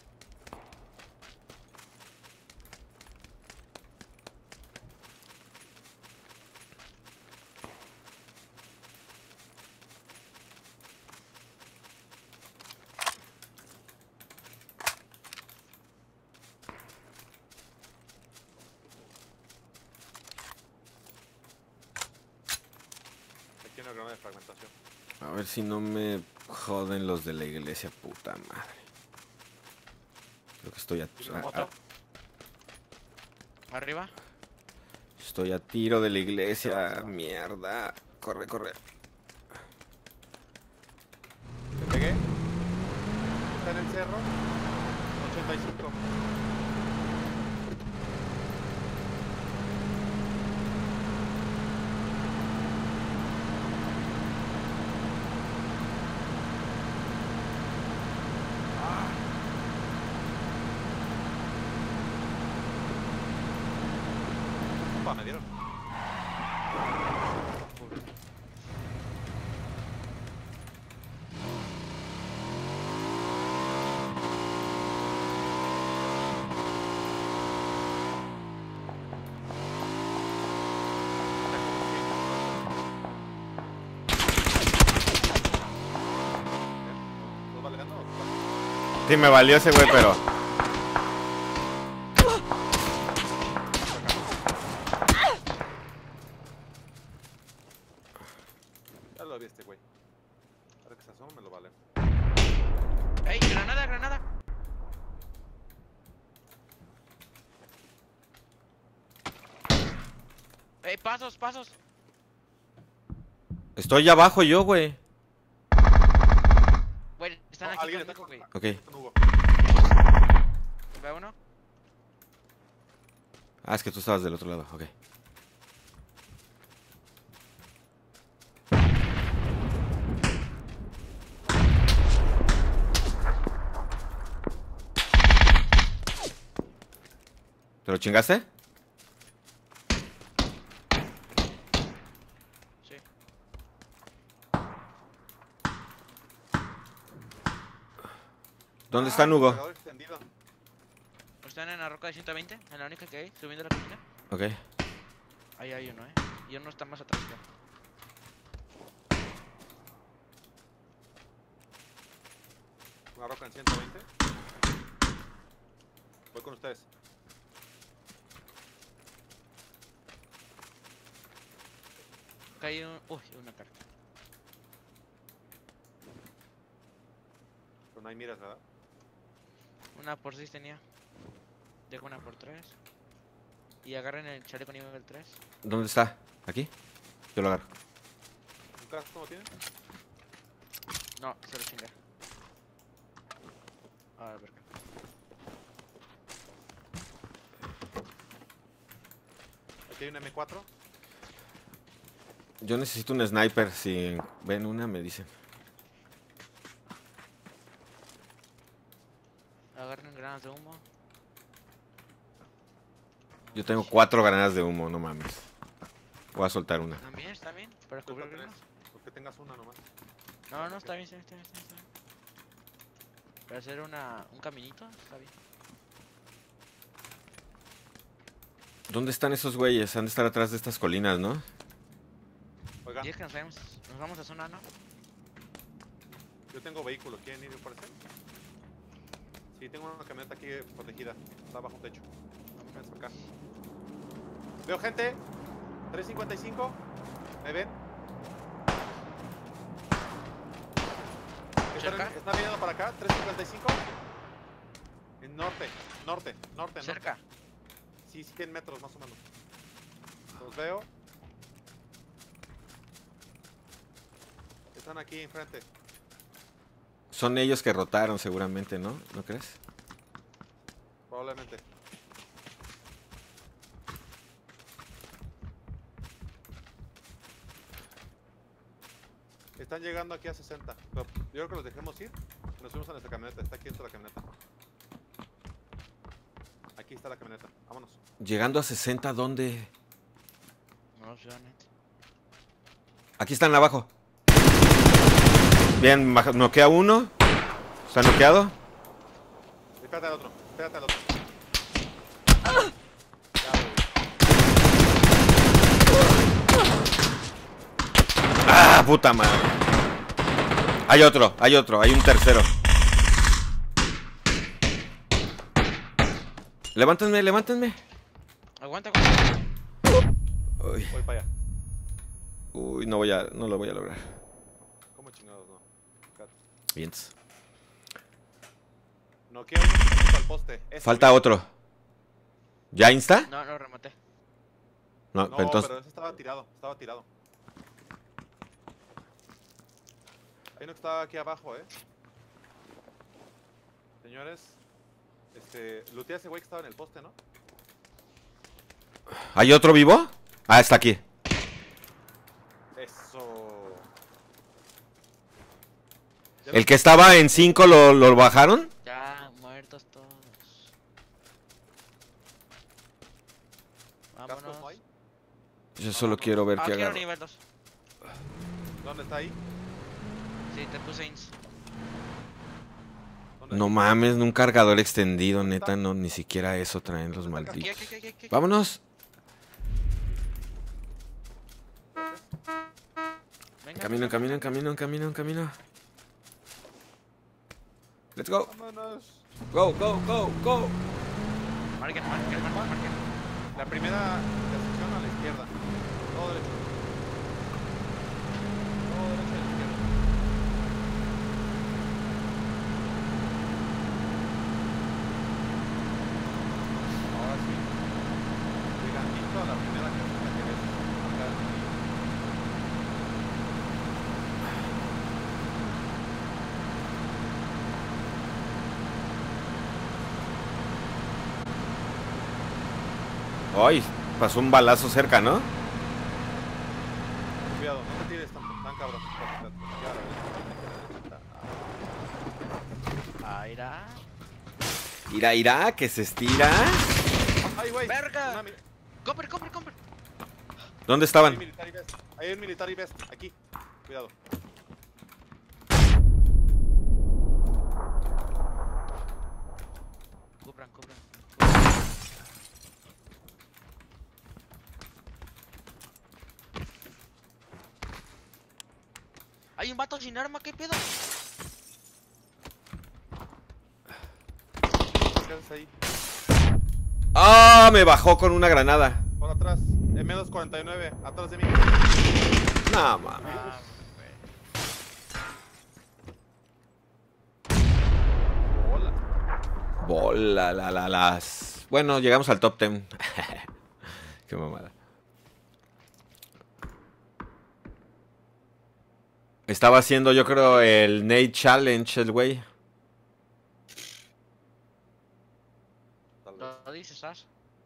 tiene una granada de fragmentación. A ver si no me joden los de la iglesia, puta madre. Creo que estoy ¿Tiene una moto? Arriba. estoy a tiro de la iglesia. Mierda. Corre, corre. ¿Te pegué? Está en el cerro. 85. Me dieron. ¿Nos vale ganando? Sí, me valió ese güey, pero... Ya lo vi este güey. Ahora que se asoma me lo vale. ¡Ey, granada, granada! ¡Ey, pasos, pasos! Estoy abajo yo, güey. Güey, están No, aquí alguien está conmigo, con... güey. Ok. con Hugo. ¿Ve uno? Ah, es que tú estabas del otro lado. Ok. ¿Te lo chingaste? Sí. ¿Dónde están, Hugo? Cargador extendido. Están en la roca de 120, en la única que hay, subiendo la colina. Ok. Ahí hay uno, y uno está más atrás ya. Una roca en 120. Voy con ustedes. Acá hay un... Uy, una carta. Pero no hay miras, ¿verdad? Una por 6 tenía. Dejo una por 3. Y agarren el chaleco nivel 3. ¿Dónde está? ¿Aquí? Yo lo agarro. ¿Un casco no tiene? No, se lo chingué. A ver, acá. Aquí hay un M4. Yo necesito un sniper. Si ven una, me dicen. Agarren granadas de humo. Yo tengo 4 granadas de humo, no mames. Voy a soltar una. También, está bien. Para Tú con cubrirnos. 3. Porque tengas una nomás. No, no, está bien, está bien, está bien, está bien. Para hacer un caminito, está bien. ¿Dónde están esos güeyes? Han de estar atrás de estas colinas, ¿no? Oiga, Y es que nos vamos a zona, ¿no? yo tengo vehículo. ¿Quieren ir por ese? Sí, tengo una camioneta aquí protegida. Está bajo un techo. Vamos por acá. Veo gente. 355. ¿Me ven? ¿Cerca? ¿Están viniendo para acá? 355. En norte. Norte. Norte. Cerca. Sí, 100 metros más o menos. Los veo. Están aquí enfrente. Son ellos que rotaron seguramente, ¿no? ¿No crees? Probablemente. Están llegando aquí a 60. Pero yo creo que los dejemos ir. Nos subimos a nuestra camioneta. Está aquí dentro de la camioneta. Aquí está la camioneta. Vámonos. Llegando a 60, ¿dónde? No sé, neta. Aquí están abajo. Bien, noquea uno. ¿Está noqueado? Espérate al otro. Espérate al otro. ¡Ah, puta madre! Hay otro, hay un tercero. Levántenme, levántenme. Aguanta, aguanta. Uy. Voy para allá. Uy, no lo voy a lograr. ¿Cómo chingados, no? Cat. Bien. No, quiero uno al poste. Ese, Falta güey. otro. ¿Ya insta? No, lo rematé. No, No, pero entonces... pero ese estaba tirado, estaba tirado. Hay uno que estaba aquí abajo, Señores, lootea a ese güey que estaba en el poste, ¿no? ¿Hay otro vivo? Ah, está aquí. Eso. ¿Ya ¿El que estaba en 5 lo bajaron? Ya, muertos todos. cascos Vámonos. no hay? Yo solo quiero ver qué quiero agarro. nivel 2. ¿Dónde está ahí? Sí, te puse ins. ¿Dónde? No mames, un cargador extendido, ¿Dónde neta, está? no, ni siquiera eso traen los ¿Dónde está? Aquí, malditos. aquí. Vámonos. Venga, Camino. Let's go. Vámonos. Go. Marquen. La primera intersección a la izquierda. Todo derecho. Todo derecho a la izquierda. Ahora sí. Gigantito a la primera casita que ves. Acá. Ay, pasó un balazo cerca, ¿no? Cuidado, no te tires tan cabrón. Ah, irá. Irá, que se estira. ¡Ay, güey! ¡Verga! Una mi- ¡Compre! ¿Dónde Hay estaban? un military vest. Hay un military vest. Aquí. Cuidado. Cubran. Hay un vato sin arma, ¿qué pedo? ¿Qué haces ahí? Ah, me bajó con una granada. Por atrás. M249. Atrás de mí. No, mames. Ah, Hola. Bola, las. Bueno, llegamos al top 10. Qué mamada. Estaba haciendo, yo creo, el Nate Challenge, el güey. Tal vez. lo dices, Ash.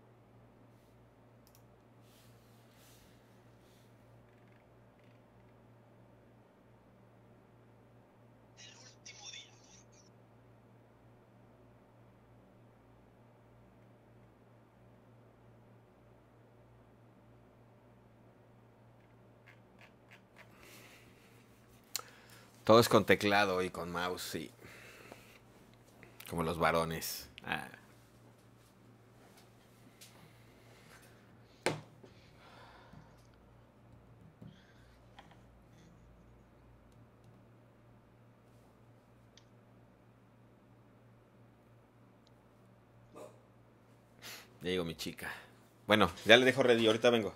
Todo es con teclado y con mouse, sí. Como los varones. Ah. Ya llegó mi chica. Bueno, ya le dejo ready, ahorita vengo.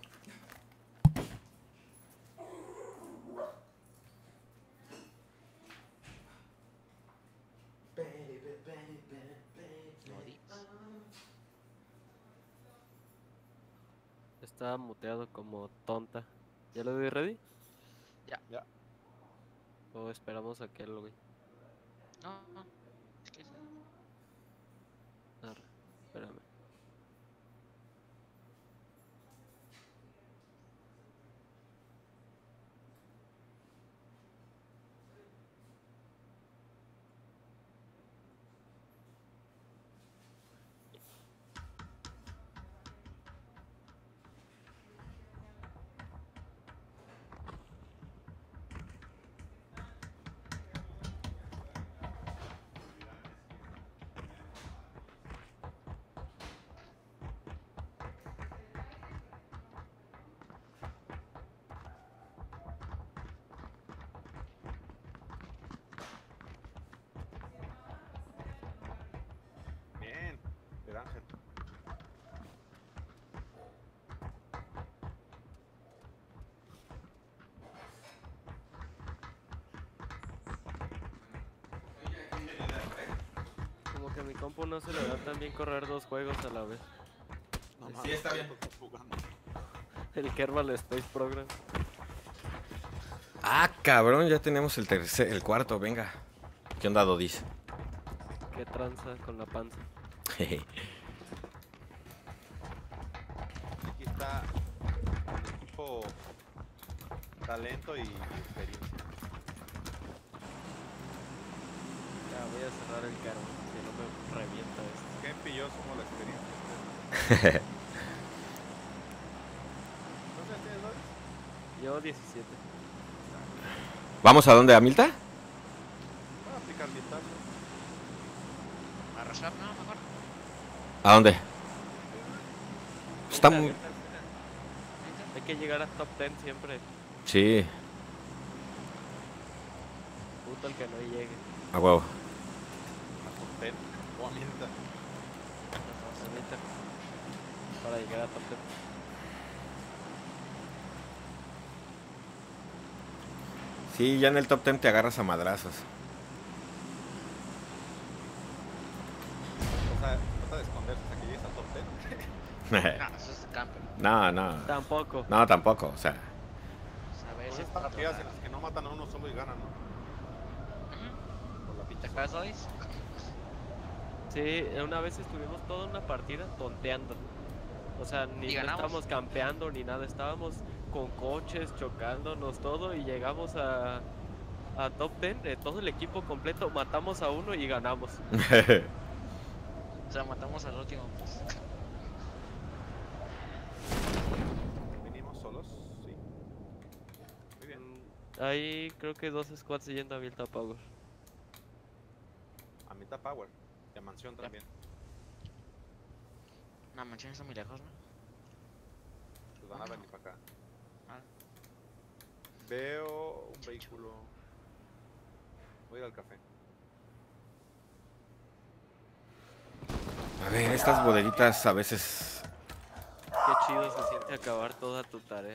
Lo dices. Está muteado como tonta. ¿Ya lo doy ready? Ya. ¿O esperamos a que él, güey? No. Es que Arre, espérame. que a mi compu no se le da tan bien correr 2 juegos a la vez. No, Sí, mames, está bien. estás jugando. El Kerbal Space Program. Ah, cabrón, ya tenemos el cuarto, venga. ¿Qué onda, Dodis? Que tranza con la panza. Aquí está el equipo talento y experiencia. Ya voy a cerrar el Kerbal, si no me revienta esto. Kemp y yo somos la experiencia. ¿Cuántos años tienes, Loris? Yo 17. ¿Vamos a dónde? ¿A Milta? Voy a aplicar vietazo. ¿A Rosap? No, mejor. ¿A dónde? Está Ahorita, muy... ahorita, ahorita. Hay que llegar a top 10 siempre. Sí, Puto el que no llegue. a huevo. A Fonten. O a Mienta. Ahorita. Para llegar a top 10. Sí, ya en el top 10 te agarras a madrazos. O sea, trata de esconderse hasta que llegues al top 10. No, eso es camper. No, no. Tampoco. No, tampoco, o sea. A Son veces. estas partidas en las que no matan a uno solo y ganan, ¿no? Por la ¿Te pinche acuerdas, zona. Lois? Sí, una vez estuvimos toda una partida tonteando. O sea, ¿Y ni no ganamos? estábamos campeando ni nada, estábamos con coches, chocándonos todo y llegamos a top 10, todo el equipo completo, matamos a uno y ganamos. O sea, matamos al último. Pues. Vinimos solos, sí. Muy bien. Hay creo que 2 squads yendo a Vilta Power. A mitad Power. Y a Mansión también. No, mansión está muy lejos, ¿no? Pues van a venir para acá. Ah. Veo un vehículo. Voy a ir al café. A ver, estas bodeguitas a veces... Qué chido se siente acabar toda tu tarea.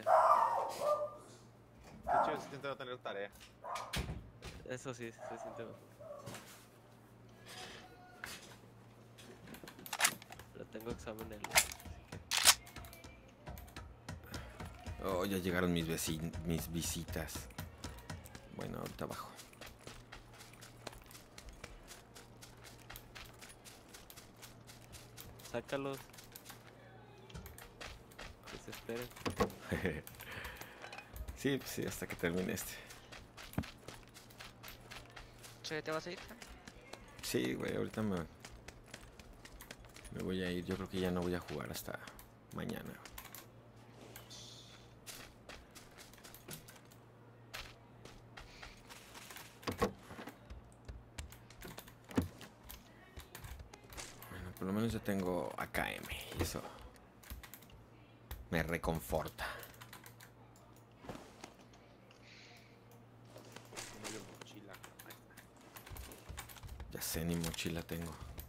Qué chido se siente no tener tarea. Eso sí, se siente mejor. Pero tengo examen el... Oh, ya llegaron mis visitas. Bueno, ahorita abajo. Sácalos. Que se esperen. Sí, pues sí, hasta que termine este. ¿Sí, te vas a ir? Sí, güey, ahorita me voy a ir. Yo creo que ya no voy a jugar hasta mañana. Bueno, por lo menos ya tengo AKM y eso me reconforta. No llevo mochila. Ahí está. Ya sé, ni mochila tengo.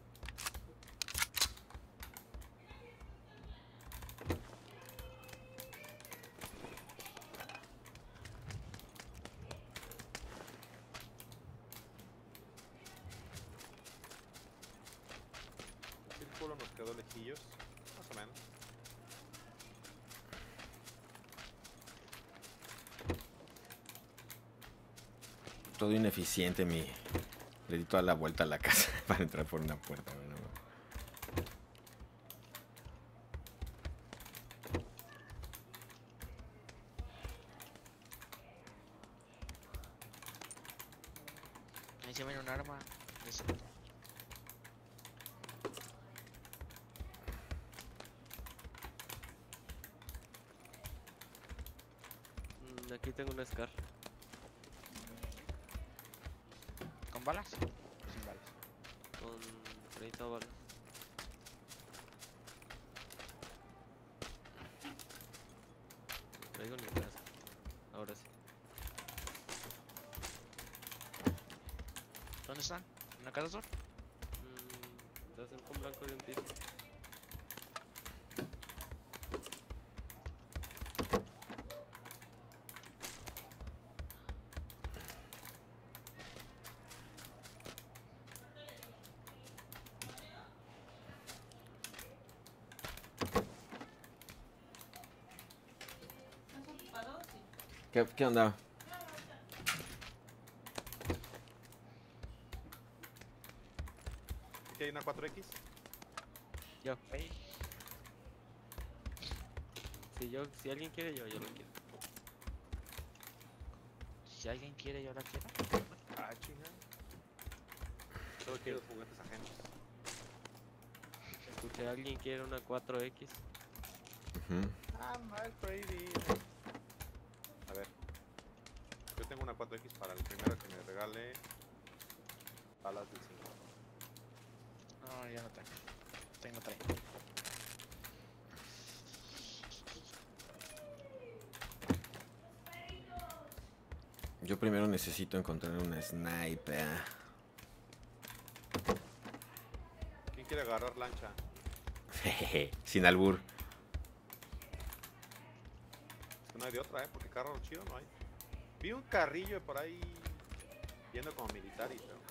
El círculo nos quedó lejillos. Más o menos. Todo ineficiente, le di toda la vuelta a la casa para entrar por una puerta. Bueno, Ahí se viene un arma. Eso. Aquí tengo un Scar. ¿Con balas? Sin balas. Con 30 balas. No traigo ni casa. Ahora sí. ¿Dónde están? ¿En la casa sur? Te hacen con blanco de un piso. ¿Qué onda? Aquí hay una 4X. Yo. Ahí. Si alguien quiere, yo lo quiero. Si alguien quiere, yo la quiero. Ah, chinga. Solo quiero juguetes ajenos. Escuché, alguien quiere una 4X. Ujú. Ah, mal, Freddy. A ver. Yo tengo una 4X para el primero que me regale balas del 5. No, yo no tengo. Tengo 30. Yo primero necesito encontrar una sniper. ¿Quién quiere agarrar lancha? Sin albur. Es que no hay de otra, porque carro chido no hay. Vi un carrillo por ahí yendo como militar y pero...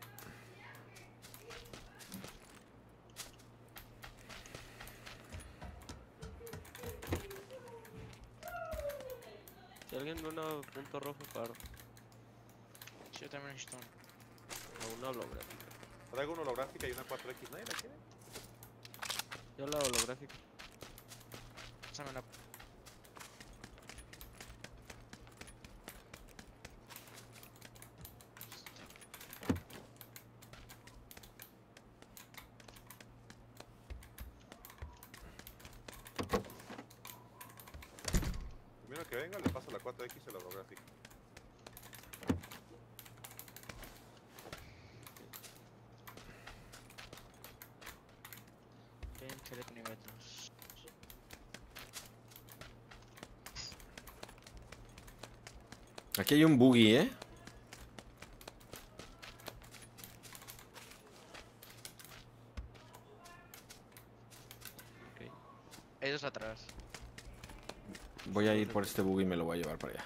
Si alguien ve una punto rojo, paro. Yo también necesito uno. O una holográfica. Traigo una holográfica y una 4X. ¿Nadie la quiere? Yo la holográfica. Pásame una. Primero que venga, le paso la 4X y la holográfica. Ven, teléfono nivel 2. Aquí hay un buggy, ¿eh? Ok. Hay dos atrás. Voy a ir por este buggy y me lo voy a llevar para allá.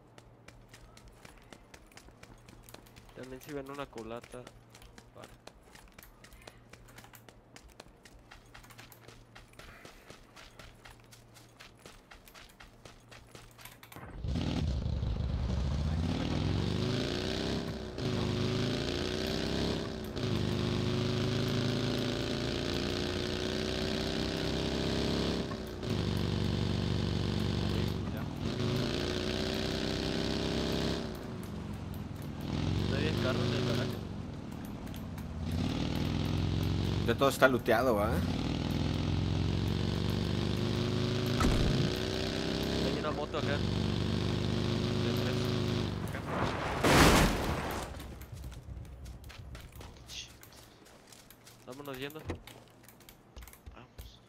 También si ven una culata, paro. ¿No hay carro en el garaje? Ya todo está looteado, ¿va? Hay una moto acá. De tres. Shit. Vámonos yendo. Vamos.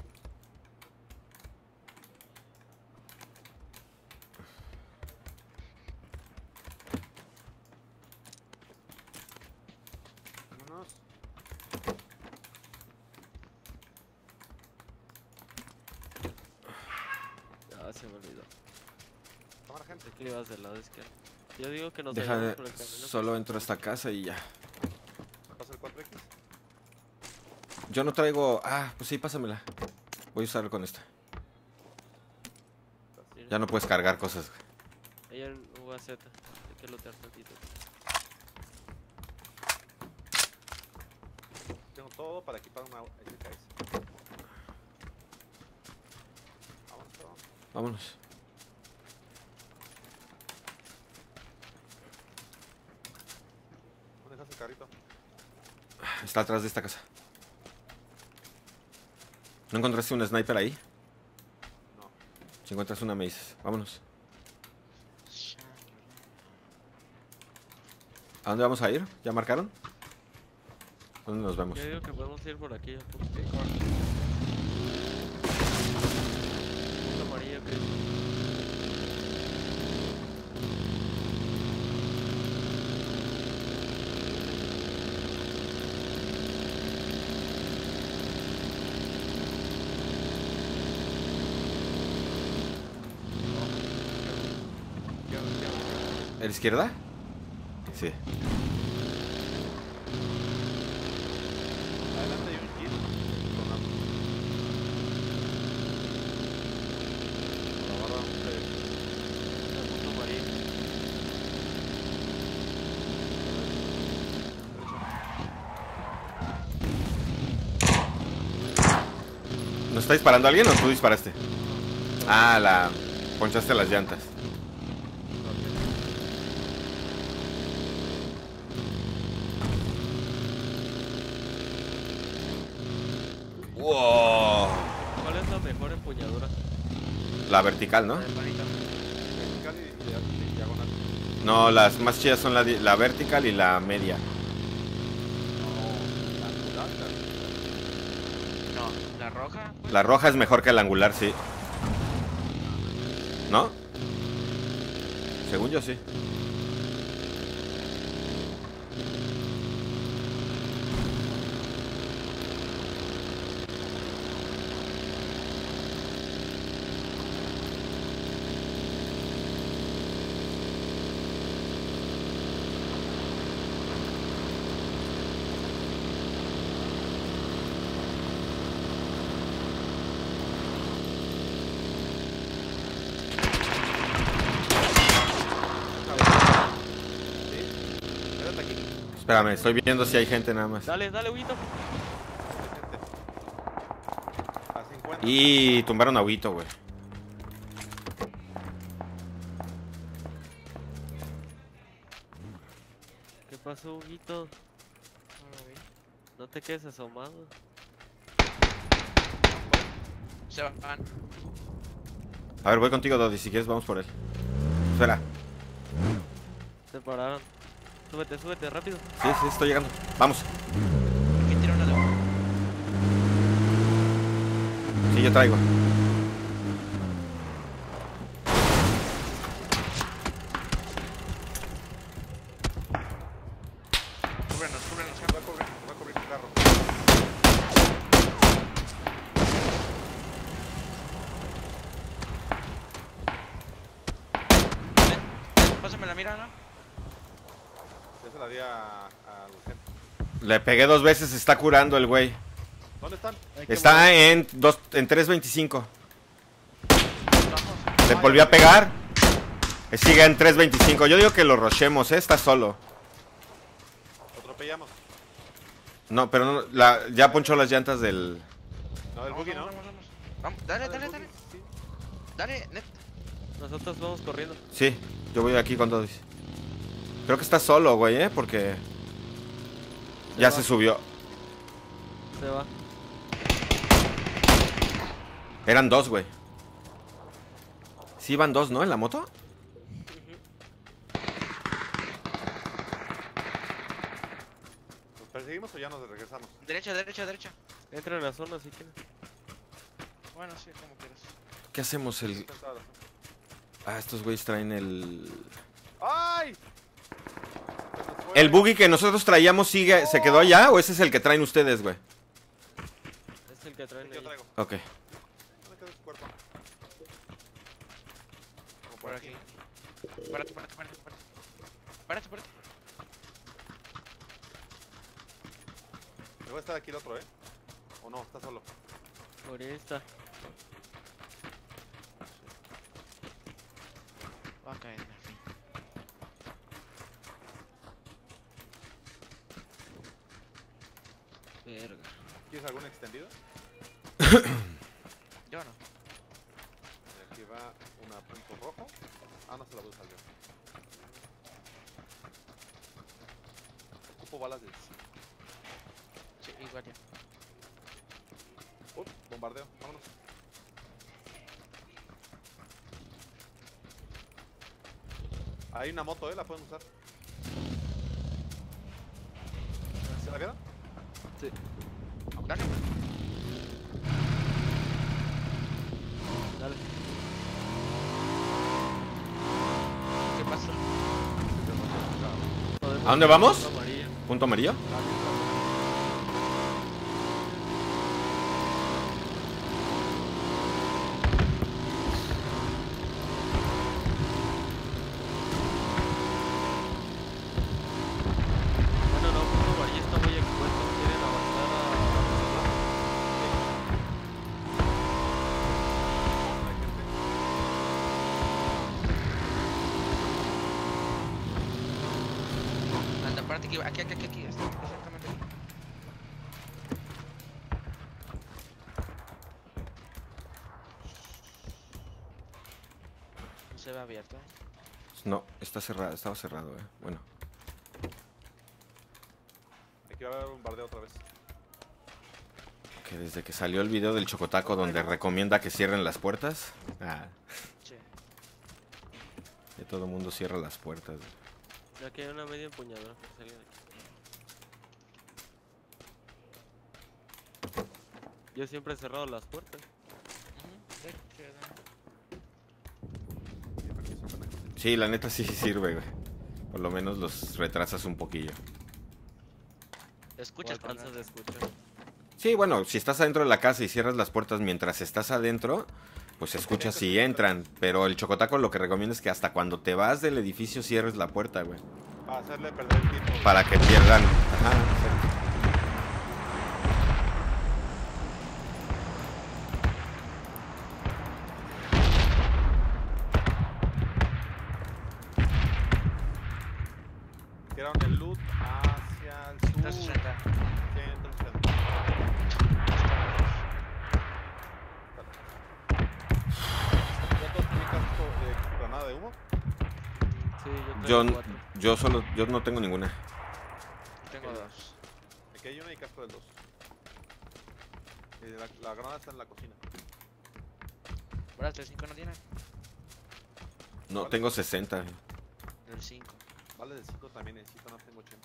Vámonos. Ah, se me olvidó. Cámara, gente. Pensé que ibas del lado izquierdo. Yo digo que nos Deja vayamos de... por el camino. Solo entro a esta casa y ya. ¿Me pasa el 4X? Yo no traigo... Ah, pues sí, pásamela. Voy a usarlo con esta. Ya no puedes cargar cosas. Ahí en UAZ. Hay que lootear tantito. Tengo todo para equipar una SKS. Vámonos, cabrón. Vámonos. ¿Dónde dejas el carrito? Está atrás de esta casa. ¿No encontraste un sniper ahí? No. Si encuentras una me dices. Vámonos. ¿A dónde vamos a ir? ¿Ya marcaron? ¿Dónde nos vemos? Yo digo que podemos ir por aquí. Punto amarillo, Chris. ¿A la izquierda? Sí. Adelante hay un jeep con la barra de... Punto amarillo. ¿Nos está disparando alguien o tú disparaste? Ah, ponchaste las llantas. Wow. ¿Cuál es la mejor empuñadura? La vertical, ¿no? Vertical Y diagonal. No, las más chidas son la vertical y la media. No, la angular, No, la roja. Pues. La roja es mejor que la angular, sí. ¿No? Según yo, sí. Quédate aquí. Espérame, estoy viendo si hay gente nada más. Dale, dale, Huguito. A 50. Y tumbaron a Huito, güey. ¿Qué pasó, Huguito? No te quedes asomado. Se van. A ver, voy contigo, Dodi. Si quieres, vamos por él. Espera. Se pararon. Súbete, súbete, rápido. Sí, sí, estoy llegando. Vamos. Aquí tira una de uno. Sí, yo traigo. Cúbrenos, cúbrenos. Va a cubrir tu carro. Pásame la mira, ¿no? Ya se la di al gente. Le pegué 2 veces, se está curando el güey. ¿Dónde están? Está en 3.25. Vamos. Le volvió a pegar. Sigue en 3.25. Yo digo que lo rochemos, ¿eh? Está solo. Lo atropellamos. No, pero no, ya ponchó las llantas del... No, el buggy, ¿no? Vamos, dale, Ah, del dale, buggy, dale. sí. Dale, net. Nosotros vamos corriendo. Sí, yo voy aquí con Dodi. Creo que está solo, güey, ¿eh? Porque ya va. se subió. Se va. Eran 2, güey. Sí, iban 2, ¿no? En la moto. ¿Nos perseguimos o ya nos regresamos? Derecha, derecha, derecha. Entra en la zona si quieres. Bueno, sí, como quieras. ¿Qué hacemos? Está entrada. Ah, estos güeyes traen ¡Ay! Se nos fue. ¿El buggy que nosotros traíamos se quedó allá o ese es el que traen ustedes, güey? Es el que traen Yo ahí. traigo. Ok. ¿Dónde quedó su cuerpo? Como Por aquí. Párate, párate, párate, párate. Párate, párate. Debe estar aquí el otro, ¿eh? ¿O no? Está solo. Por esta. Va a caer, en fin. Verga. ¿Quieres algún extendido? Yo no. Y aquí va una punto rojo. Ah, no se la voy a usar yo. Ocupo balas de... Sí, igual ya. Bombardeo. Vámonos. Hay una moto, la pueden usar. ¿Se la vieron? Sí. Dale. Dale. ¿Qué pasa? Podemos ¿A dónde ir vamos? punto amarillo. ¿Punto amarillo? Bueno, no, punto amarillo está muy expuesto. Quieren avanzar a... Hay gente. Anda, párate aquí, aquí. Exactamente aquí. está abierto. No, está cerrado, estaba cerrado, Bueno. Aquí va a haber un bardeo otra vez. Que desde que salió el video del Chocotaco donde recomienda que cierren las puertas. Sí. Ya todo el mundo cierra las puertas. Ya que hay una media empuñadora por salir de aquí. Yo siempre he cerrado las puertas. Sí, la neta sí sirve, güey. Por lo menos los retrasas un poquillo. Escuchas O alcanzas de escuchar. Sí, bueno, si estás adentro de la casa y cierras las puertas mientras estás adentro, pues escuchas si entran. Pero el Chocotaco lo que recomienda es que hasta cuando te vas del edificio cierres la puerta, güey. Para hacerle perder el tiempo. Para que pierdan. Ajá, exacto. Tiraron el loot hacia el sur. 260. Sí, entonces, ¿ya todos tienen casco de granada de humo? Sí, yo traigo 4. Yo no tengo ninguna. Tengo 2. Aquí hay una y casco del 2. La granada está en la cocina. ¿Horas del 5 no tiene? No, Vale. tengo 60. Del 5. Vale, del 5 también necesito, no tengo 80.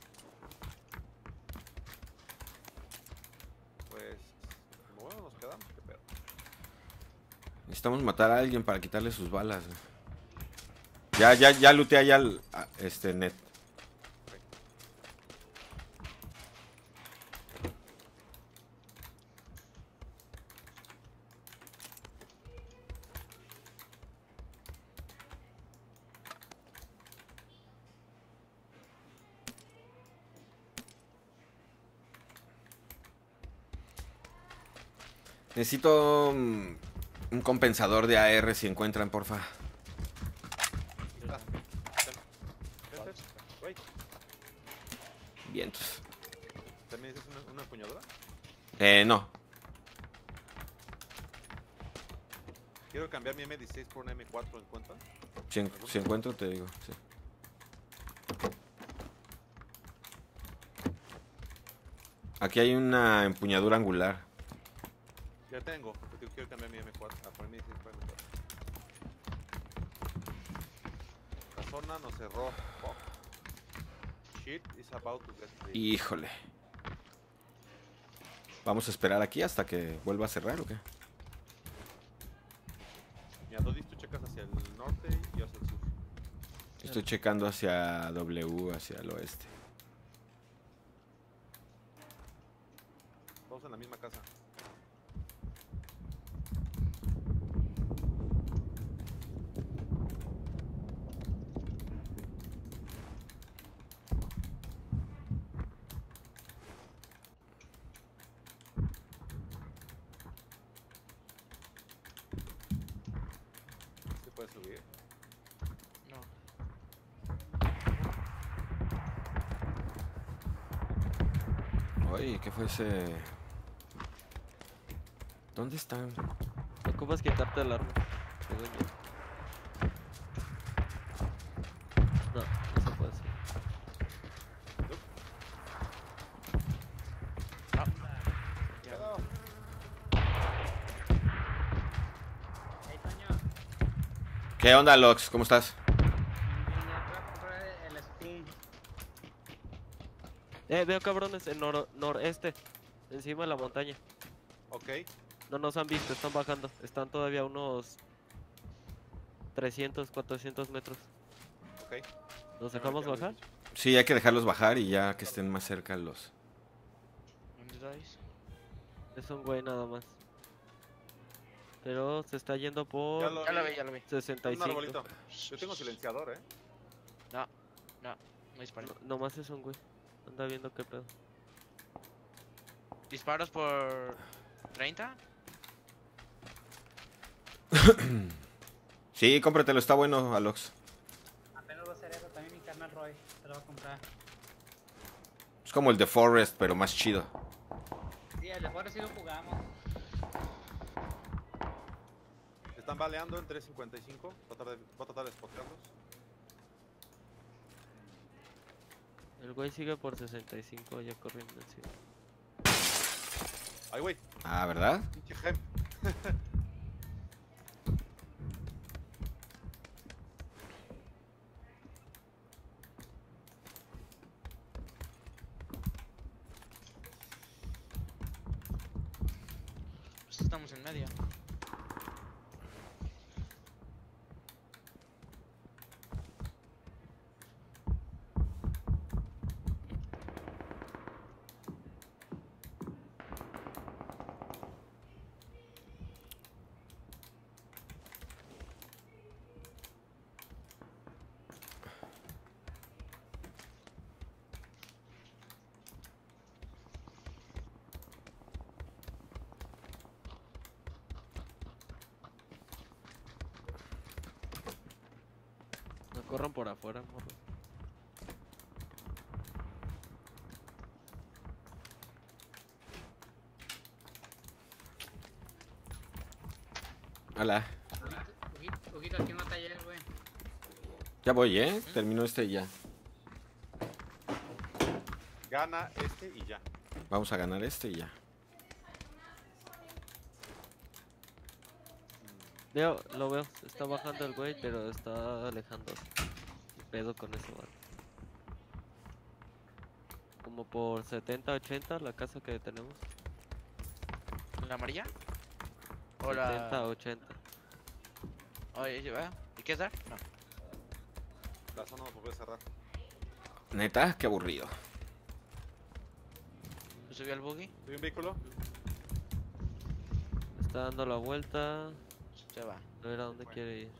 Pues, como bueno, nos quedamos, qué pedo. Necesitamos matar a alguien para quitarle sus balas, güey. Ya looteé allá net. Necesito un compensador de AR si encuentran, porfa. Aquí está. Ten. Güey, Vientos. ¿también dices una empuñadura? No. Quiero cambiar mi M16 por una M4 en cuenta. Si encuentro, te digo. Sí. Aquí hay una empuñadura angular. Ya tengo, porque quiero cambiar mi M4 a por mi M16 por M4. La zona nos cerró. Fuck. Shit is about to get clear. Híjole. ¿Vamos a esperar aquí hasta que vuelva a cerrar o qué? Mira, Dodis, tú checas hacia el norte y yo hacia el sur. Estoy checando hacia W, hacia el oeste. Todos en la misma casa. ¿Se puede subir? No. Oye, ¿qué fue ese? ¿Dónde están? Ocupas quitarte el arma. según yo. No, no se puede hacer. Quedado. Hey, Toño, ¿Qué onda, Lox? ¿Cómo estás? vine a comprar el Steam. Veo cabrones en noreste. Encima de la montaña. Ok. No nos han visto, están bajando. Están todavía a unos 300, 400 metros. Ok. ¿Nos dejamos bajar? Sí, hay que dejarlos bajar y ya que estén más cerca los... ¿Dónde estáis? Es un güey nada más. Pero se está yendo por Ya lo Ya lo vi. vi, ya lo vi. Un 65. arbolito. Yo tengo silenciador, No, no disparé. Nomás es un güey. Anda viendo qué pedo. ¿Disparos por 30? Sí, cómpratelo, está bueno, Alox. Apenas va a hacer eso, también mi carnal Roy se lo va a comprar. Es como el de Forest, pero más chido. Sí, el de fuera sí lo jugamos. Está están baleando en 355. Voy a tratar de spotearlos. El güey sigue por 65 ya corriendo encima. Ay, güey. Ah, ¿verdad? Pinche gem. Pues estamos en medio. No corran por afuera, morro. Hola. Ojito, aquí no está ayer, güey. Ya voy, termino este y ya. Gana este y ya. Vamos a ganar este y ya. Lo veo, está bajando el güey, pero está alejando. ¿Qué pedo con eso, vato? Como por 70, 80 la casa que tenemos. ¿La amarilla? O la... 70, 80. Oye, ¿va? ¿Y qué es dar? No. La zona no puede cerrar. Neta, qué aburrido. ¿Subió al buggy? ¿Soy un vehículo? Está dando la vuelta. Se va. A ver a dónde quiere ir.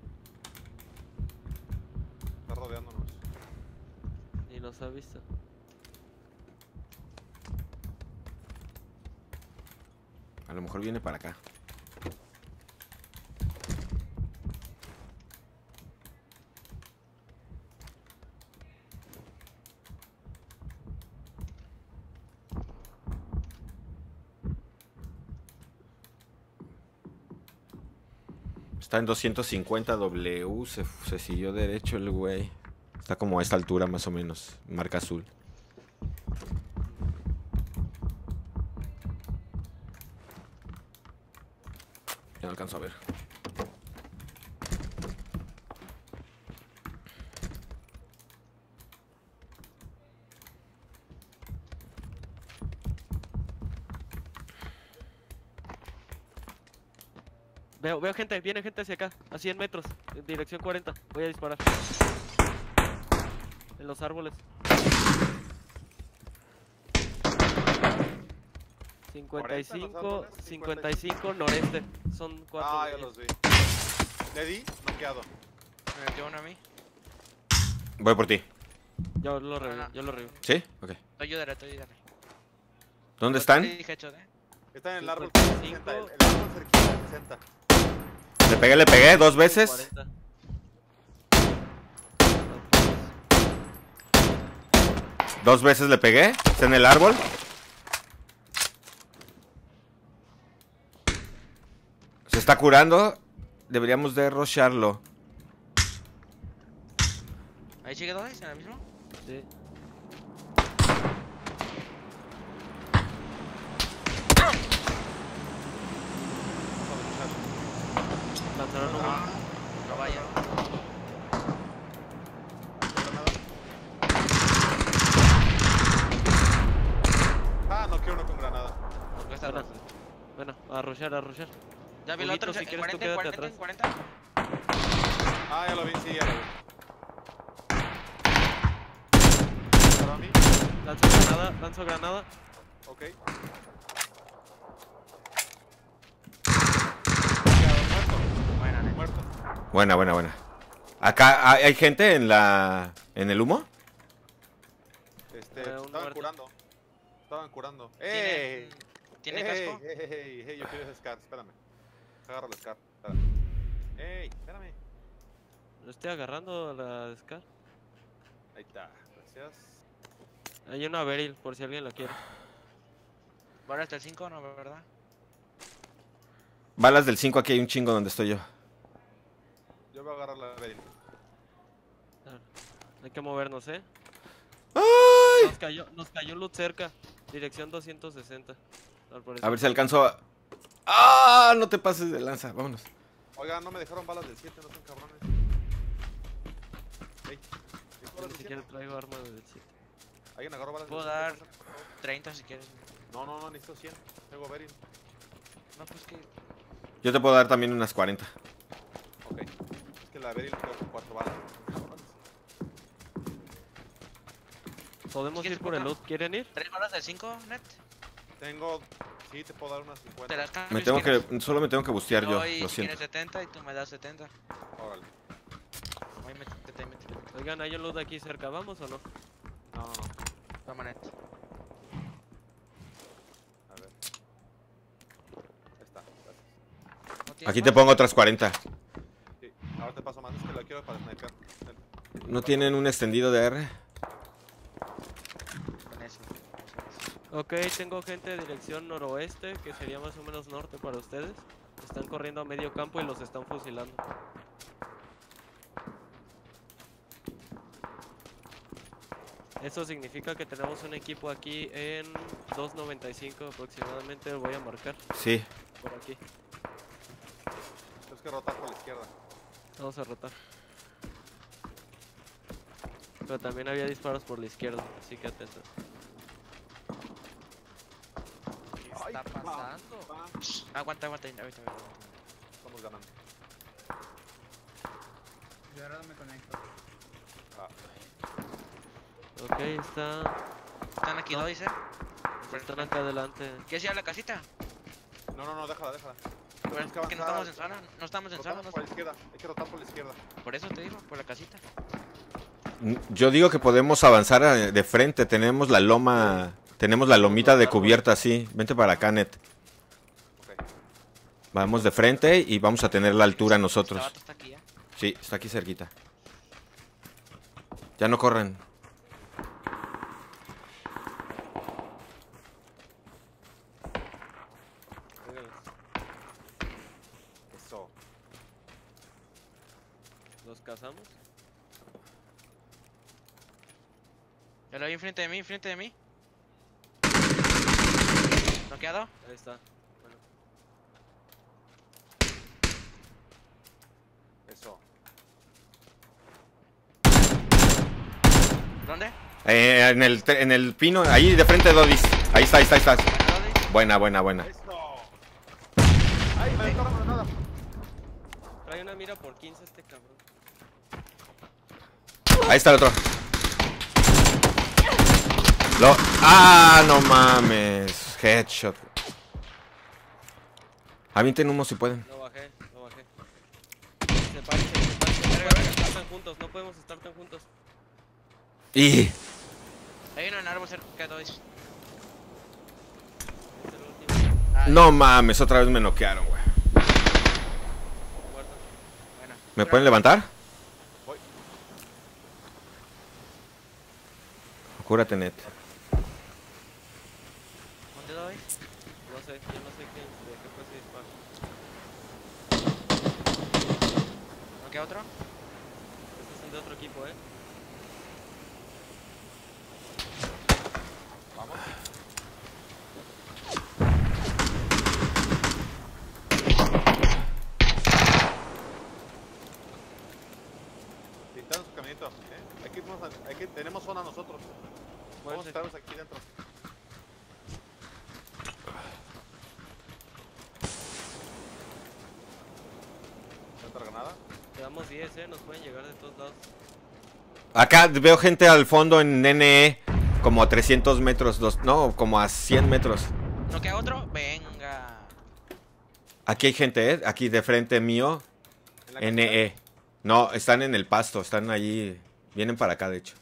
Está rodeándonos. Ni nos ha visto. A lo mejor viene para acá. Está en 250 W, se siguió derecho el güey. Está como a esta altura más o menos, marca azul. Ya no alcanzo a ver. Veo gente, viene gente hacia acá, a 100 metros, en dirección 40. Voy a disparar. En los árboles. 55, árboles, 55 noreste. Son 4. Ah, ya los vi. Le di, noqueado. Me metió uno a mí. Voy por ti. Yo lo revivo, no. yo lo revivo. ¿Sí? Ok. Te ayudaré. ¿Dónde están? Sí, headshot, Está en el árbol 55. 60. El árbol cerquita de 60. Le pegué 2 veces. 40. 2 veces le pegué. Está en el árbol. Se está curando. Deberíamos de rusharlo. Ahí sigue dos, en el mismo. Sí. Lanzaron uno. Ah, no vaya. Ah, noqueó uno con granada. ¿Por qué está Buena. rojo? Bueno, a rushear, a rushear. Ya vi el Huguito, otro, si en quieres tú 40, quédate 40, atrás. 40. Ah, ya lo vi, sí, ya lo vi. ¿Para mí? Lanzo granada. Ok. Buena, neta. Muerto. Buena. Acá hay gente en el humo. Un Estaban muerto. curando. Estaban curando. ¿Tiene, ¿tiene casco? Hey, yo quiero ese Scar, espérame. Agarro el Scar, espérame. Ey, espérame. Lo estoy agarrando a la Scar. Ahí está, gracias. Hay una Beryl, por si alguien la quiere. ¿Vale hasta el 5 no, verdad? Balas del 5, aquí hay un chingo donde estoy yo. Yo voy a agarrar la Beryl. Hay que movernos, ¿eh? ¡Ay! Nos cayó loot cerca. Dirección 260. A ver si alcanzo a... ¡Ah! No te pases de lanza, vámonos. Oiga, no me dejaron balas del 7, no son cabrones. Ey, ¿tienes Ni balas del siquiera 7? traigo arma del 7. ¿Alguien agarró balas del Puedo 7? dar Pásame, por favor. 30 si quieres. No, necesito 100. Tengo Beryl. No, pues que. Yo te puedo dar también unas 40. Ok. Es que la Beryl quedó con 4 balas. Cabrones. Podemos ¿Quieres ir por el poca? loot, ¿quieren ir? ¿3 balas del 5, net? Tengo... Sí, te puedo dar unas 50. Te las cambio. Me si tengo quieres. que... Solo me tengo que bustear yo, Doy, lo si siento. quieres 70 y tú me das 70. Órale. Ahí métete. Oigan, hay un loot aquí cerca, ¿vamos o no? No. Toma, net. A ver. Ahí está, gracias. ¿No tienes Aquí te más? pongo otras 40. Sí, ahora te paso más, es que la quiero para sniper. ¿No tienen un extendido de R? Con eso. Ok, tengo gente de dirección noroeste, que sería más o menos norte para ustedes. Están corriendo a medio campo y los están fusilando. Eso significa que tenemos un equipo aquí en 295 aproximadamente, lo voy a marcar Sí. por aquí. Tienes que rotar por la izquierda. Vamos a rotar. Pero también había disparos por la izquierda, así que atentos. ¿Qué Ay, está pasando? Aguanta. Ahorita. Estamos ganando. Yo ahora no me conecto. Ah, Ok, Están aquí, ¿no? Dice. están acá adelante. ¿Quieres ir a la casita? no, déjala. Pero es Tenemos que no estamos en zona. No estamos en zona. Rotamos por la izquierda. Hay que rotar por la izquierda. Por eso te digo, por la casita. Yo digo que podemos avanzar de frente. Tenemos la loma... Tenemos la lomita de cubierta así. Vente para acá, Net. Ok. Vamos de frente y vamos a tener la altura Este nosotros. vato está aquí, ¿eh? Sí, está aquí cerquita. Ya no corran. Eso. ¿Los cazamos? Ya lo vi enfrente de mí. ¿Noqueado? Ahí está. Bueno, Eso. ¿Dónde? En el pino, ahí de frente de Dodis. Ahí está. Buena. Eso. Ay, me aventaron la granada. trae una mira por 15 este cabrón. Ahí está el otro. No mames. Headshot. Avienten humo si pueden. Lo bajé. Sepárense. No podemos estar tan juntos, no podemos estar tan juntos. Y... Hay uno en árbol cerca de Dodis. Este es el último. No mames, otra vez me noquearon, güey. Muerto. Bueno. ¿Me pueden levantar? Voy. Cúrate, Net. ¿Dónde doy? No sé, yo no sé de qué fue ese disparo. ¿Noquea otro? Este es el de otro equipo, Vamos. Pintando su caminito, Hay que irnos tenemos zona nosotros. Vamos a estar aquí dentro. ¿Otra granada? Quedamos 10, nos pueden llegar de todos lados. Acá veo gente al fondo en NE. Como a 300 metros. No, como a 100 metros. ¿Noquea otro? Venga. Aquí hay gente, aquí de frente mío. ¿En la NE. No, están en el pasto. Están allí. Vienen para acá, de hecho.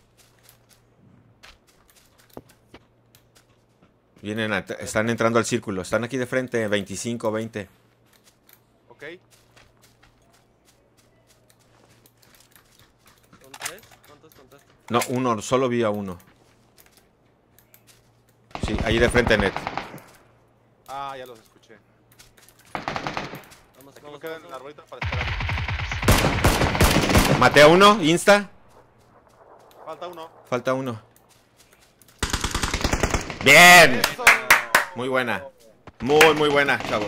Están entrando al círculo. Están aquí de frente, 25, 20. Ok. ¿Son 3? ¿Cuántos contaste? No, uno, solo vi a uno. Sí, ahí de frente, Net. Ah, ya los escuché. queda en la arbolita para esperar. Maté a uno, insta. Falta uno. Falta uno. ¡Bien! ¡Eso! Muy buena. Muy buena, chavos.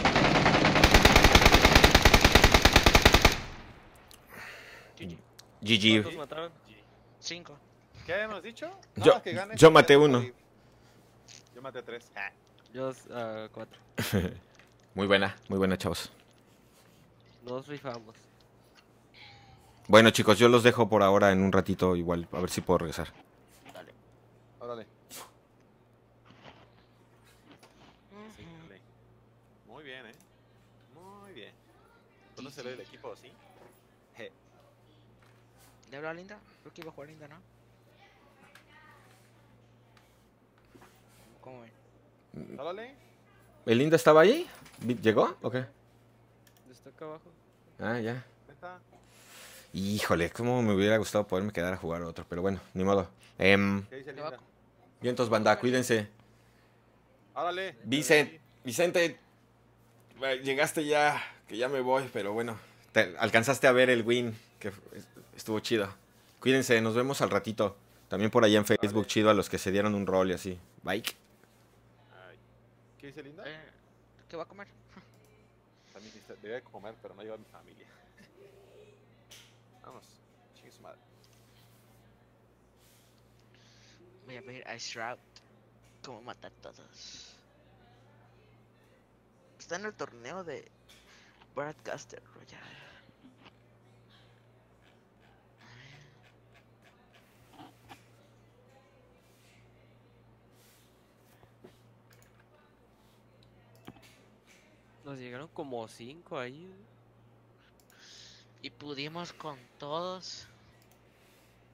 GG. ¿Cuántos mataron? 5. ¿Qué habíamos dicho? Yo- más que gane, yo maté que uno. morir. Yo maté 3. Yo 4. Muy buena, chavos. Nos rifamos. Bueno, chicos, yo los dejo por ahora en un ratito, igual, a ver si puedo regresar. Dale. Órale. Sí, dale. Muy bien, Muy bien. ¿Dónde se ve el equipo así? Je. ¿Le habló a Linda? Creo que iba a jugar Linda, ¿no? ¿Cómo ven? Órale. ¿El Linda estaba ahí? ¿Llegó? ¿O qué? ¿Está acá abajo? Ah, ya. Neta. Híjole, cómo me hubiera gustado poderme quedar a jugar otro, pero bueno, ni modo. ¿Qué dice Le va Linda? Vientos, banda, cuídense. Órale. Vicente, llegaste ya, que ya me voy, pero bueno, te alcanzaste a ver el win, que estuvo chido. Cuídense, nos vemos al ratito. También por allá en Facebook, Vale. chido a los que se dieron un rol y así. Bye. Ay. ¿Qué dice Linda? ¿Qué va a comer? También debía comer, pero no lleva a mi familia. Vamos. Chingue su madre. Voy a ver a Shroud. Cómo matar a todos. Está en el torneo de Broadcaster Royale. Nos llegaron como 5 ahí. Y pudimos con todos.